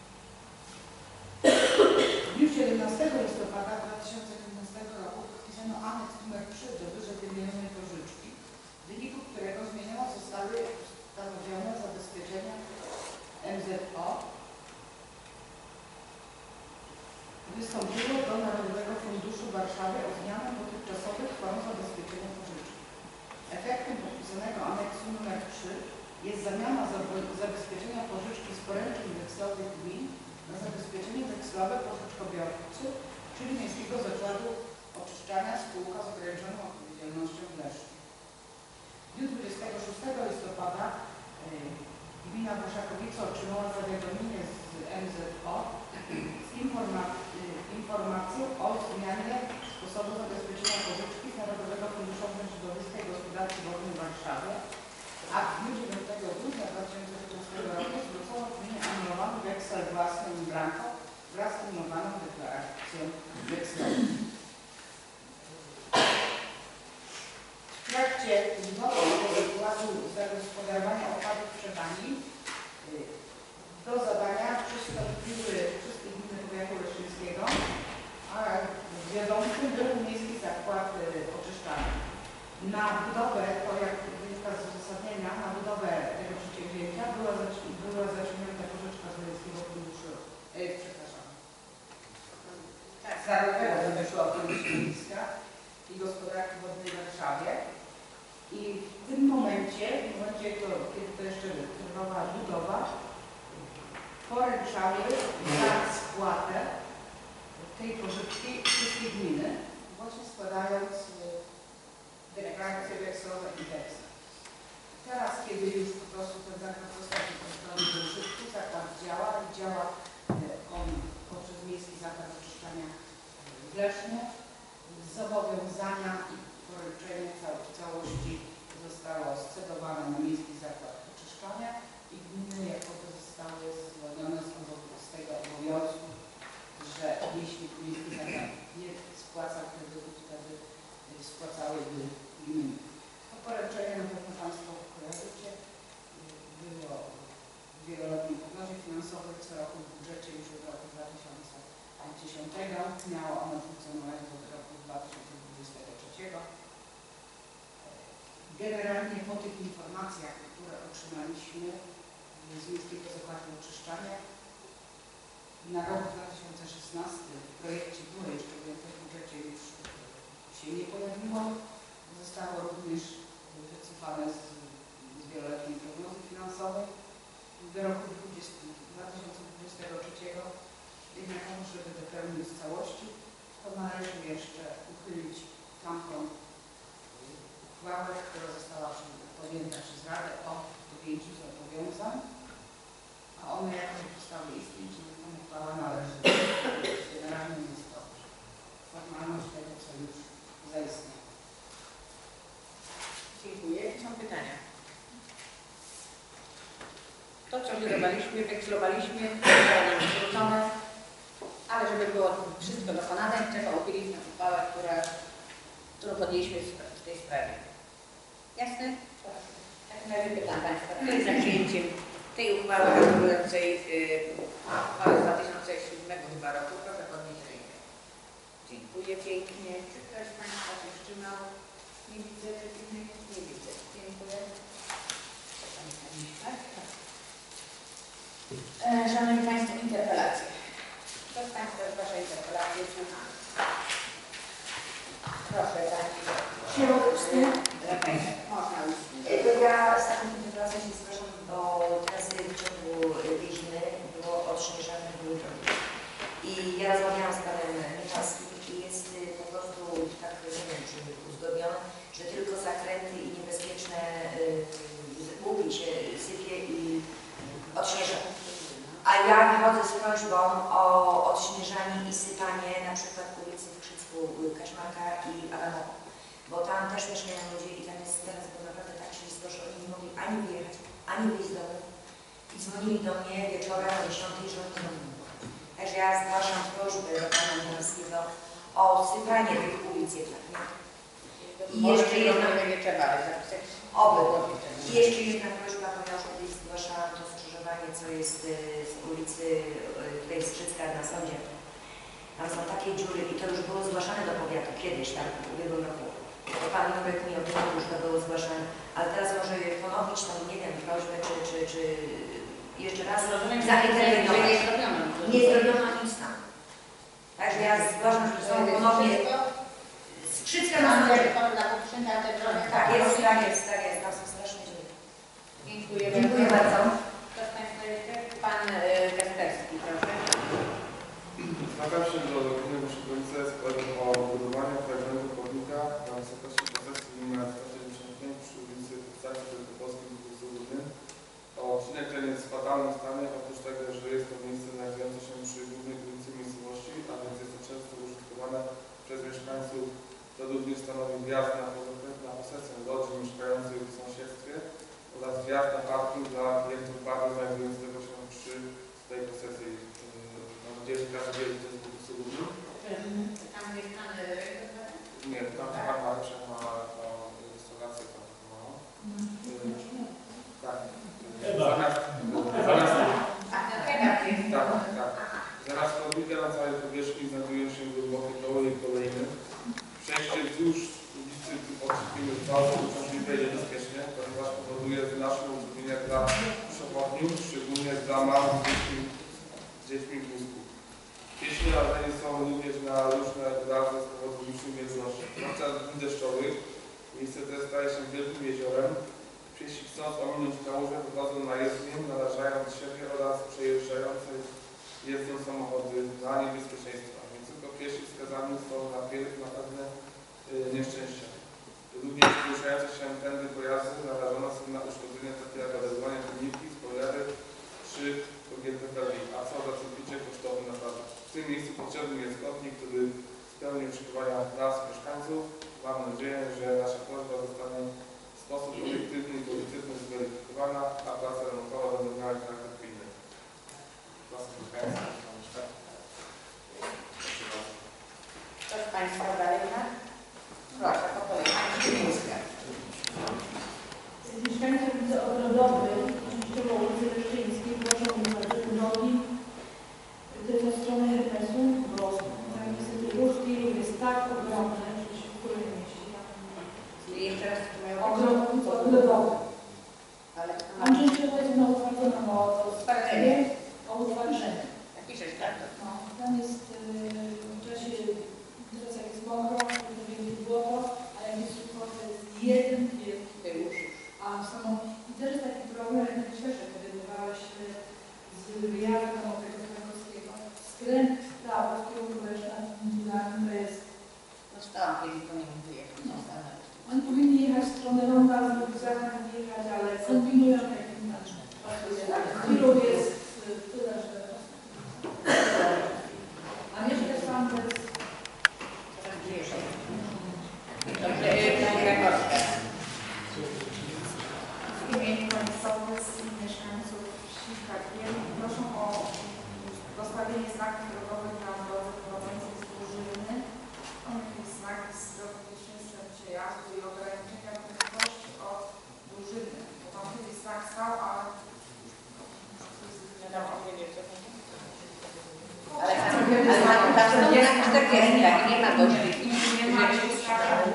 W dniu siedemnastego listopada dwa tysiące piętnastego roku podpisano aneks numer trzy do wyżej wymienionej pożyczki, w wyniku którego zmienione zostały stanowione zabezpieczenia M Z O. Wystąpiło do Narodowego Funduszu w Warszawie o zmianę dotychczasowych form zabezpieczenia pożyczki. Efektem podpisanego aneksu numer trzy jest zamiana zabezpieczenia pożyczki z poręczeń wekslowych gmin na zabezpieczenie wekslowe pożyczkobiorcy, czyli Miejskiego Zakładu Oczyszczania spółka z ograniczoną odpowiedzialnością w Lesznie. Gmina Boszakowice otrzymała zawiadomienie z M Z O z informa- informacją o zmianie sposobu zabezpieczenia pożyczki z Narodowego Funduszu Ochrony Środowiska i Gospodarki Wodnej w Warszawie, a w dniu dziewiątego grudnia dwa tysiące piętnastego roku zwrócono gminie anulowany weksel własny in blanco wraz z anulujowaną deklaracją wekslową. W trakcie znowu wykładu zagospodarowania odpadów przebani do zadania przystąpiły wszystkie gminy powiatu leszczyńskiego, a wiodącym był Miejski Zakład Oczyszczania. Na budowę, to jak wynika z uzasadnienia, na budowę tego przedsięwzięcia była, była zaciągnięta pożyczka z Miejskiego Funduszu, e, przepraszam, tak, z Narodowego Funduszu Ochrony Środowiska i Gospodarki Wodnej w Warszawie. I w tym momencie, w momencie to, kiedy to jeszcze trwała budowa, poręczały za spłatę tej pożyczki wszystkie gminy, właśnie składając deklaracje wekselowe i weksle. Teraz, kiedy już po prostu ten zakład został wykorzystany do użytku, zakład działa i działa on poprzez Miejski Zakład Oczyszczania w Lesznie. Zobowiązania i poręczenie cał- całości zostało scedowane na Miejski Zakład Oczyszczania i gminy jako zostały zwolnione z, z tego obowiązku, że jeśli Miejski Zakład nie spłacał kredytu, wtedy spłacałyby gminy. To poręczenie na pewno Państwo kojarzycie. Było w wieloletniej prognozie finansowej co roku w budżecie już od roku dwa tysiące dziesiątego. Miało ono funkcjonować do roku dwa tysiące dwudziestego trzeciego. Generalnie po tych informacjach, które otrzymaliśmy z Miejskiego Zakładu Oczyszczania, na rok dwa tysiące szesnasty w projekcie było jeszcze, w budżecie już się nie pojawiło. Zostało również wycofane z, z wieloletniej prognozy finansowej do roku dwa tysiące dwudziestego trzeciego. Jednak żeby dopełnić całości, to należy jeszcze uchylić tamtą uchwałę, która została podjęta przez Radę o podjęciu zobowiązań, a one jako przestały istnieć, że ta uchwała należy. Generalnie jest to formalność tego, co już zaistniało. Dziękuję. Są pytania. To, co wydawaliśmy, wekslowaliśmy, zostało nam zwrócone, ale żeby było wszystko dokonane, trzeba uchylić na uchwałę, która, którą podjęliśmy w tej sprawie. Jasne? W takim razie pytam Państwa, kto jest za przyjęciem tej uchwały regulującej uchwałę z dwa tysiące siódmego chyba roku, proszę podnieść rękę. Dziękuję pięknie. Czy ktoś z Państwa się wstrzymał? Nie widzę przeciwnych? Nie widzę. Dziękuję. E, Szanowni Państwo, interpelacje. Kto z Państwa zgłasza interpelację? Słucham. Proszę Pani. Nie mogę ustnie? Można ustnie. To ja z taką interpelacją się zgłaszam, bo teraz w ciągu wieźmy było odśnieżane były drogi. I ja rozmawiałam z Panem Michalskim i jest po prostu tak, nie wiem, czy uzgodnione, że tylko zakręty i niebezpieczne łuki się sypie i odśnieża. A ja wychodzę z prośbą o odśnieżanie i sypanie na przykład ulicy w Krzycku Kaczmarka i Adamowa, bo tam też mieszkają ludzie i tam jest teraz było naprawdę tak ślisko, że oni nie mogli ani wyjechać, ani wyjść z domu i dzwonili do mnie wieczorem o dziesiątej, że oni dzwonią. Także ja zgłaszam prośbę do Pana Michalskiego o sypanie tych ulic jednak, nie? I jeszcze jedna, nie trzeba, ale zapisać. oby. I jeszcze jedna prośba, bo ja już kiedyś zgłaszałam to skrzyżowanie, co jest z ulicy tutaj Skrzycka na sądzie. Tam są takie dziury i to już było zgłaszane do powiatu kiedyś, tam w ubiegłym roku. To Pan Nurek mi o tym już to było zgłaszane, ale teraz może ponowić tam, nie wiem, prośbę, czy, czy, czy jeszcze raz zainterweniować. Nie zrobiono. Nie zrobiono nic tam. Także ja zgłaszam, że są ponownie Skrzycka na sądzie. Tak jest, tak jest, tak jest, tam są straszne dziury. Dziękuję, Dziękuję bardzo. Kto z Państwa jeszcze? Pan Kasperski, proszę. Zwracam się do gminy Boszakowice z prośbą o budowanie fragmentu chodnika na wysokości posesji numer sto siedemdziesiąt pięć przy ulicy Stacji Wielkopolskiej w Górnym. zjazd na parking dla klientów baru znajdującego się przy tej posesji. Mam nadzieję, że każdy wie, że to jest po prostu ludzi. Tam jest pan Nie, tam chyba Marcza ma restaurację tam ma. Tak. Zamiast, zamiast, A ten kebab jest. tak, tak. Zamiast chodnika na całej powierzchni znajdują się głębokie doły i kolejny. Przejście wzdłuż ulicy otrzymujemy bardzo uciążliwe i niebezpiecznie, ponieważ powoduje znaczne utrudnienia dla przewodniów, szczególnie dla małych dzieci z dziećmi w wózku. Pieśni alei są również na różne wyrazy z powodu licznych wielkości. Podczas dni deszczowych miejsce te staje się wielkim jeziorem. Piesi chcąc ominąć kałużę wychodzą na jezdnię, narażając siebie oraz przejeżdżające jeżdżą samochody na niebezpieczeństwa. Więc tylko piesi wskazani są na, na pewne y, nieszczęścia. Również poruszające się tędy pojazdy narażone są na uszkodzenia takie jak odezwanie silniki, spoilery czy pogięte felgi, a co za całkowicie kosztowne naprawdę. W tym miejscu potrzebny jest kotnik, który spełni oczekiwania nas, mieszkańców. Mam nadzieję, że nasza prośba zostanie w sposób obiektywny i pozytywny zweryfikowana, a praca remontowa będzie miała charakter pilny. Kto z Państwa dalej ma? Proszę, po kolei. Pani Ziemińska. Mieszkańcy ulicy Ogrodowej, częściowo ulicy Leszczyńskiej, proszą o zabrzeżu drogi ze strony Hermesu, bo tam niestety ruch tiru jest tak ogromny, że się w ogóle nie mieści. I jeszcze raz to mają Ogrodowy. Ale Tam częściowo jest na utwardzono o Utwardzenie. o utwardzenie. Napiszesz tak? No, tam jest yy, w czasie, teraz jak jest mokro, to będzie błoto, a jak jest sucho, to jest jeden wielki Wyłóż. A są, i też jest taki problem, jak wcześniej podejmowałeś z wyjazdu tam od tego Krakowskiego. Skręt w prawo w kierunku Leszna, to jest, No stałam kiedyś, to nie wiem wyjechać. No. oni powinni jechać w stronę Ronda, z rugzakami jechać, ale kombinują jak inaczej. Ilu jest tyle, że... A jeszcze sam to jest... Dobrze, pani Krakowska. W imieniu państwowych i mieszkańców wsi Karpiel proszę o postawienie znaków drogowych na drodze prowadzącej z Burzyny. Są jakieś znaki z drogi bezpieczeństwem przejazdu i ograniczenia prędkości od Burzyny. Bo tam kiedyś znak stał, a... Ale tam są znaki czterdzieści, tak, nie ma gości. Nie ma się ustawy,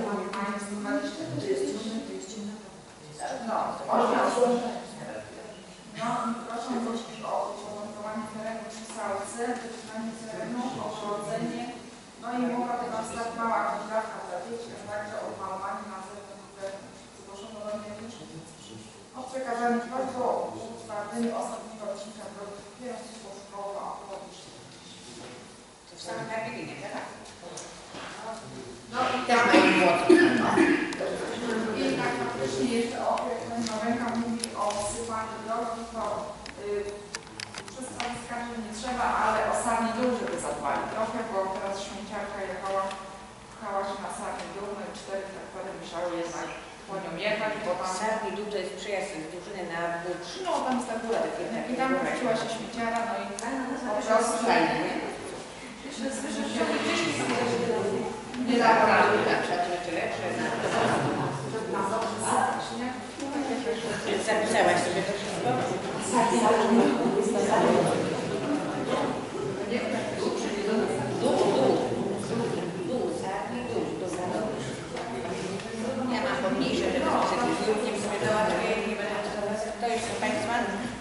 no, można. No i proszę prosić o uporządkowanie terenu przy Sałce, wykonanie terenu, ogrodzenie, no i mowa by tam stać mała kwadrawka dla dzieci, a także odmalowanie na zewnątrz terenu. Zgłoszono do mnie o przekazanie prośby o utwardzenie ostatniego odcinka drogi kierunku szkoły, a połowisz. To w samym Karpielinie, tak? No i Też tak. mają młotki. I tak faktycznie jeszcze o, jak pani Marenka mówi o sypaniu drogi, to yy, przez cały skarży nie trzeba, ale o Sarni Dół, żeby zadbali trochę, bo teraz śmieciarka jechała, pchała się na Sarni Dół, no i cztery traktory musiały jednak po nią jechać, bo tam... Sarni Dół to jest przejazd z Burzyny na Bucz. No, tam jest ta góra. I tam wróciła się śmieciara, no i po To prostu... fajnie, nie? Słyszę, że Nie tak, tak, czy lepsze. Zapisałaś sobie to wszystko? Dół, dół. Dół, Sarni Dół. Ja mam pomniejsze, żeby sobie sobie doładuję i nie będę teraz. To jest Państwa?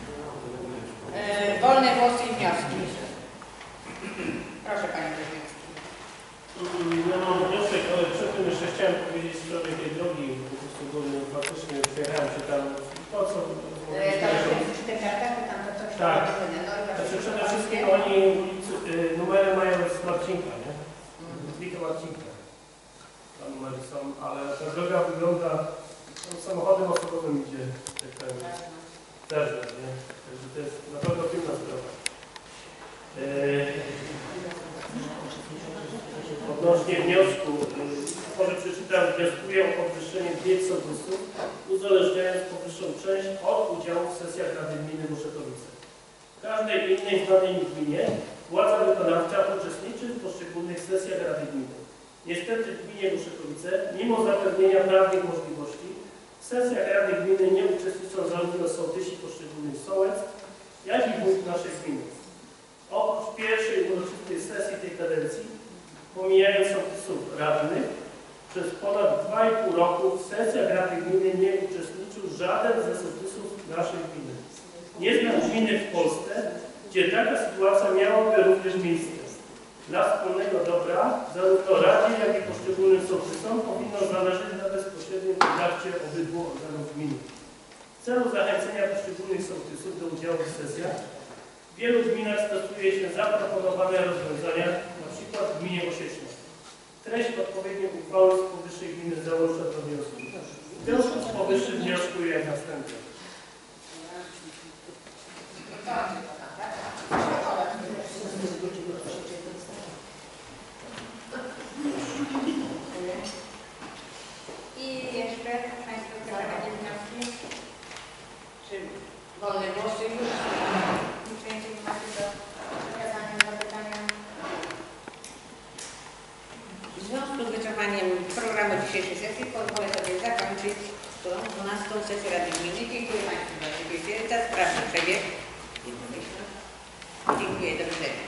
Yy, wolne głosy i wnioski. Proszę Panie Prezydencie. Ja mam wniosek, ale przed tym jeszcze chciałem powiedzieć w sprawie tej drogi. Po prostu bo faktycznie przejechałem się tam. Po co? Te kartachy tam to coś Tak. tam. Znaczy przede wszystkim oni ulicy, y, numery mają z Marcinka, nie? Zbite Marcinka. Tam numery są, ale ta droga wygląda, no, samochodem osobowym idzie, tak powiem, też, nie? Także to jest na pewno trudna sprawa. Yy, Odnośnie wniosku, może przeczytam, wnioskuję o podwyższenie bieg sołtysów uzależniając powyższą część od udziału w sesjach Rady Gminy Muszekowice. W każdej innej znanej gminie władza wykonawcza uczestniczy w poszczególnych sesjach Rady Gminy. Niestety w gminie Muszekowice, mimo zapewnienia prawnych możliwości, w sesjach Rady Gminy nie uczestniczą zarówno sołtysi poszczególnych sołectw, jak i wójt naszej gminy. Oprócz pierwszej uroczystej sesji tej kadencji, pomijając sołtysów radnych, przez ponad dwa i pół roku w sesjach Rady Gminy nie uczestniczył żaden ze sołtysów naszej gminy. Nie znam gminy w Polsce, gdzie taka sytuacja miałaby również miejsce. Dla wspólnego dobra zarówno Radzie, jak i poszczególnym sołtysom powinno zależeć na bezpośrednim kontakcie obydwu organów gminy. W celu zachęcenia poszczególnych sołtysów do udziału w sesjach w wielu gminach stosuje się zaproponowane rozwiązania, np. w gminie Osiecznej. Treść odpowiedniej uchwały z powyższej gminy załącza do wniosku. W związku z powyższym wnioskuję jak następnie. I jeszcze Państwo przedstawiacie wnioski? Czy wolne głosy już? Niczego nie macie do przekazania, do pytania? W związku z wyczerpaniem programu dzisiejszej sesji pozwolę sobie zakończyć którą dwunastą sesję Rady Gminy. Dziękuję Państwu za udział. Za sprawny przebieg. Dziękuję. Do widzenia.